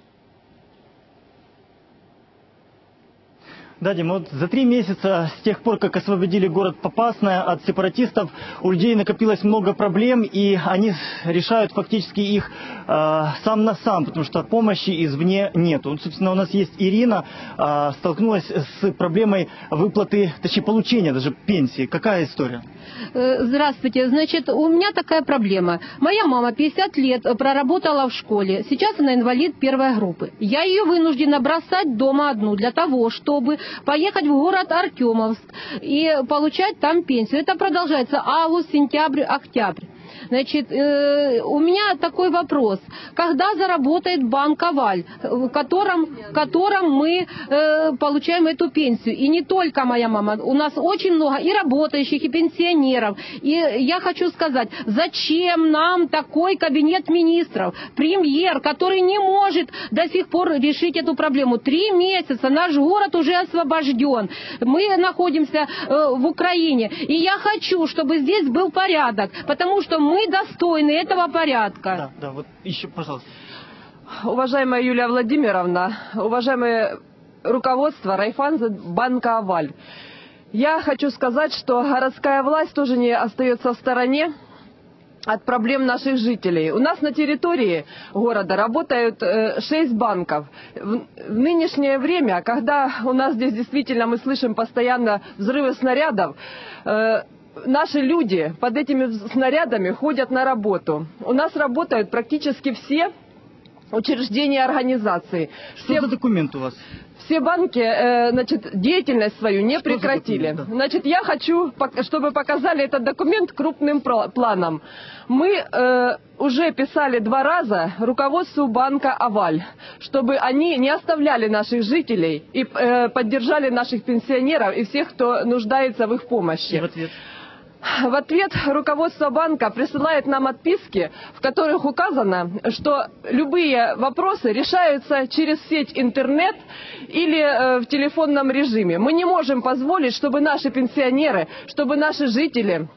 Да, Дима, вот за три месяца с тех пор, как освободили город Попасная от сепаратистов, у людей накопилось много проблем, и они решают фактически их э, сам на сам, потому что помощи извне нету. Вот, собственно, у нас есть Ирина, э, столкнулась с проблемой выплаты, точнее, получения даже пенсии. Какая история? Здравствуйте. Значит, у меня такая проблема. Моя мама пятьдесят лет проработала в школе. Сейчас она инвалид первой группы. Я ее вынуждена бросать дома одну для того, чтобы поехать в город Артемовск и получать там пенсию. Это продолжается август, сентябрь, октябрь. Значит, э, у меня такой вопрос. Когда заработает банк «Аваль», в котором, в котором мы э, получаем эту пенсию? И не только моя мама. У нас очень много и работающих, и пенсионеров. И я хочу сказать, зачем нам такой кабинет министров? Премьер, который не может до сих пор решить эту проблему. Три месяца наш город уже освобожден. Мы находимся э, в Украине. И я хочу, чтобы здесь был порядок. Потому что мы Мы достойны этого порядка. Да, да, вот еще, пожалуйста. Уважаемая Юлия Владимировна, уважаемое руководство Райффайзенбанка «Аваль», я хочу сказать, что городская власть тоже не остается в стороне от проблем наших жителей. У нас на территории города работают шесть банков. В нынешнее время, когда у нас здесь действительно мы слышим постоянно взрывы снарядов, наши люди под этими снарядами ходят на работу. У нас работают практически все учреждения и организации. Что все, за документ у вас? Все банки, э, значит, деятельность свою не Что прекратили. Да. Значит, я хочу, чтобы показали этот документ крупным планом. Мы э, уже писали два раза руководству банка «Аваль», чтобы они не оставляли наших жителей и э, поддержали наших пенсионеров и всех, кто нуждается в их помощи. И в ответ? В ответ руководство банка присылает нам отписки, в которых указано, что любые вопросы решаются через сеть интернет или э, в телефонном режиме. Мы не можем позволить, чтобы наши пенсионеры, чтобы наши жители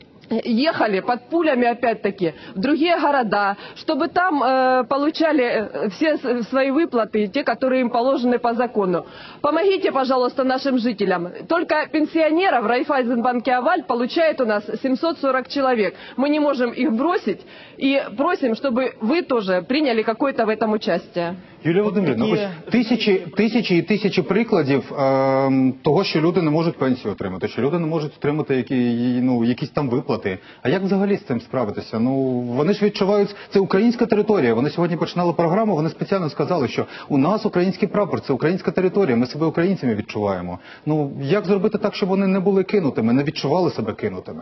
ехали под пулями, опять-таки, в другие города, чтобы там э, получали все свои выплаты, те, которые им положены по закону. Помогите, пожалуйста, нашим жителям. Только пенсионеров в Райффайзенбанке «Аваль» получает у нас семьсот сорок человек. Мы не можем их бросить и просим, чтобы вы тоже приняли какое-то в этом участие. Юлія Володимирівна, ось тисячі, тисячі і тисячі прикладів е, того, що люди не можуть пенсію отримати, що люди не можуть отримати які, ну, якісь там виплати. А як взагалі з цим справитися? Ну, вони ж відчувають, це українська територія. Вони сьогодні починали програму, вони спеціально сказали, що у нас український прапор, це українська територія, ми себе українцями відчуваємо. Ну, як зробити так, щоб вони не були кинутими, не відчували себе кинутими?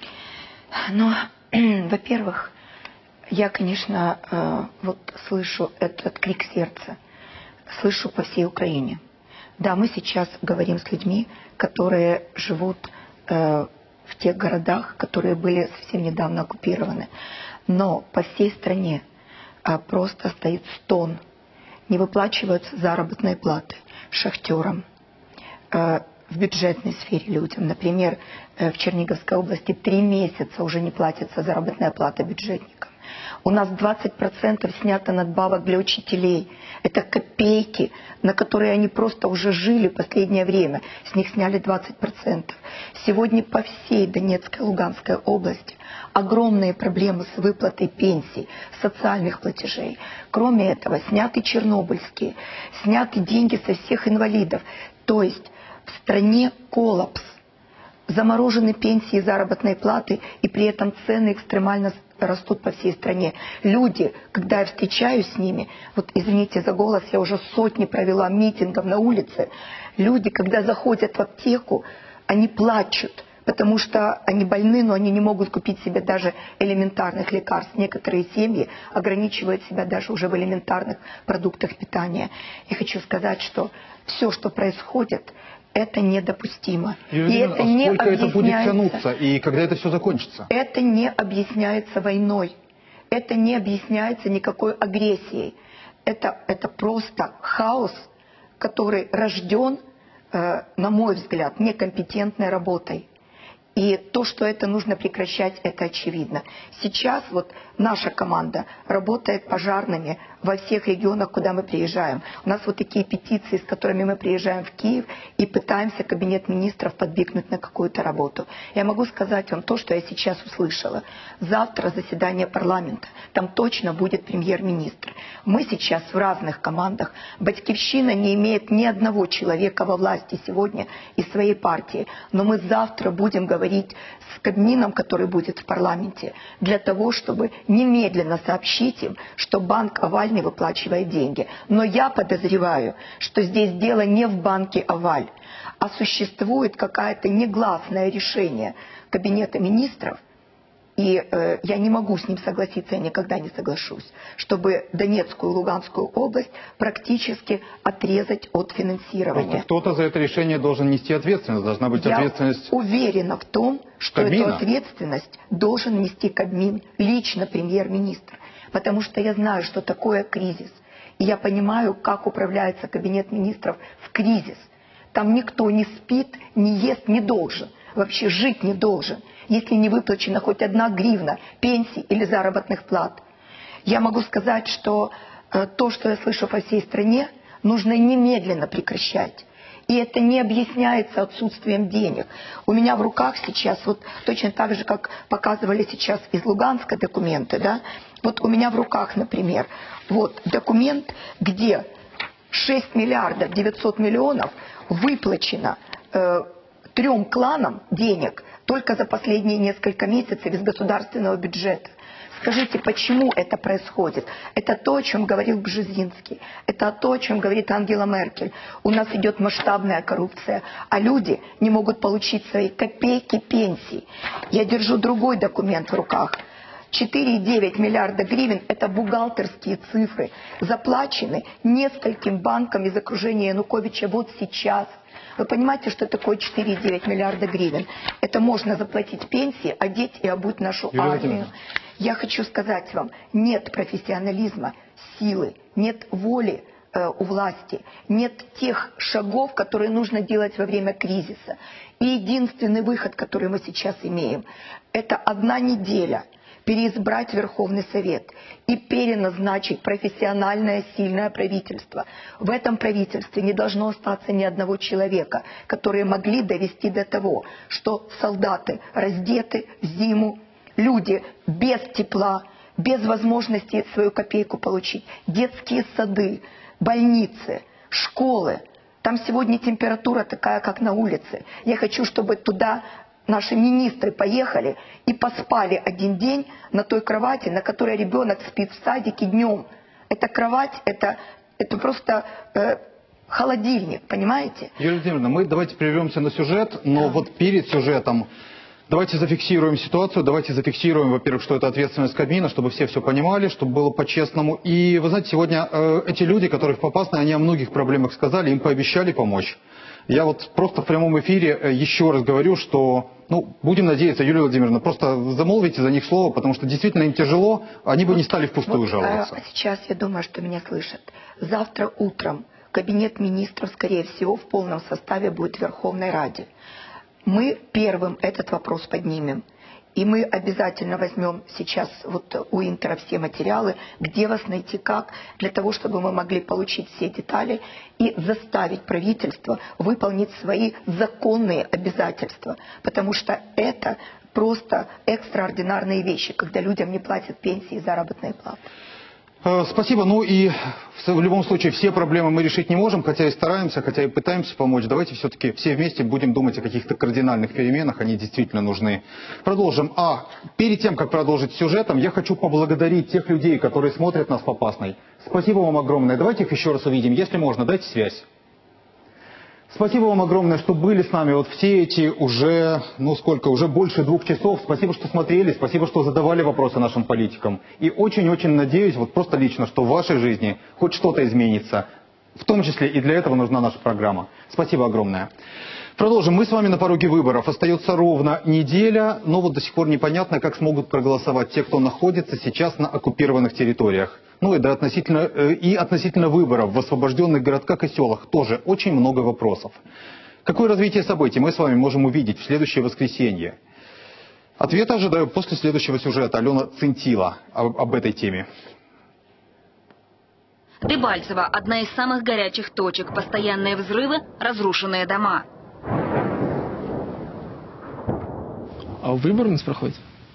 Ну, во-первых, я, конечно, вот слышу этот крик сердца, слышу по всей Украине. Да, мы сейчас говорим с людьми, которые живут в тех городах, которые были совсем недавно оккупированы. Но по всей стране просто стоит стон. Не выплачиваются заработные платы шахтерам, в бюджетной сфере людям. Например, в Черниговской области три месяца уже не платится заработная плата бюджетникам. У нас двадцать процентов снято надбавок для учителей. Это копейки, на которые они просто уже жили в последнее время. С них сняли двадцать процентов. Сегодня по всей Донецкой и Луганской области огромные проблемы с выплатой пенсий, социальных платежей. Кроме этого, сняты чернобыльские, сняты деньги со всех инвалидов. То есть в стране коллапс. заморожены пенсии и заработные платы, и при этом цены экстремально растут по всей стране. Люди, когда я встречаюсь с ними, вот извините за голос, я уже сотни провела митингов на улице, люди, когда заходят в аптеку, они плачут, потому что они больны, но они не могут купить себе даже элементарных лекарств. Некоторые семьи ограничивают себя даже уже в элементарных продуктах питания. Я хочу сказать, что все, что происходит, это недопустимо. И это а не сколько это будет объясняется, тянуться, и когда это все закончится? Это не объясняется войной. Это не объясняется никакой агрессией. Это, это просто хаос, который рожден, э, на мой взгляд, некомпетентной работой. И то, что это нужно прекращать, это очевидно. Сейчас вот наша команда работает пожарными во всех регионах, куда мы приезжаем. У нас вот такие петиции, с которыми мы приезжаем в Киев и пытаемся кабинет министров подвигнуть на какую-то работу. Я могу сказать вам то, что я сейчас услышала. Завтра заседание парламента. Там точно будет премьер-министр. Мы сейчас в разных командах. Батькивщина не имеет ни одного человека во власти сегодня из своей партии. Но мы завтра будем говорить с Кабмином, который будет в парламенте, для того, чтобы немедленно сообщить им, что банк «Аваль» не выплачивает деньги. Но я подозреваю, что здесь дело не в банке «Аваль», а существует какое-то негласное решение Кабинета министров, и э, я не могу с ним согласиться, я никогда не соглашусь, чтобы Донецкую и Луганскую область практически отрезать от финансирования. Просто кто-то за это решение должен нести ответственность, должна быть я ответственность. Я уверена в том, что Кабмина. эту ответственность должен нести Кабмин, лично премьер-министр, потому что я знаю, что такое кризис, и я понимаю, как управляется Кабинет министров в кризис. Там никто не спит, не ест, не должен, вообще жить не должен, если не выплачена хоть одна гривна пенсий или заработных плат. Я могу сказать, что э, то, что я слышу по всей стране, нужно немедленно прекращать. И это не объясняется отсутствием денег. У меня в руках сейчас, вот точно так же, как показывали сейчас из Луганска документы, да, вот у меня в руках, например, вот документ, где шесть миллиардов девятьсот миллионов выплачено э, трем кланам денег только за последние несколько месяцев из государственного бюджета. Скажите, почему это происходит? Это то, о чем говорил Бжезинский. Это то, о чем говорит Ангела Меркель. У нас идет масштабная коррупция, а люди не могут получить свои копейки пенсий. Я держу другой документ в руках. четыре и девять миллиарда гривен – это бухгалтерские цифры, заплачены нескольким банкам из окружения Януковича вот сейчас. Вы понимаете, что такое четыре и девять миллиарда гривен? Это можно заплатить пенсии, одеть и обуть нашу армию. Я хочу сказать вам, нет профессионализма, силы, нет воли э, у власти, нет тех шагов, которые нужно делать во время кризиса. И единственный выход, который мы сейчас имеем, это одна неделя переизбрать Верховный Совет и переназначить профессиональное сильное правительство. В этом правительстве не должно остаться ни одного человека, которые могли довести до того, что солдаты раздеты в зиму, люди без тепла, без возможности свою копейку получить, детские сады, больницы, школы. Там сегодня температура такая, как на улице. Я хочу, чтобы туда наши министры поехали и поспали один день на той кровати, на которой ребенок спит в садике днем. Эта кровать, это, это просто э, холодильник, понимаете? Юлия Владимировна, мы давайте прервемся на сюжет, но да. вот перед сюжетом давайте зафиксируем ситуацию, давайте зафиксируем, во-первых, что это ответственность Кабмина, чтобы все все понимали, чтобы было по-честному. И вы знаете, сегодня э, эти люди, которые в Попасной, они о многих проблемах сказали, им пообещали помочь. Я вот просто в прямом эфире еще раз говорю, что, ну, будем надеяться, Юлия Владимировна, просто замолвите за них слово, потому что действительно им тяжело, они бы вот, не стали впустую вот, жаловаться. А сейчас я думаю, что меня слышат. Завтра утром Кабинет министров, скорее всего, в полном составе будет в Верховной Раде. Мы первым этот вопрос поднимем. И мы обязательно возьмем сейчас вот у Интера все материалы, где вас найти, как, для того, чтобы мы могли получить все детали и заставить правительство выполнить свои законные обязательства. Потому что это просто экстраординарные вещи, когда людям не платят пенсии и заработные платы. Спасибо. Ну и в любом случае все проблемы мы решить не можем, хотя и стараемся, хотя и пытаемся помочь. Давайте все-таки все вместе будем думать о каких-то кардинальных переменах, они действительно нужны. Продолжим. А перед тем, как продолжить сюжетом, я хочу поблагодарить тех людей, которые смотрят нас в Попасной. Спасибо вам огромное. Давайте их еще раз увидим. Если можно, дайте связь. Спасибо вам огромное, что были с нами вот все эти уже, ну сколько, уже больше двух часов. Спасибо, что смотрели, спасибо, что задавали вопросы нашим политикам. И очень-очень надеюсь, вот просто лично, что в вашей жизни хоть что-то изменится. В том числе и для этого нужна наша программа. Спасибо огромное. Продолжим. Мы с вами на пороге выборов. Остается ровно неделя, но вот до сих пор непонятно, как смогут проголосовать те, кто находится сейчас на оккупированных территориях. Ну и, да, относительно, и относительно выборов в освобожденных городках и селах тоже очень много вопросов. Какое развитие событий мы с вами можем увидеть в следующее воскресенье? Ответа ожидаю после следующего сюжета. Алена Цинтила об, об этой теме. Дебальцево – одна из самых горячих точек. Постоянные взрывы, разрушенные дома. А выборы у нас проходят?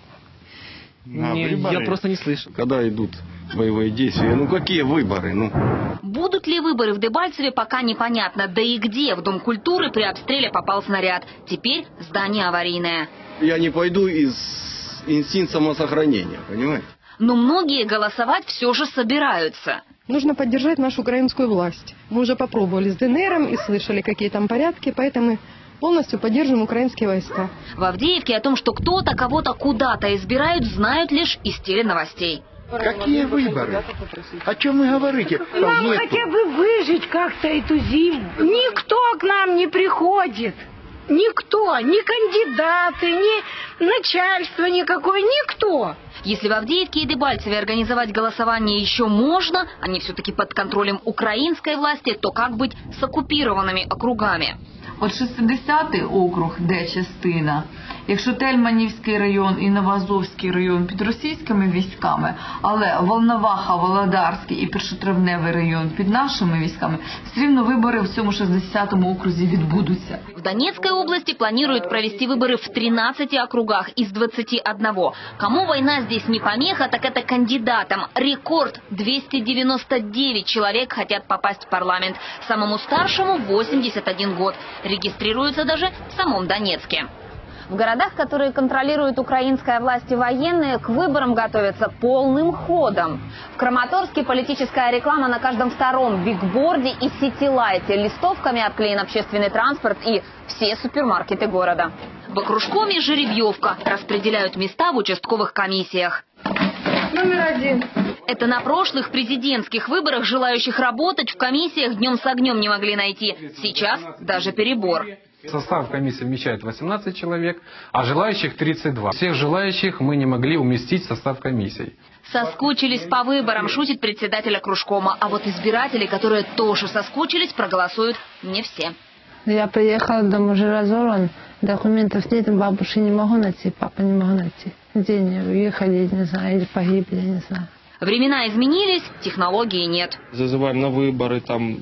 А, не, выборы? Я просто не слышу. Когда идут боевые действия? Ну какие выборы? Ну. Будут ли выборы в Дебальцеве, пока непонятно. Да и где в Дом культуры при обстреле попал снаряд. Теперь здание аварийное. Я не пойду из инстинкта самосохранения, понимаете? Но многие голосовать все же собираются. Нужно поддержать нашу украинскую власть. Мы уже попробовали с ДНРом и слышали, какие там порядки, поэтому полностью поддержим украинские войска. В Авдеевке о том, что кто-то кого-то куда-то избирают, знают лишь из теленовостей. Какие выборы? О чем вы говорите? Нам Нет. хотя бы выжить как-то эту зиму. Никто к нам не приходит. Никто. Ни кандидаты, ни начальство никакое. Никто. Если в Авдеевке и Дебальцеве организовать голосование еще можно, они все-таки под контролем украинской власти, то как быть с оккупированными округами? От шістдесятий округ, де частина, якщо Тельманівський район і Новоазовський район під російськими військами, але Волноваха, Володарський і Першотравневий район під нашими військами, все рівно вибори в цьому шістдесятому окрузі відбудуться. В Донецкой области планируют провести выборы в тринадцати округах из двадцати одного. Кому война здесь не помеха, так это кандидатам. Рекорд – двести девяносто девять человек хотят попасть в парламент. Самому старшему – восемьдесят один год. Регистрируются даже в самом Донецке. В городах, которые контролирует украинская власть и военные, к выборам готовятся полным ходом. В Краматорске политическая реклама на каждом втором бигборде и ситилайте. Листовками обклеен общественный транспорт и все супермаркеты города. В окружкоме жеребьевка. Распределяют места в участковых комиссиях. Номер один. Это на прошлых президентских выборах желающих работать в комиссиях днем с огнем не могли найти. Сейчас даже перебор. Состав комиссии вмещает восемнадцать человек, а желающих тридцать два. Всех желающих мы не могли уместить в состав комиссии. Соскучились по выборам, шутит председатель окружкома. А вот избиратели, которые тоже соскучились, проголосуют не все. Я приехала, дом уже разорван, документов нет, бабушки не могу найти, папа не могу найти. Где они уехали, не знаю, или погибли, не знаю. Времена изменились, технологии нет. Зазываем на выборы, там,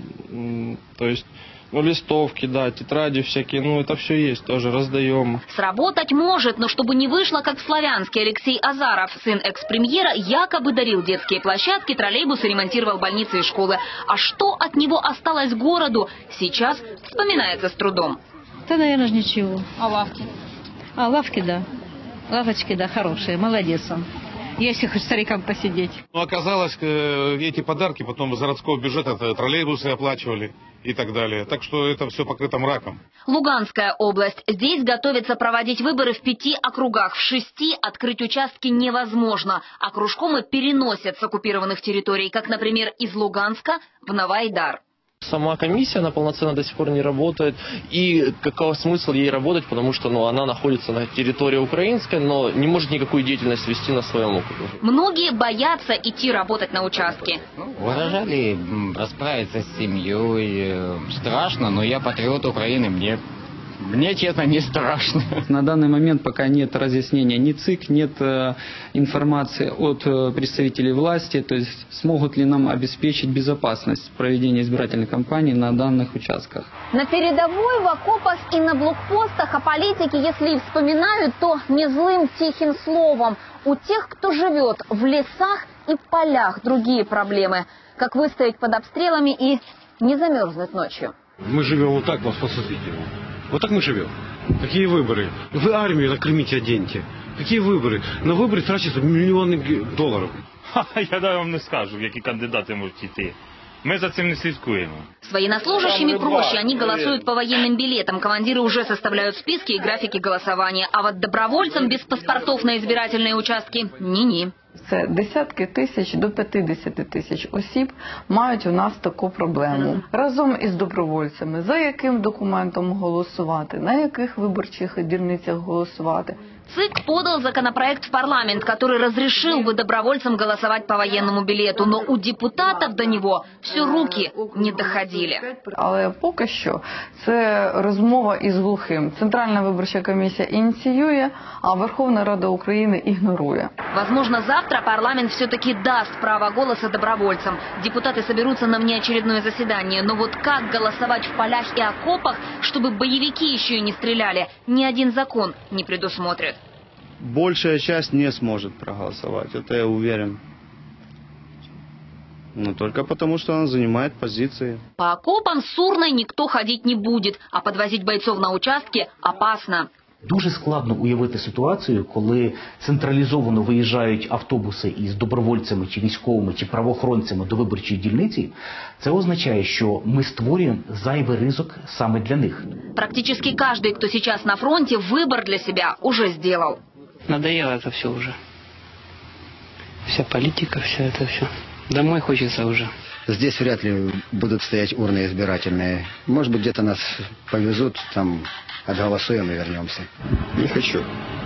то есть, ну, листовки, да, тетради всякие, ну, это все есть, тоже раздаем. Сработать может, но чтобы не вышло, как в Славянске, Алексей Азаров, сын экс-премьера, якобы дарил детские площадки, троллейбусы, ремонтировал больницы и школы. А что от него осталось городу, сейчас вспоминается с трудом. Да, наверное, ничего. А лавки? А лавки, да. Лавочки, да, хорошие, молодец он. Если хоть старикам посидеть. Ну, оказалось, эти подарки потом из городского бюджета троллейбусы оплачивали и так далее. Так что это все покрыто мраком. Луганская область. Здесь готовятся проводить выборы в пяти округах. В шести открыть участки невозможно. Окружкомы переносят с оккупированных территорий, как, например, из Луганска в Новоайдар. Сама комиссия, она полноценно до сих пор не работает. И какой смысл ей работать, потому что ну, она находится на территории украинской, но не может никакую деятельность вести на своем округе. Многие боятся идти работать на участке. Выражали расправиться с семьей. Страшно, но я патриот Украины, мне... Мне, честно, не страшно. На данный момент пока нет разъяснения ни ЦИК, нет э, информации от э, представителей власти, то есть смогут ли нам обеспечить безопасность проведения избирательной кампании на данных участках. На передовой, в окопах и на блокпостах о политике, если и вспоминают, то не злым тихим словом. У тех, кто живет в лесах, И в полях другие проблемы. Как выстоять под обстрелами и не замерзнуть ночью. Мы живем вот так, вас посмотрите. Вот так мы живем. Какие выборы? Вы армию накормите, оденьте. Какие выборы? На вибори тратяться мільйони доларів. Я дай вам не скажу, які кандидати можуть йти. Мы за этим не слідкуємо. С военнослужащими проще. Они голосуют по военным билетам. Командиры уже составляют списки и графики голосования. А вот добровольцам без паспортов на избирательные участки – ни-ни. Це десятки тисяч до п'ятдесят тисяч осіб мають у нас таку проблему. Разом із добровольцями, за яким документом голосувати, на яких виборчих дільницях голосувати. ЦИК подал законопроект в парламент, который разрешил бы добровольцам голосовать по военному билету, но у депутатов до него все руки не доходили. Але поки що це розмова із глухим. Центральна виборча комісія ініціює, а Верховна Рада України ігнорує. Возможно, завтра парламент все-таки даст право голоса добровольцам. Депутаты соберутся на внеочередное заседание. Но вот как голосовать в полях и окопах, чтобы боевики еще и не стреляли, ни один закон не предусмотрит. Большая часть не сможет проголосовать, это я уверен. Но только потому, что она занимает позиции. По окопам с урной никто ходить не будет, а подвозить бойцов на участки опасно. Дуже складно уявити ситуацію, коли централізовано виїжджають автобуси із добровольцями, чи військовими, чи правоохоронцями до виборчої дільниці. Це означає, що ми створюємо зайвий ризик саме для них. Практически каждый, кто сейчас на фронте, выбор для себя уже сделал. Надоело это все уже. Вся политика, все это все. Домой хочется уже. Здесь вряд ли будут стоять урны избирательные. Может быть, где-то нас повезут, там отголосуем и вернемся. Не хочу.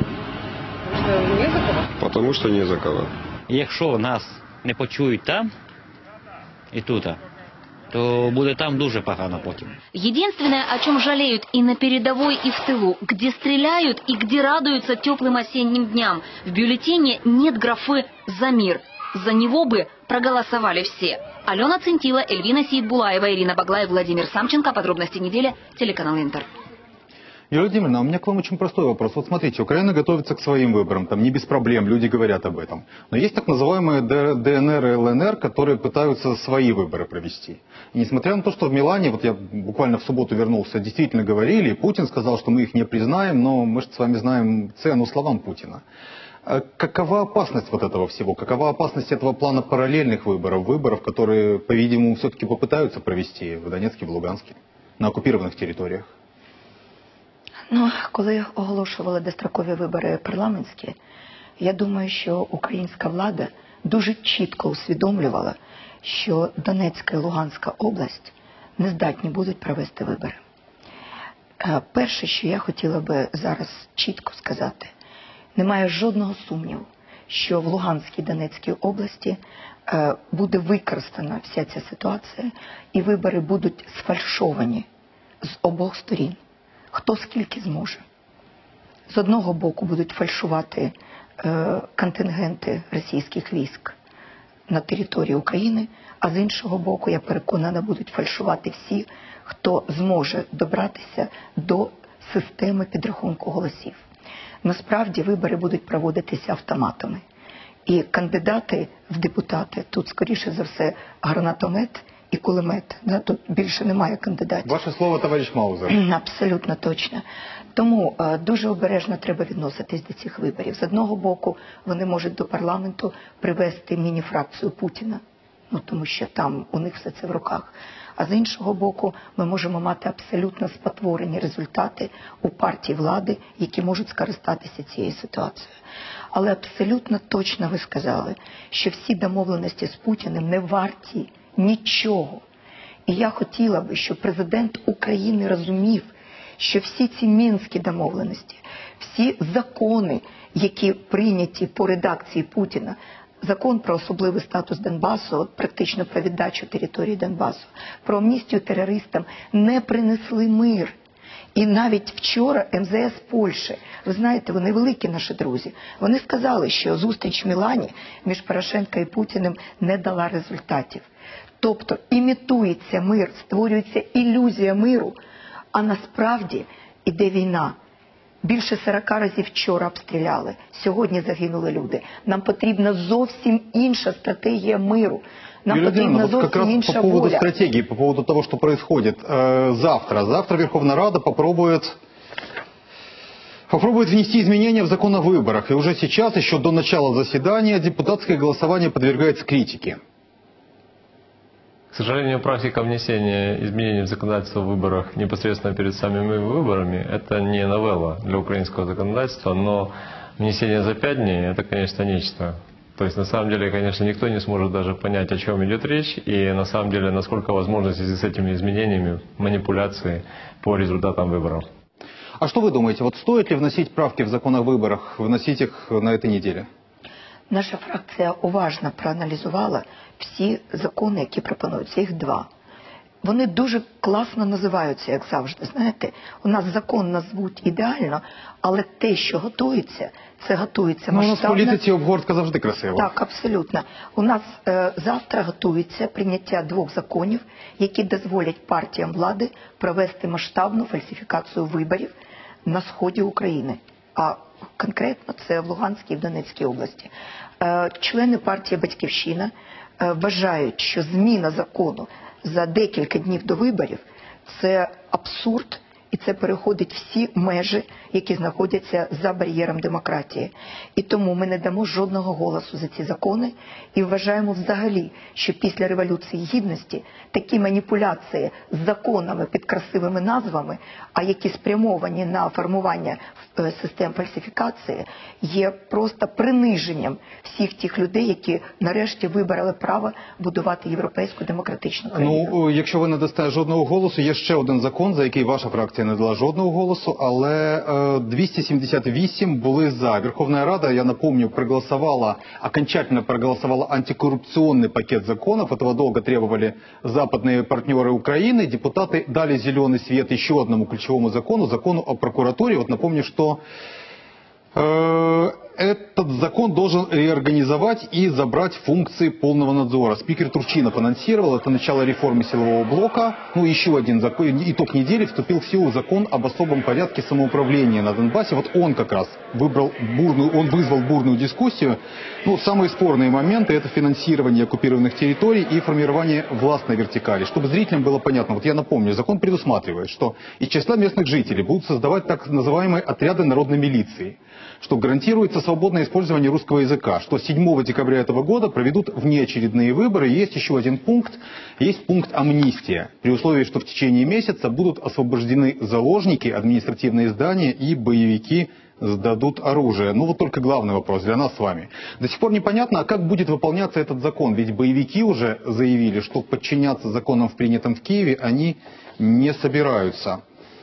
Потому что не за кого. Якщо нас не почують там і тут, то буде там дуже погано потім. Единственное, о чем жалеют и на передовой, и в тылу, где стреляют и где радуются теплым осенним дням. В бюллетене нет графы «За мир». За него бы проголосовали все. Алена Центила, Эльвина Сейдбулаева, Ирина Баглаев, Владимир Самченко. Подробности недели. Телеканал Интер. Юлия Владимировна, у меня к вам очень простой вопрос. Вот смотрите, Украина готовится к своим выборам, там не без проблем, люди говорят об этом. Но есть так называемые ДНР и ЛНР, которые пытаются свои выборы провести. И несмотря на то, что в Милане, вот я буквально в субботу вернулся, действительно говорили, и Путин сказал, что мы их не признаем, но мы же с вами знаем цену словам Путина. Какова опасность вот этого всего? Какова опасность этого плана параллельных выборов? Выборов, которые, по-видимому, все-таки попытаются провести в Донецке, в Луганске, на оккупированных территориях? Ну, коли оголошували дострокові вибори парламентські, я думаю, що українська влада дуже чітко усвідомлювала, що Донецька і Луганська область не здатні будуть провести вибори. Перше, що я хотіла би зараз чітко сказати, немає жодного сумніву, що в Луганській і Донецькій області буде використана вся ця ситуація і вибори будуть сфальшовані з обох сторін. Хто скільки зможе. З одного боку будуть фальшувати е, контингенти російських військ на території України, а з іншого боку, я переконана, будуть фальшувати всі, хто зможе добратися до системи підрахунку голосів. Насправді вибори будуть проводитися автоматами. І кандидати в депутати, тут скоріше за все гранатомет і кулемет. Да? Тут більше немає кандидатів. Ваше слово, товариш Маузер. Абсолютно точно. Тому е, дуже обережно треба відноситись до цих виборів. З одного боку, вони можуть до парламенту привести міні-фракцію Путіна, ну, тому що там у них все це в руках. А з іншого боку, ми можемо мати абсолютно спотворені результати у партії влади, які можуть скористатися цією ситуацією. Але абсолютно точно ви сказали, що всі домовленості з Путіним не варті нічого. І я хотіла би, щоб президент України розумів, що всі ці мінські домовленості, всі закони, які прийняті по редакції Путіна, закон про особливий статус Донбасу, практично про віддачу території Донбасу, про амністію терористам, не принесли мир. І навіть вчора ем зе ес Польщі, ви знаєте, вони великі наші друзі, вони сказали, що зустріч в Мілані між Порошенко і Путіним не дала результатів. Тобто імітується мир, створюється ілюзія миру, а насправді іде війна. Більше сорока разів вчора обстріляли. Сьогодні загинули люди. Нам потрібна зовсім інша стратегія миру. Нам Юлия потрібна Владимировна, вот как зовсім раз інша по поводу воля. стратегии, по поводу того, что происходит э, завтра. Завтра Верховная Рада попробует, попробует внести изменения в закон о выборах. И уже сейчас, еще до начала заседания, депутатское голосование подвергается критике. К сожалению, практика внесения изменений в законодательство о выборах непосредственно перед самими выборами – это не новелла для украинского законодательства, но внесение за пять дней – это, конечно, нечто. То есть, на самом деле, конечно, никто не сможет даже понять, о чем идет речь, и на самом деле, насколько возможно в связи с этими изменениями манипуляции по результатам выборов. А что вы думаете, вот стоит ли вносить правки в закон о выборах, вносить их на этой неделе? Наша фракція уважно проаналізувала всі закони, які пропонуються. Їх два. Вони дуже класно називаються, як завжди. Знаєте, у нас закон назвуть ідеально, але те, що готується, це готується масштабно. масштабно. Ну, у нас в політиці обгортка завжди красива. Так, абсолютно. У нас е, завтра готується прийняття двох законів, які дозволять партіям влади провести масштабну фальсифікацію виборів на сході України. А конкретно це в Луганській і в Донецькій області. Е, члени партії «Батьківщина» е, вважають, що зміна закону за декілька днів до виборів – це абсурд, і це переходить всі межі, які знаходяться за бар'єром демократії. І тому ми не дамо жодного голосу за ці закони і вважаємо взагалі, що після Революції Гідності такі маніпуляції з законами під красивими назвами, а які спрямовані на формування систем фальсифікації, є просто приниженням всіх тих людей, які нарешті вибрали право будувати європейську демократичну країну. Ну, якщо ви не дасте жодного голосу, є ще один закон, за який ваша фракція не дала жодного голосу, але е, двісті сімдесят вісім були за. Верховная Рада, я напомню, проголосовала, окончательно проголосовала антикоррупционный пакет законов. Этого долго требовали западные партнеры Украины. Депутаты дали зеленый свет еще одному ключевому закону, закону о прокуратуре. Вот напомню, что э, этот закон должен реорганизовать и забрать функции полного надзора. Спикер Турчинов анонсировал, это начало реформы силового блока. Ну, еще один закон, итог недели, вступил в силу закон об особом порядке самоуправления на Донбассе. Вот он как раз выбрал бурную, он вызвал бурную дискуссию. Ну, самые спорные моменты – это финансирование оккупированных территорий и формирование властной вертикали. Чтобы зрителям было понятно, вот я напомню, закон предусматривает, что из числа местных жителей будут создавать так называемые отряды народной милиции, что гарантируется свободное использование русского языка, что седьмого декабря этого года проведут внеочередные выборы. И есть еще один пункт, есть пункт амнистия, при условии, что в течение месяца будут освобождены заложники, административные здания и боевики сдадут оружие. Ну вот только главный вопрос для нас с вами. До сих пор непонятно, а как будет выполняться этот закон, ведь боевики уже заявили, что подчиняться законам, принятым в Киеве, они не собираются.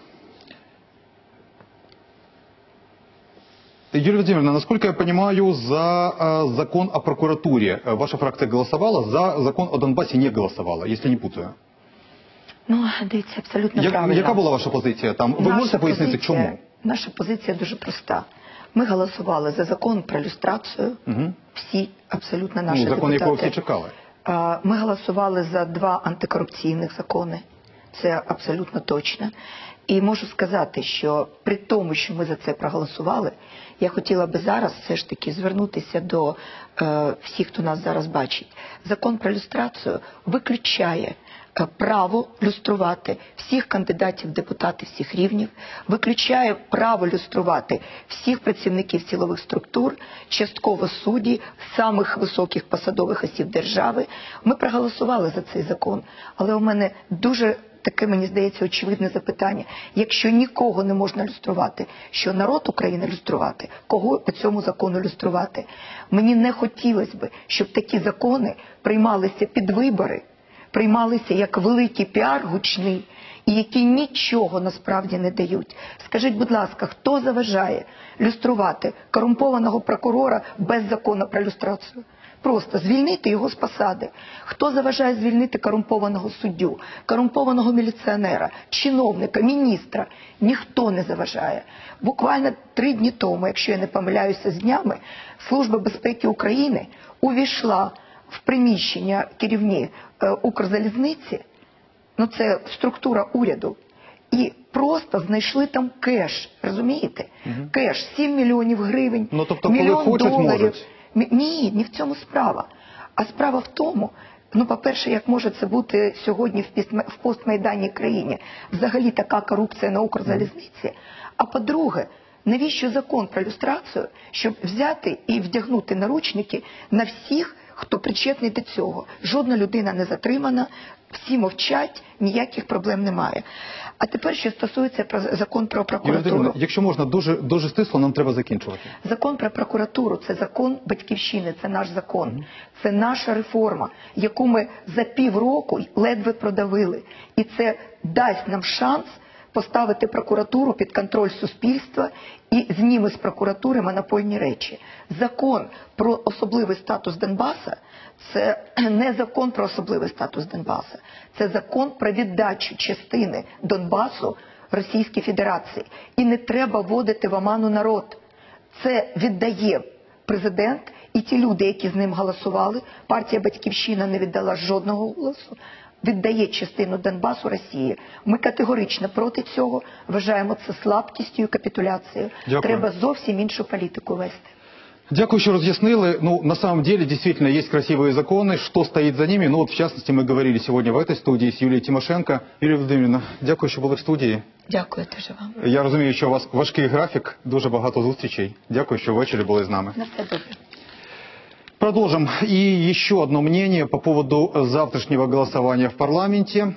Юлия Владимировна, насколько я понимаю, за э, закон о прокуратуре э, ваша фракция голосовала, за закон о Донбассе не голосовала, если не путаю. Ну, дивіться, абсолютно Я, правильно. яка була ваша позиція там? Ви Наша можете пояснити, позиція, чому? Наша позиція дуже проста. Ми голосували за закон про люстрацію, Угу. всі, абсолютно наші Ну, закон, депутати. якого всі чекали. А, Ми голосували за два антикорупційних закони, це абсолютно точно. І можу сказати, що при тому, що ми за це проголосували, я хотіла би зараз все ж таки звернутися до е, всіх, хто нас зараз бачить. Закон про люстрацію виключає е, право люструвати всіх кандидатів в депутати всіх рівнів, виключає право люструвати всіх працівників силових структур, частково судді, самих високих посадових осіб держави. Ми проголосували за цей закон, але у мене дуже таке, мені здається, очевидне запитання. Якщо нікого не можна люструвати, що народ України люструвати, кого по цьому закону люструвати? Мені не хотілося б, щоб такі закони приймалися під вибори, приймалися як великий піар гучний, і які нічого насправді не дають. Скажіть, будь ласка, хто заважає люструвати корумпованого прокурора без закону про люстрацію? Просто звільнити його з посади. Хто заважає звільнити корумпованого суддю, корумпованого міліціонера, чиновника, міністра? Ніхто не заважає. Буквально три дні тому, якщо я не помиляюся з днями, Служба безпеки України увійшла в приміщення керівні е, Укрзалізниці, ну це структура уряду, і просто знайшли там кеш, розумієте? Угу. Кеш, сім мільйонів гривень, ну, тобто, мільйон коли хочуть, доларів. можуть. Ні, не в цьому справа. А справа в тому, ну, по-перше, як може це бути сьогодні в постмайданній країні? Взагалі така корупція на Укрзалізниці. А по-друге, навіщо закон про люстрацію, щоб взяти і вдягнути наручники на всіх, хто причетний до цього? Жодна людина не затримана, всі мовчать, ніяких проблем немає. А тепер, що стосується про закон про прокуратуру. Якщо можна, дуже, дуже стисло, нам треба закінчувати. Закон про прокуратуру – це закон Батьківщини, це наш закон. Mm-hmm. Це наша реформа, яку ми за півроку ледве продавили. І це дасть нам шанс поставити прокуратуру під контроль суспільства і зніме з прокуратури монопольні речі. Закон про особливий статус Донбаса – це не закон про особливий статус Донбаса. Це закон про віддачу частини Донбасу Російській Федерації. І не треба вводити в оману народ. Це віддає президент і ті люди, які з ним голосували. Партія «Батьківщина» не віддала жодного голосу. Віддає частину Донбасу Росії. Ми категорично проти цього, вважаємо це слабкістю і капітуляцією. Дякую. Треба зовсім іншу політику вести. Дякую, что разъяснили. Ну, на самом деле, действительно, есть красивые законы. Что стоит за ними? Ну, вот, в частности, мы говорили сегодня в этой студии с Юлией Тимошенко. Юлія Володимирівна, дякую, що були в студії. Дякую дуже вам. Я розумію, що у вас важкий графік, дуже багато зустрічей. Дякую, що ввечері були з нами. На все добре. Продолжим. И еще одно мнение по поводу завтрашнего голосования в парламенте.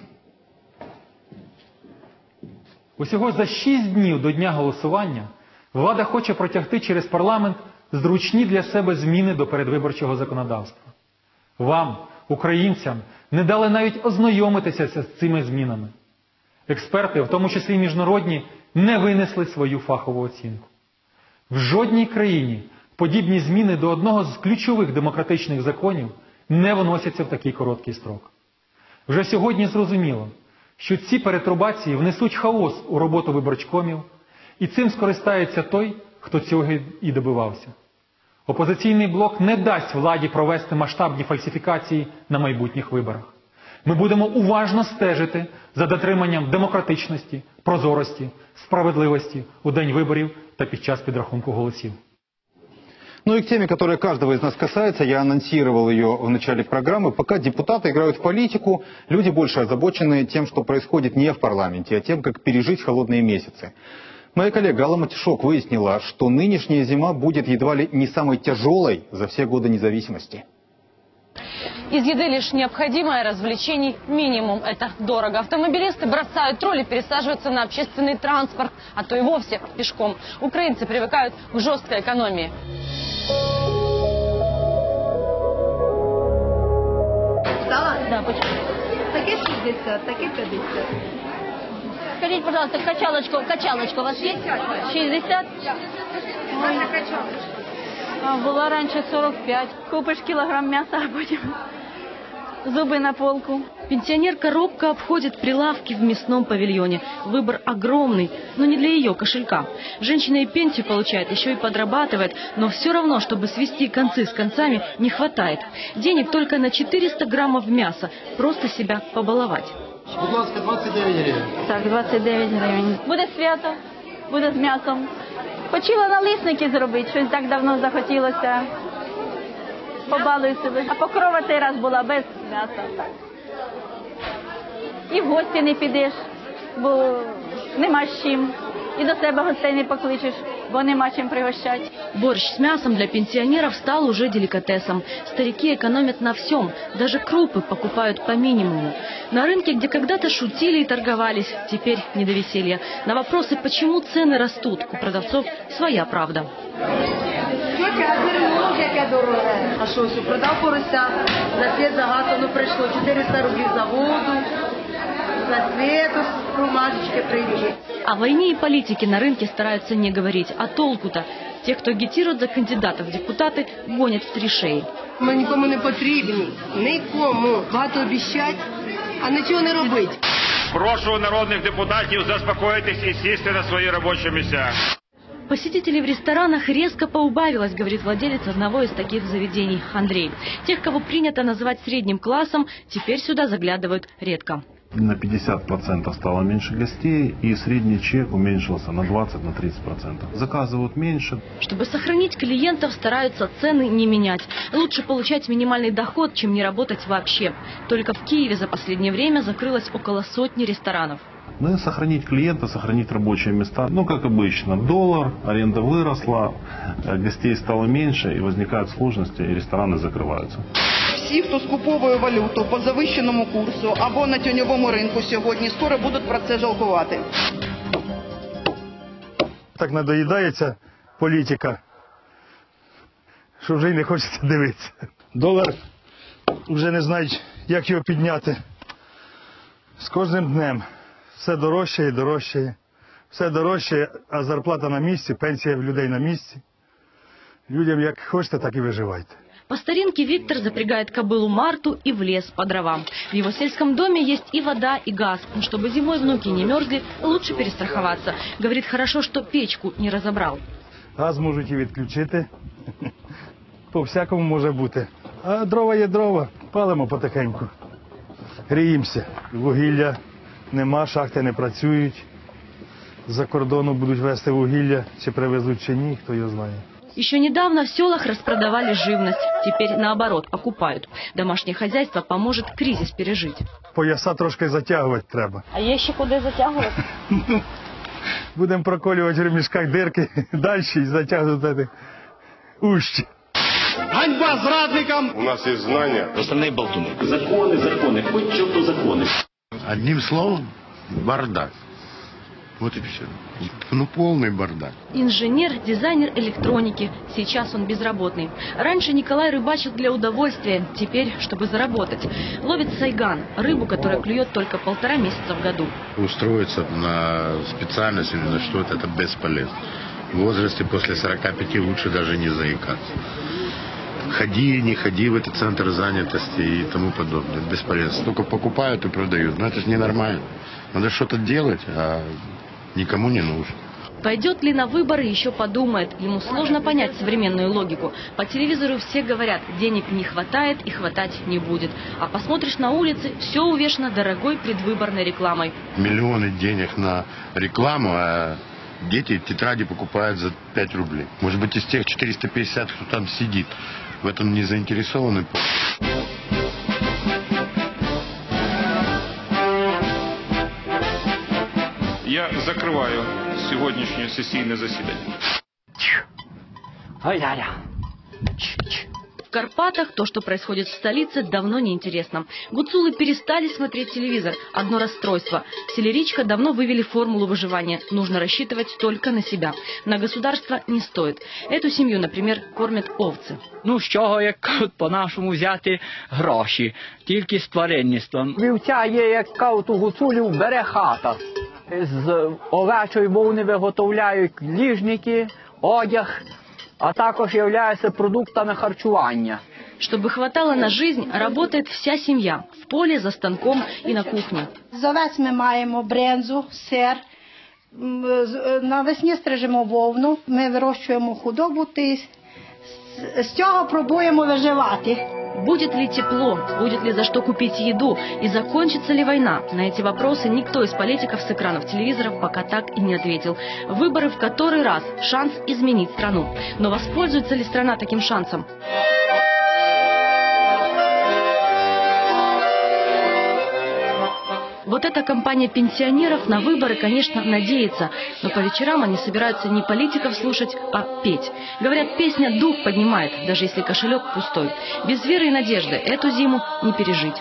Усього за шість днів до дня голосування влада хоче протягти через парламент зручні для себе зміни до передвиборчого законодавства. Вам, українцям, не дали навіть ознайомитися з цими змінами. Експерти, в тому числі міжнародні, не винесли свою фахову оцінку. В жодній країні подібні зміни до одного з ключових демократичних законів не вносяться в такий короткий строк. Вже сьогодні зрозуміло, що ці перетрубації внесуть хаос у роботу виборчкомів, і цим скористається той, хто цього і добивався. Опозиційний блок не дасть владі провести масштабні фальсифікації на майбутніх виборах. Ми будемо уважно стежити за дотриманням демократичності, прозорості, справедливості у день виборів та під час підрахунку голосів. Ну и к теме, которая каждого из нас касается, я анонсировал ее в начале программы. Пока депутаты играют в политику, люди больше озабочены тем, что происходит не в парламенте, а тем, как пережить холодные месяцы. Моя коллега Алла Матюшок выяснила, что нынешняя зима будет едва ли не самой тяжелой за все годы независимости. Из еды лишь необходимое, развлечений минимум. Это дорого. Автомобилисты бросают руль и пересаживаются на общественный транспорт, а то и вовсе пешком. Украинцы привыкают к жесткой экономии. Стало? Да, почему? Таке шестьдесят, таке пятьдесят. Скажите, пожалуйста, качалочку, качалочку у вас есть? шестьдесят? Ой, на качалочку. А, была раньше сорок пять. Купишь килограмм мяса, а будем зубы на полку. Пенсионерка робко обходит прилавки в мясном павильоне. Выбор огромный, но не для ее кошелька. Женщина и пенсию получает, еще и подрабатывает, но все равно, чтобы свести концы с концами, не хватает. Денег только на четыреста граммов мяса, просто себя побаловать. Будь ласка, двадцять дев'ять гривень. Так, двадцять дев'ять гривень. Буде свято, буде з м'ясом. Хотіла налисники зробити, щось так давно захотілося. Побалую себе. А покрова цей раз була без м'яса. Так. І в гості не підеш, бо нема з чим. І до себе гостей не покличеш, бо нема чим пригощати. Борщ с мясом для пенсионеров стал уже деликатесом. Старики экономят на всем, даже крупы покупают по минимуму. На рынке, где когда-то шутили и торговались, теперь не до веселья. На вопросы, почему цены растут, у продавцов своя правда. А що, що продав порося, за світ загато, прийшло чотириста рублів за воду, за світу румажечки прийшли. О войне и политике на рынке стараются не говорить. А толку-то? Тех, кто агитирует за кандидатов в депутаты, гонят в три шеи. Ми нікому не потрібні, нікому. Багато обіцять, а нічого не робить. Прошу народних депутатів заспокоїтись і сісти на свої робочі місця. Посетителей в ресторанах резко поубавилось, говорит владелец одного из таких заведений Андрей. Тех, кого принято называть средним классом, теперь сюда заглядывают редко. На пятьдесят процентов стало меньше гостей, и средний чек уменьшился на двадцать-тридцать процентов. Заказывают меньше. Чтобы сохранить клиентов, стараются цены не менять. Лучше получать минимальный доход, чем не работать вообще. Только в Киеве за последнее время закрылось около сотни ресторанов. Ну и сохранить клиента, сохранить рабочие места. Ну, как обычно, доллар, аренда выросла, гостей стало меньше, и возникают сложности, и рестораны закрываются. Всі, хто скуповує валюту по завищеному курсу або на тіньовому ринку сьогодні, скоро будуть про це жалкувати. Так надоїдається політика, що вже й не хочеться дивитися. Долар вже не знають, як його підняти. З кожним днем все дорожчає і дорожчає. Все дорожчає, а зарплата на місці, пенсія в людей на місці. Людям як хочете, так і виживайте. По старинке Виктор запрягает кобылу Марту и в лес по дровам. В его сельском доме есть и вода, и газ. Чтобы зимой внуки не мерзли, лучше перестраховаться. Говорит, хорошо, что печку не разобрал. Газ можуть і відключити. По-всякому може бути. А дрова є дрова. Палимо потихеньку. Гріємося. Вугілля нема, шахти не працюють. З-за кордону будуть везти вугілля. Чи привезуть, чи ні, хто його знає. Еще недавно в селах распродавали живность. Теперь, наоборот, покупают. Домашнее хозяйство поможет кризис пережить. Пояса трошки затягувати треба. А є ще куди затягувати? Будемо проколювати в ремішках дирки далі і затягувати ущі. Ганьба зрадникам! У нас есть знания. Остальные болтуны. Законы, законы, хоть что-то законы. Одним словом, бардак. Вот и все. Ну, полный бардак. Инженер, дизайнер электроники. Сейчас он безработный. Раньше Николай рыбачил для удовольствия, теперь, чтобы заработать. Ловит сайган, рыбу, которая клюет только полтора месяца в году. Устроиться на специальность или на что-то, это бесполезно. В возрасте после сорока пяти лучше даже не заикаться. Ходи, не ходи в этот центр занятости и тому подобное. Бесполезно. Только покупают и продают. Но это же ненормально. Надо что-то делать, а никому не нужно. Пойдет ли на выборы, еще подумает. Ему сложно понять современную логику. По телевизору все говорят, денег не хватает и хватать не будет. А посмотришь на улице, все увешано дорогой предвыборной рекламой. Миллионы денег на рекламу, а дети тетради покупают за пять рублей. Может быть, из тех четырёхсот пятидесяти, кто там сидит, в этом не заинтересованы. Я закриваю сьогоднішнє сесійне засідання. В Карпатах то, что происходит в столице, давно не интересно. Гуцулы перестали смотреть телевизор. Одно расстройство. Селеричка давно вывели формулу выживания. Нужно рассчитывать только на себя. На государство не стоит. Эту семью, например, кормят овцы. Ну, з чого, як по-нашому, взяти гроші? Тільки з тваринництвом. Вівця є, як кажуть, у гуцулів бере хата. З овечої вовни виготовляють ліжники, одяг, а також являються продуктами харчування. Чтобы хватало на жизнь, работает вся семья. В поле, за станком и на кухне. З овець ми маємо брензу, сир. Навесні стрижемо вовну, ми вирощуємо худобу, з цього пробуємо виживати. Будет ли тепло, будет ли за что купить еду и закончится ли война? На эти вопросы никто из политиков с экранов телевизоров пока так и не ответил. Выборы в который раз шанс изменить страну. Но воспользуется ли страна таким шансом? Вот эта компания пенсионеров на выборы, конечно, надеется, но по вечерам они собираются не политиков слушать, а петь. Говорят, песня дух поднимает, даже если кошелек пустой. Без веры и надежды эту зиму не пережить.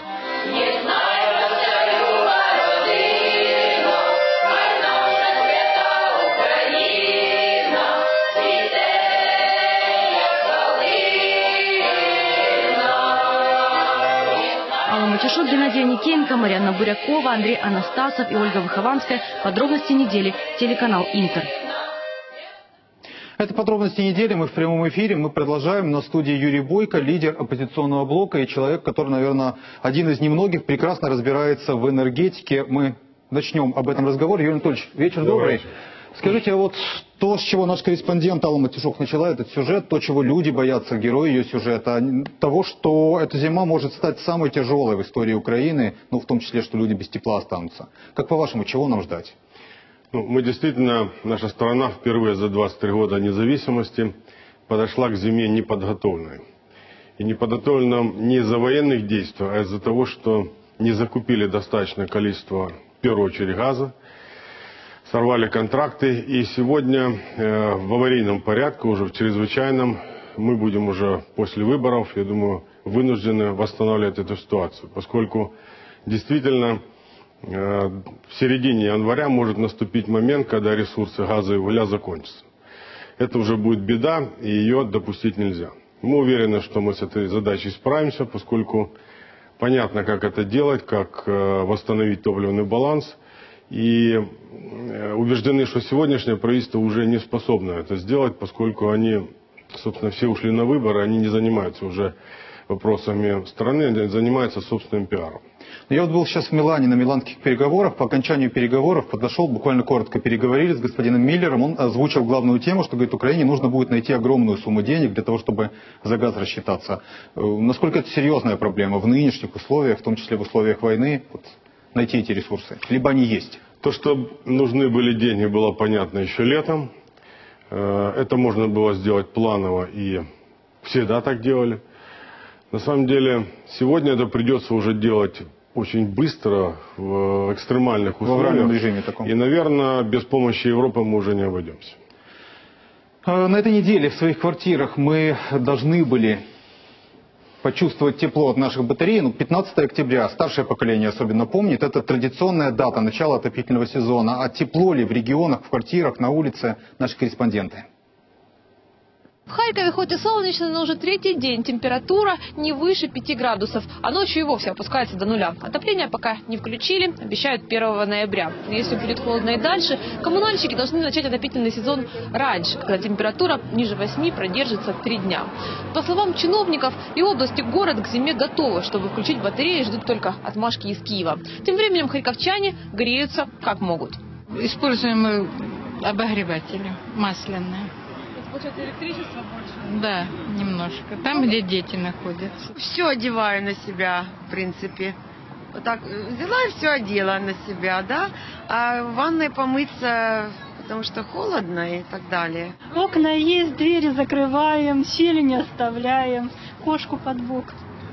Матюшок, Геннадий Никенко, Марьяна Бурякова, Андрей Анастасов и Ольга Выхованская. Подробности недели. Телеканал Интер. Это подробности недели. Мы в прямом эфире. Мы продолжаем. На студии Юрий Бойко, лидер оппозиционного блока и человек, который, наверное, один из немногих прекрасно разбирается в энергетике. Мы начнем об этом разговор. Юрий Анатольевич, вечер добрый. Скажите, а вот то, с чего наш корреспондент Алла Матюшок начала этот сюжет, то, чего люди боятся, герои ее сюжета, того, что эта зима может стать самой тяжелой в истории Украины, ну, в том числе, что люди без тепла останутся. Как по-вашему, чего нам ждать? Ну, мы действительно, наша страна впервые за двадцать три года независимости подошла к зиме неподготовленной. И неподготовлена не из-за военных действий, а из-за того, что не закупили достаточное количество, в первую очередь, газа, сорвали контракты. И сегодня э, в аварийном порядке, уже в чрезвычайном, мы будем уже после выборов, я думаю, вынуждены восстанавливать эту ситуацию, поскольку действительно э, в середине января может наступить момент, когда ресурсы газа и угля закончатся. Это уже будет беда, и ее допустить нельзя. Мы уверены, что мы с этой задачей справимся, поскольку понятно, как это делать, как э, восстановить топливный баланс. И убеждены, что сегодняшнее правительство уже не способно это сделать, поскольку они, собственно, все ушли на выборы, они не занимаются уже вопросами страны, они занимаются собственным пиаром. Я вот был сейчас в Милане на миланских переговорах. По окончанию переговоров подошел, буквально коротко переговорили с господином Миллером. Он озвучил главную тему, что, говорит, Украине нужно будет найти огромную сумму денег для того, чтобы за газ рассчитаться. Насколько это серьезная проблема в нынешних условиях, в том числе в условиях войны, вот, найти эти ресурсы? Либо они есть? То, что нужны были деньги, было понятно еще летом. Это можно было сделать планово, и всегда так делали. На самом деле, сегодня это придется уже делать очень быстро, в экстремальных условиях. В режиме таком. И, наверное, без помощи Европы мы уже не обойдемся. На этой неделе в своих квартирах мы должны были почувствовать тепло от наших батарей. Ну, пятнадцатое октября, старшее поколение особенно помнит, это традиционная дата начала отопительного сезона. А тепло ли в регионах, в квартирах, на улице, наши корреспонденты? В Харькове хоть и солнечно, но уже третий день температура не выше пяти градусов, а ночью и вовсе опускается до нуля. Отопление пока не включили, обещают первого ноября. Если будет холодно и дальше, коммунальщики должны начать отопительный сезон раньше, когда температура ниже восьми продержится три дня. По словам чиновников, и области, и город к зиме готовы, чтобы включить батареи, ждут только отмашки из Киева. Тем временем харьковчане греются как могут. Используем обогреватели масляные. Получается, электричество больше? Да, немножко. Там, где дети находятся. Все одеваю на себя, в принципе. Вот так взяла и все одела на себя, да. А в ванной помыться, потому что холодно и так далее. Окна есть, двери закрываем, щели не оставляем, кошку под бок.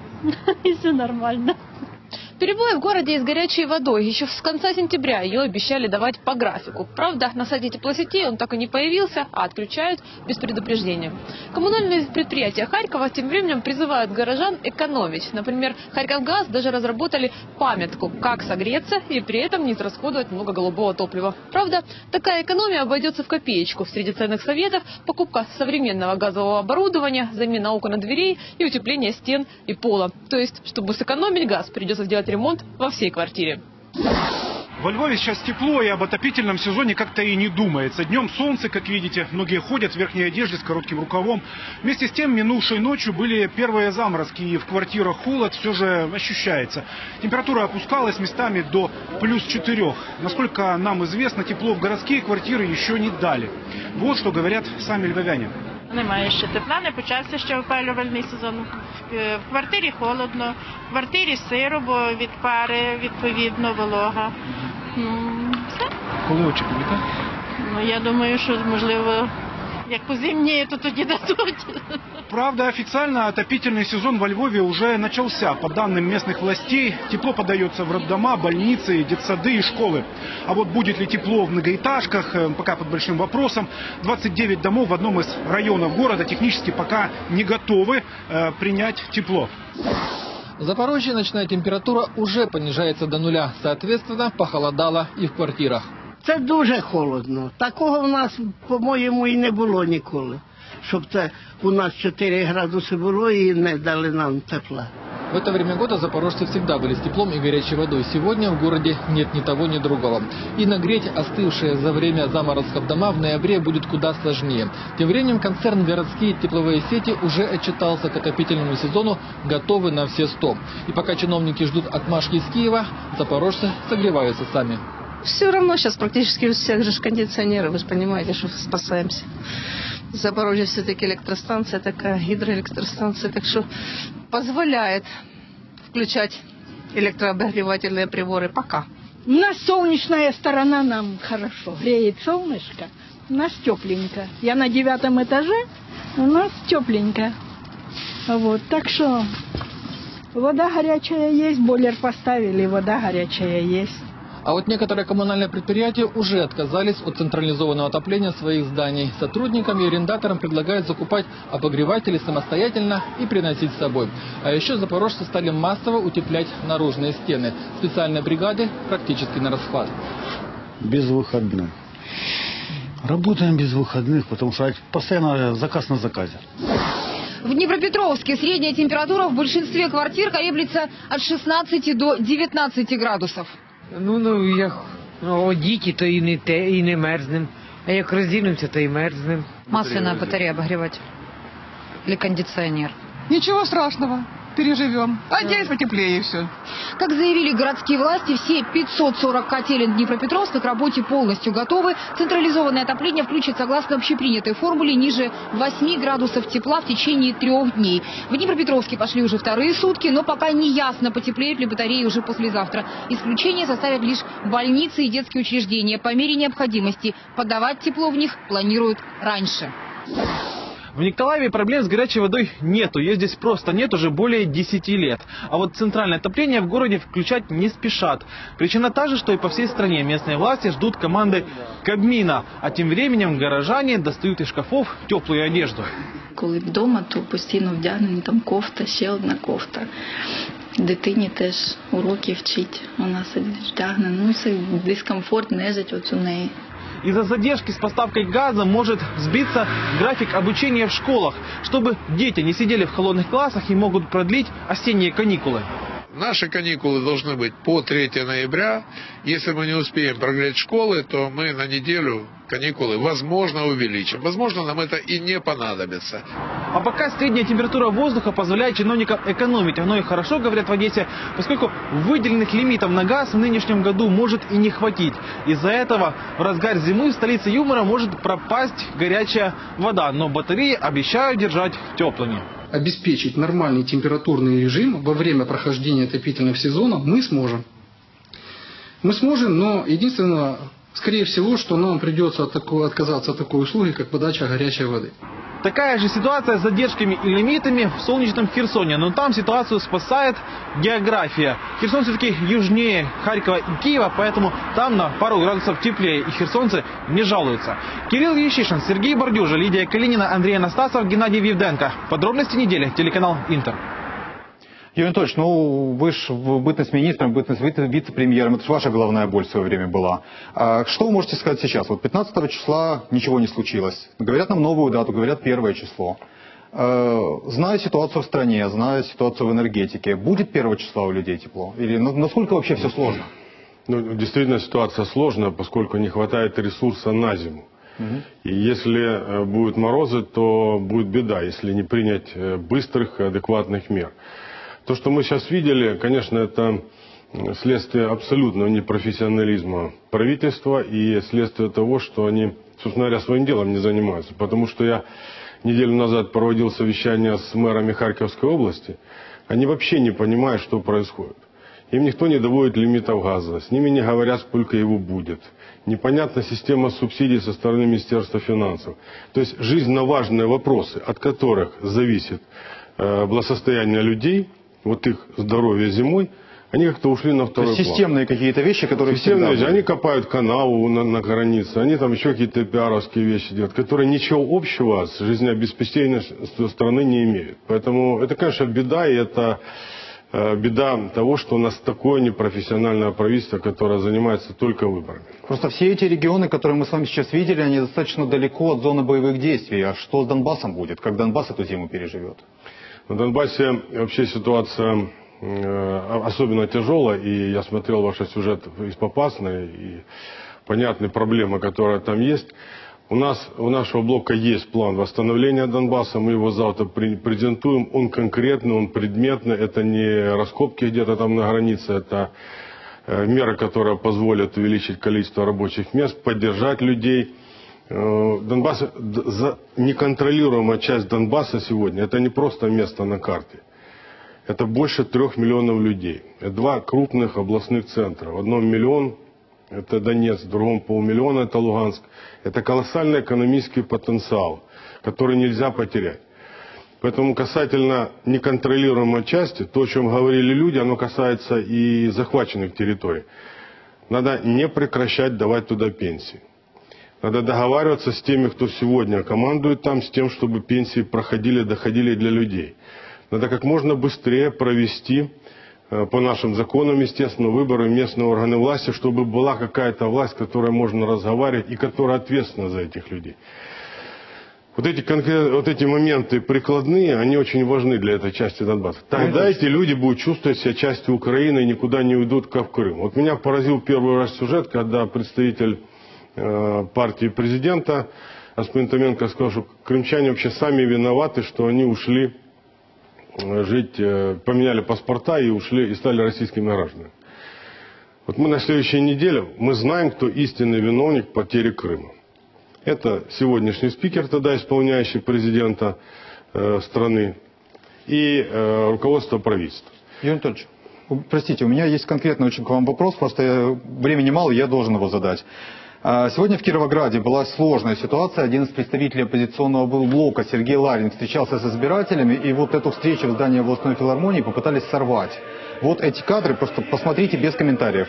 И все нормально. Перебои в городе с горячей водой. Еще с конца сентября ее обещали давать по графику. Правда, на сайте теплосетей он так и не появился, а отключают без предупреждения. Коммунальные предприятия Харькова тем временем призывают горожан экономить. Например, Харьковгаз даже разработали памятку, как согреться и при этом не израсходовать много голубого топлива. Правда, такая экономия обойдется в копеечку. Среди ценных советов покупка современного газового оборудования, замена окон и дверей и утепление стен и пола. То есть, чтобы сэкономить газ, придется сделать ремонт во всей квартире. Во Львове сейчас тепло, и об отопительном сезоне как-то и не думается. Днем солнце, как видите, многие ходят в верхней одежде с коротким рукавом. Вместе с тем, минувшей ночью были первые заморозки, и в квартирах холод все же ощущается. Температура опускалась местами до плюс четырех. Насколько нам известно, тепло в городские квартиры еще не дали. Вот что говорят сами львовяне. Немає ще тепла, не почався ще опалювальний сезон. В квартирі холодно, в квартирі сиро, бо від пари, відповідно, волога. Все. Коли очікуєте? Ну, я думаю, що, можливо, як позимніє, то тоді дадуть. Правда, официально отопительный сезон во Львове уже начался. По данным местных властей, тепло подается в роддома, больницы, детсады и школы. А вот будет ли тепло в многоэтажках, пока под большим вопросом. двадцать девять домов в одном из районов города технически пока не готовы э, принять тепло. В Запорожье ночная температура уже понижается до нуля. Соответственно, похолодало и в квартирах. Це дуже холодно. Такого в нас, по-моєму, і не було ніколи. Щоб це у нас чотири градуси було і не дали нам тепла. В это время года запорожцы всегда были с теплом и горячей водой. Сегодня в городе нет ни того, ни другого. И нагреть остывшие за время заморозков дома в ноябре будет куда сложнее. Тем временем концерн «Городские тепловые сети» уже отчитался к отопительному сезону, готовы на все сто. И пока чиновники ждут отмашки из Киева, запорожцы согреваются сами. Все равно сейчас практически у всех же кондиционеры, вы же понимаете, что спасаемся. Запорожье все-таки электростанция такая, гидроэлектростанция, так что позволяет включать электрообогревательные приборы пока. У нас солнечная сторона, нам хорошо. Греет солнышко, у нас тепленько. Я на девятом этаже, у нас тепленько. Вот, так что вода горячая есть, бойлер поставили, вода горячая есть. А вот некоторые коммунальные предприятия уже отказались от централизованного отопления своих зданий. Сотрудникам и арендаторам предлагают закупать обогреватели самостоятельно и приносить с собой. А еще запорожцы стали массово утеплять наружные стены. Специальные бригады практически на расхват. Без выходных. Работаем без выходных, потому что постоянно заказ на заказе. В Днепропетровске средняя температура в большинстве квартир колеблется от шестнадцати до девятнадцати градусов. Ну, ну, як одіті, то і не те, і не мерзнем. А як роздінемося, то і мерзнем. Масляная батарея обогреватель. Или кондиционер. Ничего страшного. Переживем. Оденешь потеплее и все. Как заявили городские власти, все пятьсот сорок котелен Днепропетровска к работе полностью готовы. Централизованное отопление включит согласно общепринятой формуле ниже восьми градусов тепла в течение трех дней. В Днепропетровске пошли уже вторые сутки, но пока не ясно, потеплеют ли батареи уже послезавтра. Исключение составят лишь больницы и детские учреждения. По мере необходимости подавать тепло в них планируют раньше. В Николаеве проблем с горячей водой нету, ее здесь просто нет уже более десяти лет. А вот центральное отопление в городе включать не спешат. Причина та же, что и по всей стране. Местные власти ждут команды Кабмина, а тем временем горожане достают из шкафов теплую одежду. Коли вдома, то постійно вдягнені, там кофта, ще одна кофта. Дитині теж уроки вчить, вона сидить вдягнена. Ну, це дискомфорт, нежить от у неї. Из-за задержки с поставкой газа может сбиться график обучения в школах, чтобы дети не сидели в холодных классах и могут продлить осенние каникулы. Наши каникулы должны быть по третьего ноября. Если мы не успеем прогреть школы, то мы на неделю каникулы, возможно, увеличим. Возможно, нам это и не понадобится. А пока средняя температура воздуха позволяет чиновникам экономить. Оно и хорошо, говорят в Одессе, поскольку выделенных лимитов на газ в нынешнем году может и не хватить. Из-за этого в разгар зимы в столице юмора может пропасть горячая вода. Но батареи обещают держать теплыми. Обеспечить нормальный температурный режим во время прохождения отопительного сезона мы сможем. Мы сможем, но единственное, скорее всего, что нам придется от такого, отказаться от такой услуги, как подача горячей воды. Такая же ситуация с задержками и лимитами в солнечном Херсоне. Но там ситуацию спасает география. Херсон все-таки южнее Харькова и Киева, поэтому там на пару градусов теплее. И херсонцы не жалуются. Кирилл Ещишин, Сергей Бордюжа, Лидия Калинина, Андрей Анастасов, Геннадий Вивденко. Подробности недели. Телеканал Интер. Юрий Анатольевич, ну вы же в бытность министром, бытность вице-премьером, это же ваша головная боль в свое время была. А что вы можете сказать сейчас? Вот пятнадцатого числа ничего не случилось. Говорят нам новую дату, говорят первое число. Зная ситуацию в стране, зная ситуацию в энергетике, будет первого числа у людей тепло? Или насколько вообще все сложно? Ну, действительно ситуация сложная, поскольку не хватает ресурса на зиму. Угу. И если будут морозы, то будет беда, если не принять быстрых и адекватных мер. То, что мы сейчас видели, конечно, это следствие абсолютного непрофессионализма правительства и следствие того, что они, собственно говоря, своим делом не занимаются. Потому что я неделю назад проводил совещание с мэрами Харьковской области, они вообще не понимают, что происходит. Им никто не доводит лимитов газа, с ними не говорят, сколько его будет. Непонятна система субсидий со стороны Министерства финансов. То есть жизненно важные вопросы, от которых зависит э, благосостояние людей, вот их здоровье зимой, они как-то ушли на второй план. Системные какие-то вещи, которые Системные всегда... вещи. Они копают канаву на, на границе, они там еще какие-то пиаровские вещи делают, которые ничего общего с жизнеобеспечением страны не имеют. Поэтому это, конечно, беда, и это э, беда того, что у нас такое непрофессиональное правительство, которое занимается только выборами. Просто все эти регионы, которые мы с вами сейчас видели, они достаточно далеко от зоны боевых действий. А что с Донбассом будет? Как Донбасс эту зиму переживет? На Донбассе вообще ситуация э, особенно тяжелая, и я смотрел ваш сюжет из Попасной, и понятны проблемы, которые там есть. У нас, у нашего блока есть план восстановления Донбасса, мы его завтра презентуем, он конкретный, он предметный, это не раскопки где-то там на границе, это меры, которые позволят увеличить количество рабочих мест, поддержать людей. Донбасс, неконтролируемая часть Донбасса сегодня, это не просто место на карте. Это больше трех миллионов людей. Это два крупных областных центра. В одном миллион, это Донецк, в другом полмиллиона, это Луганск. Это колоссальный экономический потенциал, который нельзя потерять. Поэтому касательно неконтролируемой части, то, о чем говорили люди, оно касается и захваченных территорий. Надо не прекращать давать туда пенсии. Надо договариваться с теми, кто сегодня командует там, с тем, чтобы пенсии проходили, доходили для людей. Надо как можно быстрее провести, по нашим законам, естественно, выборы местные органы власти, чтобы была какая-то власть, с которой можно разговаривать и которая ответственна за этих людей. Вот эти, вот эти моменты прикладные, они очень важны для этой части Донбасса. Тогда эти люди будут чувствовать себя частью Украины и никуда не уйдут, как в Крым. Вот меня поразил первый раз сюжет, когда представитель э, партии президента Аспен Томенко сказал, что крымчане вообще сами виноваты, что они ушли жить, э, поменяли паспорта и ушли и стали российскими гражданами. Вот мы на следующей неделе, мы знаем, кто истинный виновник потери Крыма. Это сегодняшний спикер, тогда исполняющий президента э, страны, и э, руководство правительства. Юрий Анатольевич, простите, у меня есть конкретный очень к вам вопрос, просто я, времени мало, я должен его задать. Сегодня в Кировограде была сложная ситуация. Один из представителей оппозиционного блока, Сергей Ларин, встречался с избирателями, и вот эту встречу в здании областной филармонии попытались сорвать. Вот эти кадры, просто посмотрите без комментариев.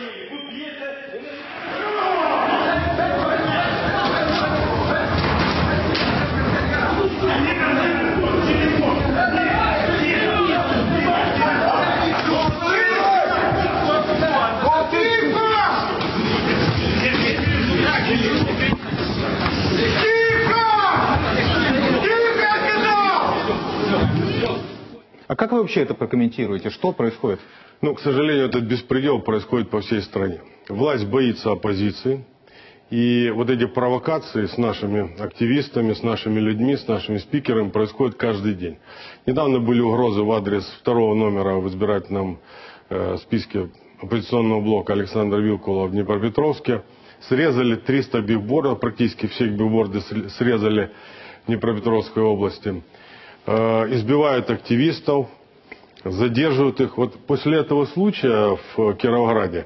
А как вы вообще это прокомментируете? Что происходит? Ну, к сожалению, этот беспредел происходит по всей стране. Власть боится оппозиции. И вот эти провокации с нашими активистами, с нашими людьми, с нашими спикерами происходят каждый день. Недавно были угрозы в адрес второго номера в избирательном э, списке оппозиционного блока Александра Вилкула в Днепропетровске. Срезали триста бигбордов, практически все бигборды срезали в Днепропетровской области. Избивают активистов, задерживают их. Вот после этого случая в Кировограде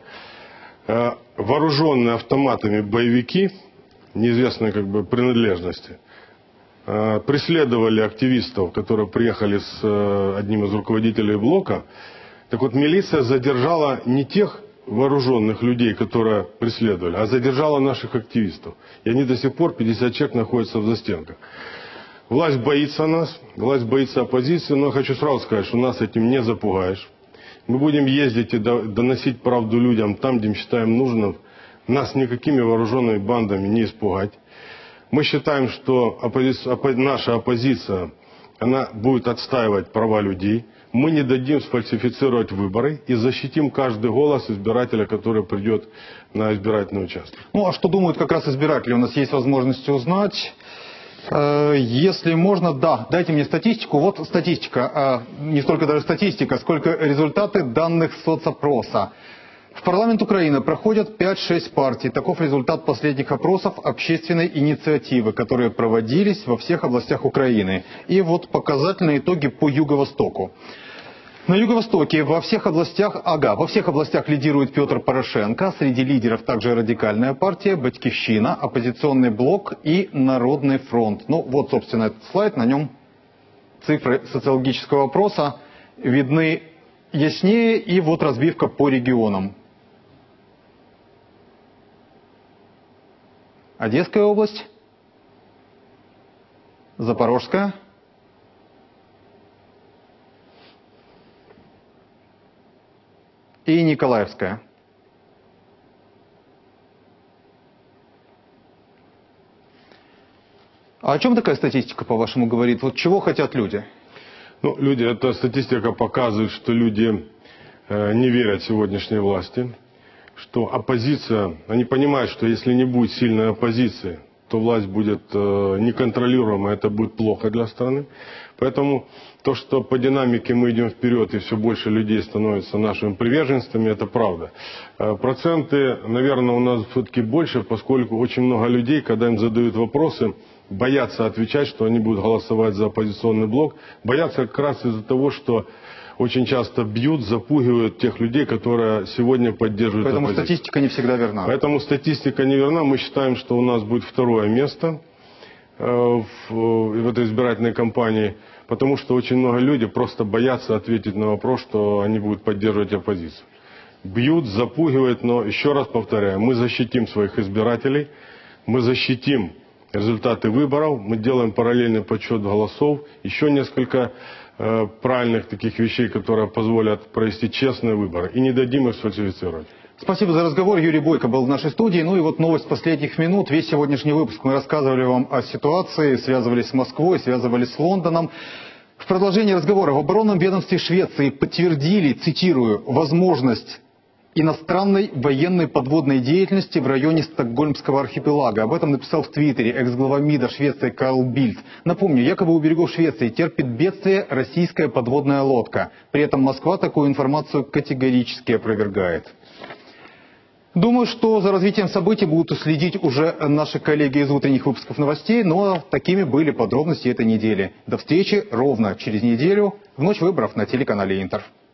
вооруженные автоматами боевики, неизвестной как бы принадлежности, преследовали активистов, которые приехали с одним из руководителей блока. Так вот, милиция задержала не тех вооруженных людей, которые преследовали, а задержала наших активистов. И они до сих пор, пятьдесят человек, находятся в застенках. Власть боится нас, власть боится оппозиции, но я хочу сразу сказать, что нас этим не запугаешь. Мы будем ездить и доносить правду людям там, где мы считаем нужным. Нас никакими вооруженными бандами не испугать. Мы считаем, что оппози... оппо... наша оппозиция, она будет отстаивать права людей. Мы не дадим сфальсифицировать выборы и защитим каждый голос избирателя, который придет на избирательный участок. Ну а что думают как раз избиратели? У нас есть возможность узнать. Если можно, да, дайте мне статистику. Вот статистика, не столько даже статистика, сколько результаты данных соцопроса. В парламент Украины проходят пять-шесть партий. Таков результат последних опросов общественной инициативы, которые проводились во всех областях Украины. И вот показательные итоги по Юго-Востоку. На Юго-Востоке во всех областях, ага, во всех областях лидирует Петр Порошенко. Среди лидеров также Радикальная партия, Батькивщина, Оппозиционный блок и Народный фронт. Ну вот, собственно, этот слайд, на нем цифры социологического опроса видны яснее, и вот разбивка по регионам. Одесская область, Запорожская, и Николаевская. А о чем такая статистика, по-вашему, говорит? Вот чего хотят люди? Ну, люди, эта статистика показывает, что люди э, не верят сегодняшней власти, что оппозиция, они понимают, что если не будет сильной оппозиции, то власть будет э, неконтролируемой, это будет плохо для страны. Поэтому то, что по динамике мы идем вперед и все больше людей становятся нашими приверженцами, это правда. Э, проценты, наверное, у нас все-таки больше, поскольку очень много людей, когда им задают вопросы, боятся отвечать, что они будут голосовать за оппозиционный блок, боятся как раз из-за того, что очень часто бьют, запугивают тех людей, которые сегодня поддерживают Поэтому оппозицию. статистика не всегда верна. Поэтому статистика не верна. Мы считаем, что у нас будет второе место э, в, в этой избирательной кампании, потому что очень много людей просто боятся ответить на вопрос, что они будут поддерживать оппозицию. Бьют, запугивают, но еще раз повторяю, мы защитим своих избирателей, мы защитим результаты выборов, мы делаем параллельный подсчет голосов, еще несколько э, правильных таких вещей, которые позволят провести честные выборы, и не дадим их сфальсифицировать. Спасибо за разговор. Юрий Бойко был в нашей студии. Ну и вот новость последних минут. Весь сегодняшний выпуск мы рассказывали вам о ситуации, связывались с Москвой, связывались с Лондоном. В продолжении разговора в оборонном ведомстве Швеции подтвердили, цитирую, возможность иностранной военной подводной деятельности в районе Стокгольмского архипелага. Об этом написал в Твиттере экс-глава МИДа Швеции Карл Бильд. Напомню, якобы у берегов Швеции терпит бедствие российская подводная лодка. При этом Москва такую информацию категорически опровергает. Думаю, что за развитием событий будут следить уже наши коллеги из утренних выпусков новостей, но такими были подробности этой недели. До встречи ровно через неделю в ночь выборов на телеканале Интер.